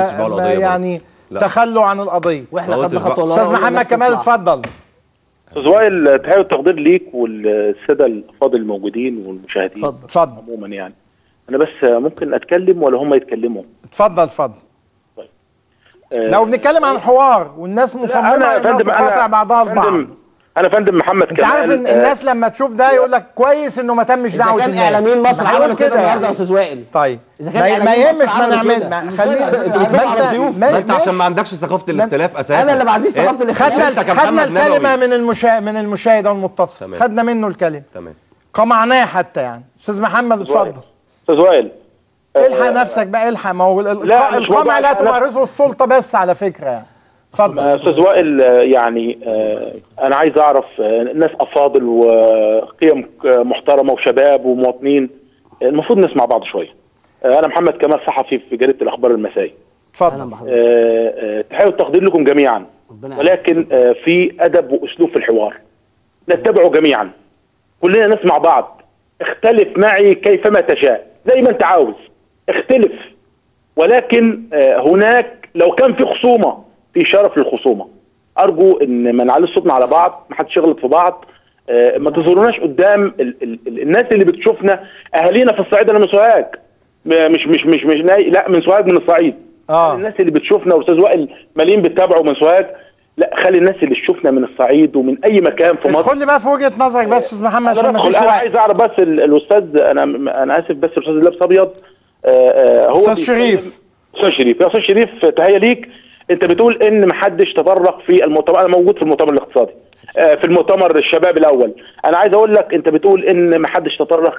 ويعني تخلوا عن القضيه. واحنا خدنا خطوه. استاذ محمد كمال اتفضل. استاذ وائل، تحيه والتقدير ليك والساده الافاضل الموجودين والمشاهدين. اتفضل. عموما يعني انا بس ممكن اتكلم ولا هم يتكلموا؟ اتفضل اتفضل. طيب. آه لو بنتكلم عن حوار والناس مصممه انها تقاطع بعضها البعض. انا فندم محمد كمال، انت عارف ان الناس لما تشوف ده يقول لك كويس انه ما تمش دعوه الناس. اذا كان اعلاميين مصر عملوا كده النهارده يا استاذ وائل. طيب ما يهمش ما نعمل خلينا ما انت عشان ما عندكش ثقافه الاختلاف اساسا. انا اللي ما عنديش ثقافه الاختلاف. خدنا الكلمه من المشاهد من المشاهد والمتصل، خدنا منه الكلمه تمام، قمعناه حتى يعني. استاذ محمد اتفضل. استاذ وائل الحق نفسك بقى، الحق. ما هو القمع لا تمارسه السلطه بس على فكره يعني. اتفضل. استاذ وائل، يعني انا عايز اعرف، ناس افاضل وقيم محترمه وشباب ومواطنين، المفروض نسمع بعض شويه. انا محمد كمال، صحفي في جريده الاخبار المسائي. اتفضل. تحيه والتقدير لكم جميعا، ولكن في ادب واسلوب في الحوار نتبعه جميعا. كلنا نسمع بعض. اختلف معي كيفما تشاء، زي ما انت عاوز اختلف، ولكن هناك لو كان في خصومه في شرف للخصومه. ارجو ان ما نعليش صوتنا على بعض، ما حدش يغلط في بعض. آه ما تظهروناش قدام ال ال ال الناس اللي بتشوفنا. اهالينا في الصعيد، انا من سوهاج، مش مش مش مش لا من سوهاج، من الصعيد. اه الناس اللي بتشوفنا واستاذ وائل مالين بتتابعوا من سوهاج، لا خلي الناس اللي تشوفنا من الصعيد ومن اي مكان في مصر. ادخل لي بقى في وجهه نظرك بس استاذ محمد عشان ما فيش وقت. انا عايز اعرف بس الاستاذ، انا انا اسف بس الاستاذ اللي لابس ابيض، آه هو استاذ شريف. استاذ شريف يا استاذ شريف، تحيه ليك. انت بتقول ان محدش تطرق في المؤتمر. انا موجود في المؤتمر الاقتصادي، في المؤتمر الشباب الاول. انا عايز اقول لك، انت بتقول ان محدش تطرق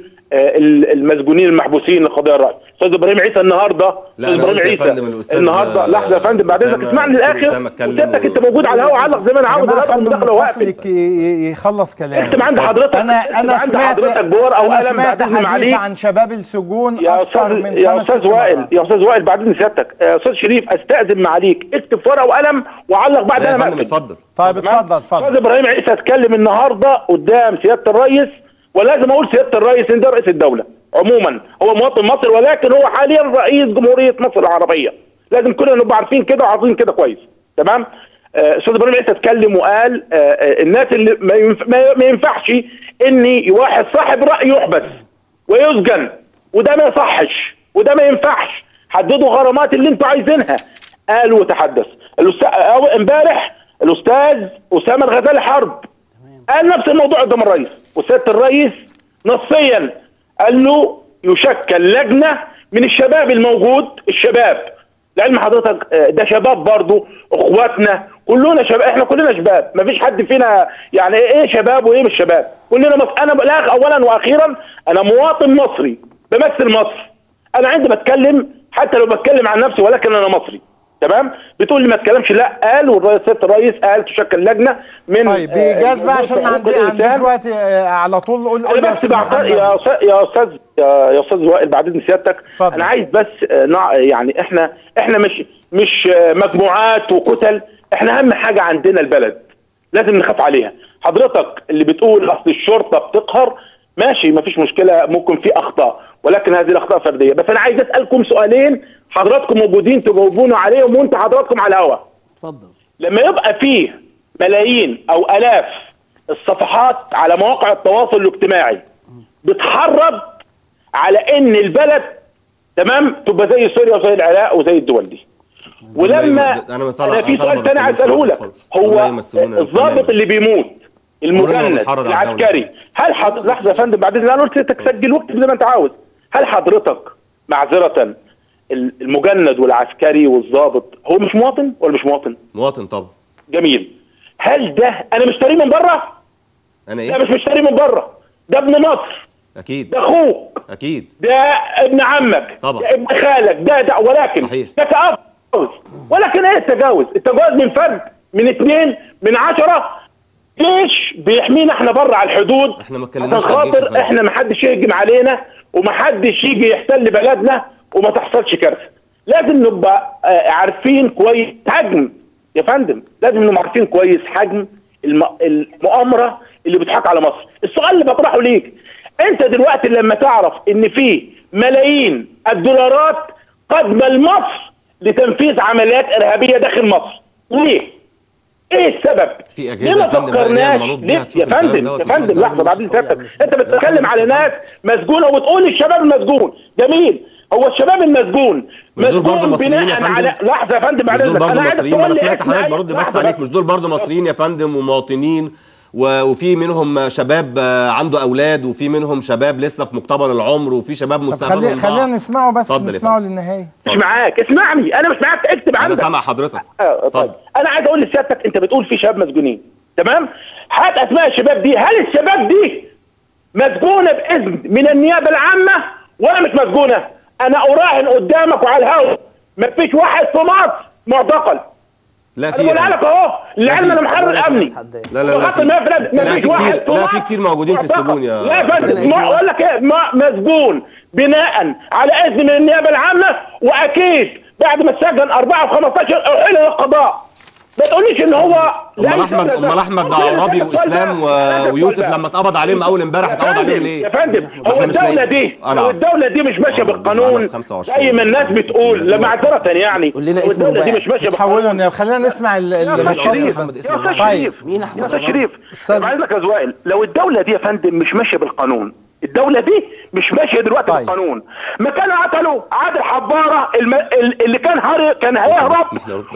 للمسجونين المحبوسين لقضايا الرأي. استاذ ابراهيم عيسى النهارده، استاذ ابراهيم عيسى النهارده، لحظه يا فندم بعد اذنك اسمعني للاخر، وسيبتك انت موجود على الهواء، علق زي ما انا عاوز. انا مداخله واقفل يخلص كلامه. اكتب عند حضرتك، انا انا سمعت حضرتك بورقه انا وقلم سمعت حديث عن شباب السجون اكثر من يا استاذ وائل. يا استاذ وائل بعد اذن سيادتك، يا استاذ شريف استاذن معاليك اكتب في ورقه وقلم وعلق بعد انا مقفل. اتفضل. طيب اتفضل اتفضل. استاذ ابراهيم عيسى اتكلم النهارده قدام سياده الرئيس، ولازم اقول سياده الرئيس ان ده رئيس الدوله عموما، هو مواطن مصري، ولكن هو حاليا رئيس جمهوريه مصر العربيه. لازم كلنا نبقى عارفين كده وعارفين كده كويس. تمام. استاذ ابراهيم عيسى اتكلم وقال آه آه الناس اللي ما, ينف... ما ينفعش ان واحد صاحب راي يحبس ويسجن، وده ما يصحش وده ما ينفعش. حددوا غرامات اللي انتوا عايزينها. قال وتحدث الاستاذ امبارح الاستاذ اسامه الغزالي حرب قال نفس الموضوع قدام الرئيس، وسياده الرئيس نصيا قال له يشكل لجنه من الشباب الموجود. الشباب لعلم حضرتك ده شباب برضه، اخواتنا كلنا شباب، احنا كلنا شباب، مفيش حد فينا يعني ايه شباب وايه مش شباب، كلنا مصر. انا لا اولا واخيرا انا مواطن مصري بمثل مصر. انا عندي بتكلم حتى لو بتكلم عن نفسي، ولكن انا مصري. تمام. بتقول لي ما اتكلمش، لا قال، والرئيس سياده الرئيس قال تشكل لجنه من. طيب بايجاز بقى عشان ما عنديش وقت على طول. قول قول يا استاذ يا استاذ يا استاذ يا استاذ وائل بعد اذن سيادتك، انا عايز بس يعني احنا احنا مش مش مجموعات وكتل، احنا اهم حاجه عندنا البلد لازم نخاف عليها. حضرتك اللي بتقول اصل الشرطه بتقهر، ماشي مفيش مشكله، ممكن في اخطاء، ولكن هذه الاخطاء فرديه. بس انا عايز اسالكم سؤالين حضراتكم موجودين تجاوبونا عليهم وانت حضراتكم على الهوا. اتفضل. لما يبقى فيه ملايين او الاف الصفحات على مواقع التواصل الاجتماعي بتحرض على ان البلد تمام تبقى زي سوريا وزي العراق وزي الدول دي، ولما انا في سؤال ثاني عايز اساله لك، هو الضابط اللي بيموت المجند العسكري، هل حضرتك لحظه يا فندم بعد اذن انا قلت لك سجل واكتب زي ما انت عاوز، هل حضرتك معذره المجند والعسكري والضابط هو مش مواطن ولا مش مواطن؟ مواطن طبعا. جميل. هل ده انا مشتريه من بره؟ انا ايه؟ لا مش مشتريه من بره، ده ابن مصر، اكيد ده اخوك، اكيد، ده ابن عمك، طبعا، ده ابن خالك، ده ده ولكن صحيح. ده تجاوز. ولكن ايه التجاوز؟ التجاوز من فرد، من اثنين، من عشرة. جيش بيحمينا احنا بره على الحدود احنا ما اتكلمناش عشان عن الجيش يا خاطر فندم. احنا ما حدش يهجم علينا وما حدش يجي يحتل بلدنا وما تحصلش كارثه. لازم نبقى آه، عارفين كويس حجم يا فندم، لازم نبقى عارفين كويس حجم الم... المؤامره اللي بتضحك على مصر. السؤال اللي بطرحه ليك، انت دلوقتي لما تعرف ان في ملايين الدولارات قادمه لمصر لتنفيذ عمليات ارهابيه داخل مصر، ليه؟ ايه السبب؟ في اجهزه يا فندم بقى هي المنوط بيها تشوف يا فندم يا فندم لحظه بعدين سيادتك، انت بتتكلم على ناس مسجونه وبتقول الشباب المسجون، جميل، هو الشباب المسجون مش دول برضه مصريين يا فندم؟ على لحظه يا فندم مش بعد دول اذنك، برضه انا عايزك مصريين؟ ما تقول انا لي سمعت اسم حضرتك أي- برد بس لحظة عليك، مش دول برضه مصريين يا فندم ومواطنين و- وفي منهم شباب آه، عنده اولاد، وفي منهم شباب لسه في مقتبل العمر، وفي شباب طب مستقبلهم خلي ضاع. خلينا نسمعه بس، اتفضل يا نسمعه فندم. للنهايه. مش معاك، اسمعني، انا مش معاك، اكتب انا عندك. سامع حضرتك. اه طيب، انا عايز اقول لسيادتك، انت بتقول في شباب مسجونين، تمام؟ هات اسماء الشباب دي، هل الشباب دي مسجونه باذن من النيابه العامه ولا مش مسجونه؟ انا اراهن قدامك وعلى الهوا مفيش واحد في مصر معتقل. لا انا في بقولها لك اهو، لعلم انا محرر امني. لا لا لا في لا في كتير لا في كتير موجودين في السجون يا لا يا فندم، ما اقول لك ايه، ما- مسجون بناء على اذن من النيابه العامه، واكيد بعد ما اتسجن أربعة وخمستاشر احيل للقضاء. ما تقوليش ان هو امال احمد امال احمد ده عرابي واسلام و- ويوسف لما اتقبض عليهم اول امبارح اتقبض عليهم ليه؟ يا فندم هو احنا مش الدولة لاقيين. دي أنا هو عارف. الدولة دي مش ماشية بالقانون زي ما الناس بتقول، لا معذرة يعني، هو الدولة دي مش ماشية بالقانون. تحولوا خلينا نسمع ال- يا ال- استاذ شريف، محمد يا اسماعيل. استاذ شريف، مين يا احمد استاذ الله؟ شريف، أستاذ- طب عايز لك يا زوائل، لو الدولة دي يا فندم مش ماشية بالقانون، الدولة دي مش ماشية دلوقتي طيب. بالقانون، ما كانوا قتلوا عادل حبارة الم... ال- اللي كان هر... كان هيهرب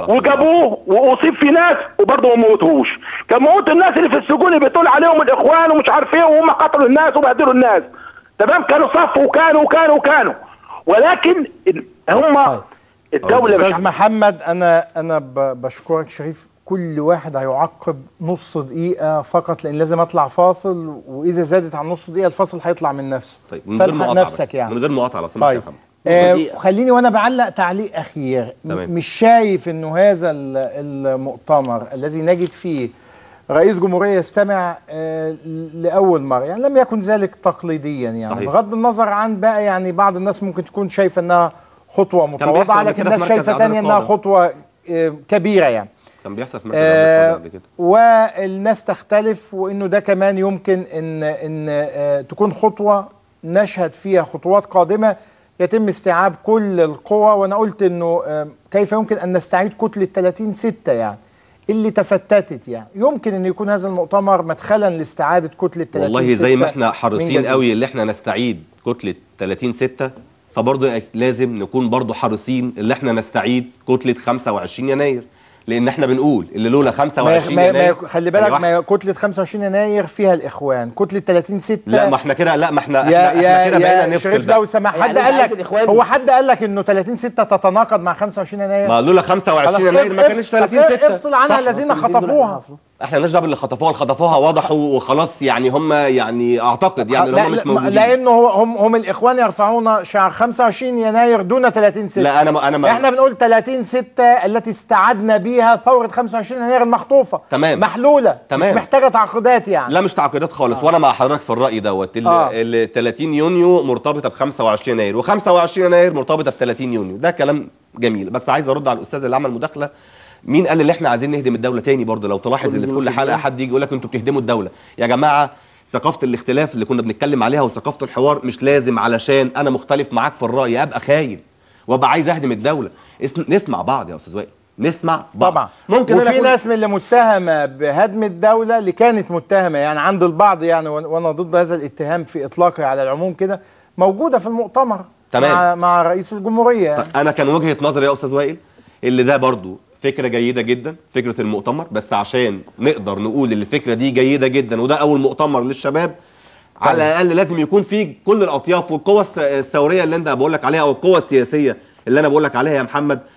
وجابوه واصيب في ناس وبرضه ما موتوهوش، كان موت الناس اللي في السجون اللي بتقول عليهم الاخوان ومش عارف ايه، وهم قتلوا الناس وبهدلوا الناس، تمام؟ كانوا صف وكانوا وكانوا وكانوا، ولكن ال- هم طيب. الدولة مش استاذ محمد، انا انا ب- بشكرك شريف. كل واحد هيعقب نص دقيقة فقط لأن لازم أطلع فاصل، وإذا زادت عن نص دقيقة الفاصل هيطلع من نفسه. طيب من غير فالحق مقاطعة نفسك بس. يعني. من غير مقاطعة لو سمحت يا طيب محمد. آه خليني وأنا بعلق تعليق أخير. تمام. مش شايف إنه هذا ال- المؤتمر الذي نجد فيه رئيس جمهورية يستمع آه لأول مرة، يعني لم يكن ذلك تقليديا، يعني صحيح. بغض النظر عن بقى يعني بعض الناس ممكن تكون شايفة إنها خطوة بيحصل متواضعة، قبل لكن كده في الناس مركز شايفة إعداد تانية إنها القادة. خطوة آه كبيرة يعني. كان بيحصل في مركز آه قبل كده. والناس تختلف، وانه ده كمان يمكن ان ان آه تكون خطوه نشهد فيها خطوات قادمه يتم استيعاب كل القوى. وانا قلت انه آه كيف يمكن ان نستعيد كتله ثلاثين ستة يعني اللي تفتتت، يعني يمكن ان يكون هذا المؤتمر مدخلا لاستعاده كتله ثلاثين ستة. والله زي ما احنا حريصين قوي اللي احنا نستعيد كتله ثلاثين ستة، فبرضه لازم نكون برضه حريصين اللي احنا نستعيد كتله خمسة وعشرين يناير، لان احنا بنقول اللي لولا خمسة وعشرين ما يناير. ما خلي بالك، ما كتله خمسة وعشرين يناير فيها الاخوان، كتله ثلاثين ستة لا ما احنا كده، لا ما احنا يا احنا, يا احنا كده بقينا نفصل شريف بقى. لو سمح، يعني حد أنت قال عايز لك الإخوان؟ هو حد قال لك انه ثلاثين ستة تتناقض مع خمسة وعشرين يناير؟ ما لولا خمسة وعشرين خلاص يناير ما افصل- كانش ثلاثين ستة. افصل عنها الذين خطفوها. احنا مالناش دعوه باللي خطفوها، اللي خطفوها وضحوا وخلاص، يعني هم يعني اعتقد يعني لا هم مش لا موجودين. لانه هو- هم هم الاخوان يرفعون شعار خمسة وعشرين يناير دون ثلاثين ستة. لا انا ما انا ما احنا بنقول ثلاثين ستة التي استعدنا بيها ثوره خمسة وعشرين يناير المخطوفه. تمام. محلوله. تمام. مش محتاجه تعقيدات يعني. لا مش تعقيدات خالص. آه. وانا مع حضرتك في الراي دوت ال آه. ال ثلاثين يونيو مرتبطه ب خمسة وعشرين يناير، و25 يناير مرتبطه ب ثلاثين يونيو، ده كلام جميل. بس عايز ارد على الاستاذ اللي عمل مداخله. مين قال اللي احنا عايزين نهدم الدوله تاني؟ برضه لو تلاحظ ان في كل حلقه حد يجي يقول لك انتوا بتهدموا الدوله. يا جماعه ثقافه الاختلاف اللي كنا بنتكلم عليها وثقافه الحوار مش لازم علشان انا مختلف معاك في الراي ابقى خاين وابقى عايز اهدم الدوله. نسمع بعض يا استاذ وائل، نسمع بعض. طبعا ممكن وفي أنا ناس من اللي متهمه بهدم الدوله اللي كانت متهمه يعني عند البعض يعني، وانا ضد هذا الاتهام في اطلاقه على العموم كده، موجوده في المؤتمر. تمام. مع مع رئيس الجمهوريه يعني. انا كان وجهه نظري يا استاذ وائل اللي ده برضو فكره جيده جدا، فكره المؤتمر، بس عشان نقدر نقول ان الفكره دي جيده جدا وده اول مؤتمر للشباب، على الاقل لازم يكون في كل الاطياف والقوى الثوريه اللي انت بقول لك عليها او القوى السياسيه اللي انا بقول لك عليها يا محمد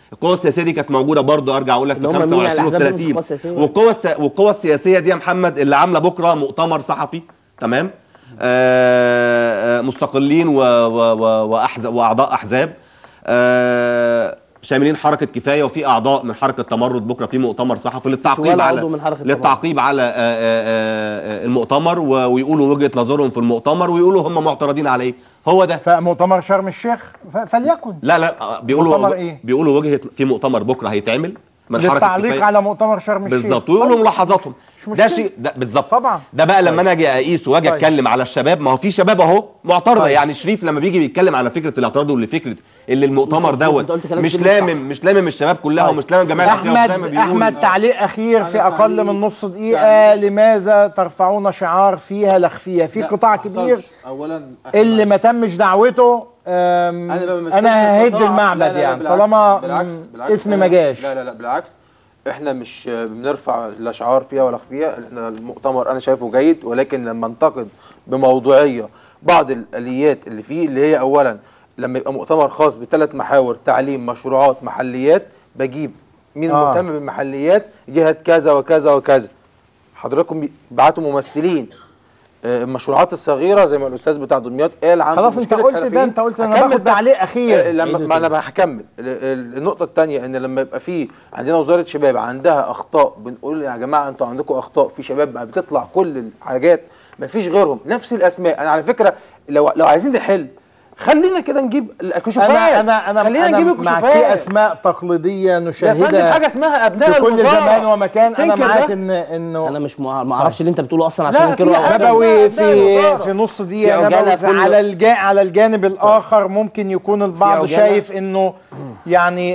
القوى السياسيه دي كانت موجوده برضه، ارجع اقول لك في خمسة وعشرين وثلاثين. والقوى والقوى السياسيه دي يا محمد اللي عامله بكره مؤتمر صحفي، تمام، آه مستقلين واحزاب واعضاء احزاب آه شاملين حركه كفايه، وفي اعضاء من حركه تمرد بكره في مؤتمر صحفي للتعقيب على للتعقيب على آآ آآ المؤتمر، ويقولوا وجهه نظرهم في المؤتمر، ويقولوا هم معترضين على ايه. هو ده فمؤتمر شرم الشيخ فليكن. لا لا بيقولوا إيه؟ بيقولوا وجهه في مؤتمر بكره هيتعمل من حركه للتعليق على مؤتمر شرم الشيخ بالظبط، ويقولوا ملاحظاتهم. ده شيء ده بالظبط طبعا. ده بقى لما انا اجي اقيس واجي طيب. اتكلم على الشباب، ما هو في شباب اهو معترضه. طيب. يعني شريف لما بيجي بيتكلم على فكره الاعتراض واللي فكره اللي المؤتمر دوت مش لامم مش لامم الشباب كلها. طيب. ومش لامم جماعه احمد احمد تعليق اخير في اقل من نص دقيقه. لماذا ترفعون شعار فيها لخفيه في قطاع كبير اولا اللي ما تمش دعوته؟ انا انا ههد المعبد. لا لا لا يعني بالعكس طالما بالعكس بالعكس اسم ما جاش. لا لا لا بالعكس، احنا مش بنرفع لا شعار فيها ولا خفيه. احنا المؤتمر انا شايفه جيد، ولكن لما انتقد بموضوعيه بعض الاليات اللي فيه، اللي هي اولا لما يبقى مؤتمر خاص بثلاث محاور: تعليم، مشروعات، محليات، بجيب مين آه. المهتم بالمحليات؟ جهه كذا وكذا وكذا. حضراتكم بعتوا ممثلين. المشروعات الصغيره زي ما الاستاذ بتاع دمياط قال عنده خلاص انت قلت ده، انت قلت انا باخد تعليق اخير. لما ما انا هكمل. النقطه الثانيه ان لما يبقى في عندنا وزاره شباب عندها اخطاء، بنقول يا جماعه انتوا عندكم اخطاء في شباب بتطلع كل الحاجات ما فيش غيرهم نفس الاسماء. انا على فكره لو لو عايزين نحل خلينا كده نجيب الكشوفات. انا انا انا خلينا أنا نجيب الكشوفات. في اسماء تقليديه نشاهدها حاجه اسمها ابناء في كل زمان ومكان. انا معاك ان انه انا مش ما اعرفش اللي انت بتقوله اصلا عشان انكره. نبوي في في نص دقيقه نبوي في على الجا على الجانب الاخر ممكن يكون البعض شايف انه يعني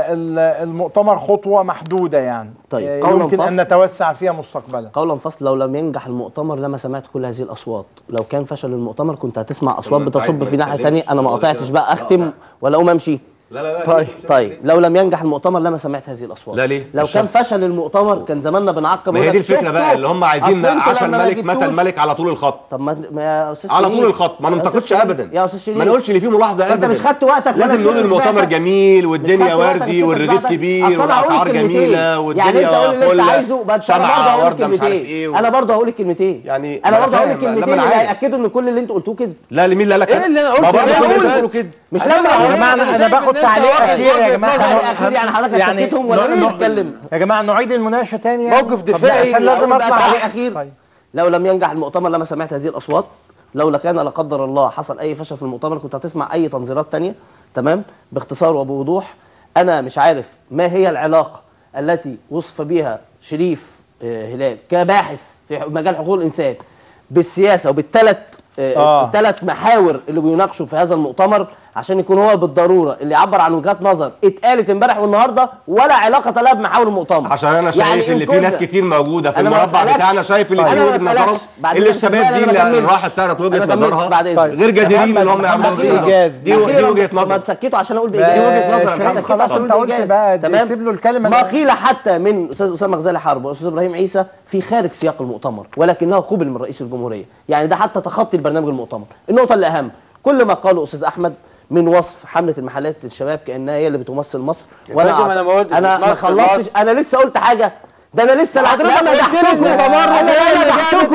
المؤتمر خطوه محدوده يعني. طيب يمكن ان نتوسع فيها مستقبلا. قولا فصل، لو لم ينجح المؤتمر لما سمعت كل هذه الاصوات. لو كان فشل المؤتمر كنت هتسمع اصوات بتصب في ناحيه ثانيه. انا ما قطعتش بقى اختم ولا اقوم امشي. لا لا لا طيب طيب لو لم ينجح المؤتمر لما سمعت هذه الاصوات. لا ليه؟ لو كان فشل المؤتمر كان زماننا بنعقب. ما هي دي الفكره بقى اللي هم عايزين عشان الملك متى الملك على طول الخط. طب ما يا استاذ على طول الخط ما ننتقدش ابدا يا استاذ شريف. ما نقولش اللي فيه ملاحظه ابدا. انت مش خدت وقتك. لازم نقول المؤتمر جميل والدنيا وردي والرغيف كبير والاسعار جميله والدنيا فل شمعه ورده مش عارف ايه. انا برضه هقول الكلمتين. يعني انا برضه هقول الكلمتين اللي هياكدوا ان كل اللي انتوا قلتوه كذب. لا لمين اللي قال لك؟ ايه اللي انا قلته؟ برضه كل اللي انتوا بتقولوا كده. مش لما يا جماعه انا باخد تعليق اخير يا جماعه. اخير يعني حضرتك هتسكتهم ولا نتكلم؟ يا جماعه نعيد المناقشه تاني يعني. موقف دفاعي عشان لازم اطلع تعليق اخير. طيب. لو لم ينجح المؤتمر لما سمعت هذه الاصوات. لو كان لا قدر الله حصل اي فشل في المؤتمر كنت هتسمع اي تنظيرات تانية. تمام. باختصار وبوضوح انا مش عارف ما هي العلاقه التي وصف بها شريف هلال كباحث في مجال حقوق الانسان بالسياسه وبالثلاث آه. الثلاث محاور اللي بيناقشوا في هذا المؤتمر عشان يكون هو بالضروره اللي يعبر عن وجهات نظر اتقالت امبارح والنهارده ولا علاقه لها بمحاور المؤتمر. عشان انا شايف يعني ان في ناس كتير موجوده في المربع بتاعنا شايف اللي فيه وجهه نظرهم اللي الشباب دي اللي راحت تعرض وجهه نظرها غير جادرين ان هم يعملوا بايجاز. دي وجهه نظر. ما تسكتوا عشان اقول بايجاز. دي وجهه نظر. ما تسكتوا عشان انت قلت بقى سيب له الكلمه. ما قيل حتى من استاذ اسامه غزالي حرب واستاذ ابراهيم عيسى في خارج سياق المؤتمر ولكنه قبل من رئيس الجمهوريه. يعني ده حتى تخطي البرنامج المؤتمر. النقطه اللي اهم كل ما قاله استاذ احمد من وصف حمله المحلات للشباب كانها هي اللي بتمثل مصر. وانا انا ما انا ما خلصتش. انا لسه قلت حاجه. ده انا لسه حضرتك قلت لي انا مدحتكم.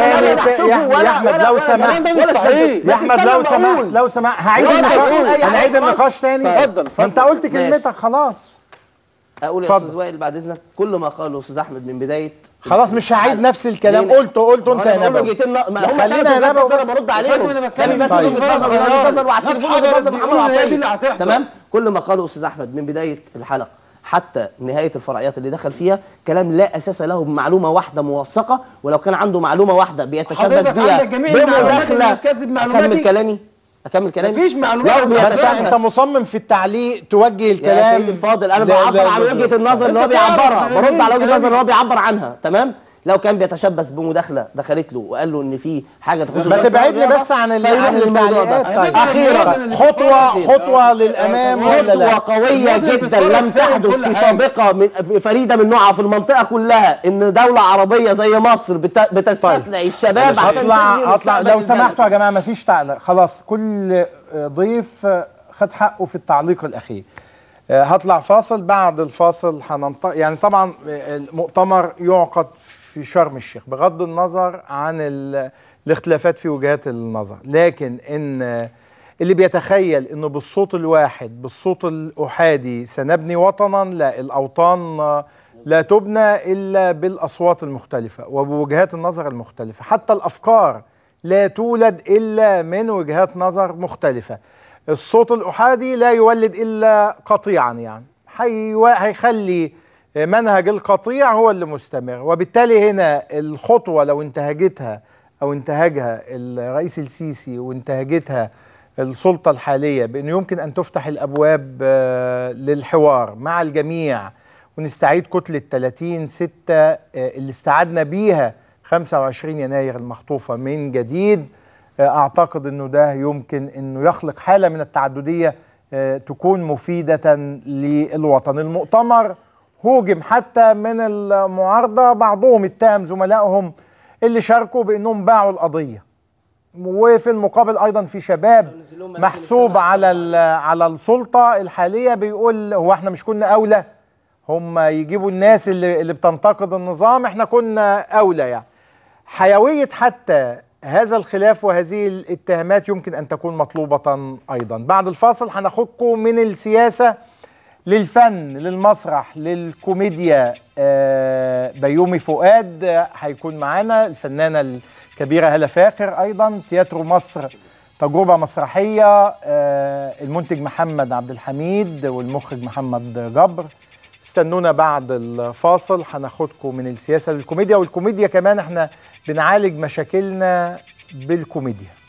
يا احمد لو سمحت يا احمد لو سمحت لو سمحت هعيد النقاش هنعيد النقاش تاني. اتفضل. انت قلت كلمتك خلاص. اقول يا استاذ وائل بعد اذنك كل ما قاله استاذ احمد من بدايه خلاص مش هعيد نفس الكلام. قلته قلته انت يا نبوي. خلينا يا نبوي انا برد عليهم. كان بس وجهه نظر وجهه نظر واعتذر وجهه نظر محمد عطيه. تمام. كل ما قاله استاذ احمد من بدايه الحلقه حتى نهايه الفرعيات اللي دخل فيها كلام لا اساس له بمعلومه واحده موثقه. ولو كان عنده معلومه واحده بيتشبث بيها بمداخله. اكمل كلامي اكمل كلامي. مفيش معلومات. انت مصمم في التعليق توجه الكلام يا سيدي الفاضل. انا بعبر عن وجهه النظر اللي هو بيعبرها. برد على وجهه النظر اللي هو بيعبر عنها. تمام. لو كان بيتشبث بمداخله دخلت له وقال له ان في حاجه تخص ما تبعدني بس عن عن التعليقات. طيب اخيرا خطوه خطوه للامام ولا لا؟ خطوه قويه جدا لم تحدث في سابقه من فريده من نوعها في المنطقه كلها ان دوله عربيه زي مصر بتستثني الشباب. هطلع هطلع لو سمحتوا يا جماعه ما فيش تعليق خلاص. كل ضيف خد حقه في التعليق الاخير. هطلع فاصل، بعد الفاصل هننطق. يعني طبعا المؤتمر يعقد في شرم الشيخ بغض النظر عن الاختلافات في وجهات النظر، لكن ان اللي بيتخيل انه بالصوت الواحد بالصوت الاحادي سنبني وطنا، لا، الاوطان لا تبنى الا بالاصوات المختلفه وبوجهات النظر المختلفه، حتى الافكار لا تولد الا من وجهات نظر مختلفه. الصوت الأحادي لا يولد إلا قطيعا، يعني هيخلي منهج القطيع هو اللي مستمر، وبالتالي هنا الخطوة لو انتهجتها أو انتهجها الرئيس السيسي وانتهجتها السلطة الحالية بأنه يمكن أن تفتح الأبواب للحوار مع الجميع ونستعيد كتلة ثلاثين ستة اللي استعدنا بيها خمسة وعشرين يناير المخطوفة من جديد، أعتقد أنه ده يمكن أنه يخلق حالة من التعددية تكون مفيدة للوطن. المؤتمر هوجم حتى من المعارضة، بعضهم اتهم زملائهم اللي شاركوا بأنهم باعوا القضية، وفي المقابل أيضا في شباب محسوب على على السلطة الحالية بيقول هو احنا مش كنا أولى؟ هم يجيبوا الناس اللي, اللي بتنتقد النظام، احنا كنا أولى. يعني حيوية حتى هذا الخلاف وهذه الاتهامات يمكن أن تكون مطلوبة أيضا. بعد الفاصل هناخدكم من السياسة للفن، للمسرح، للكوميديا. آه بيومي فؤاد هيكون معانا، الفنانة الكبيرة هالة فاخر، أيضا تياترو مصر تجربة مسرحية، آه المنتج محمد عبد الحميد والمخرج محمد جبر. استنونا بعد الفاصل، هناخدكم من السياسة للكوميديا، والكوميديا كمان احنا بنعالج مشاكلنا بالكوميديا.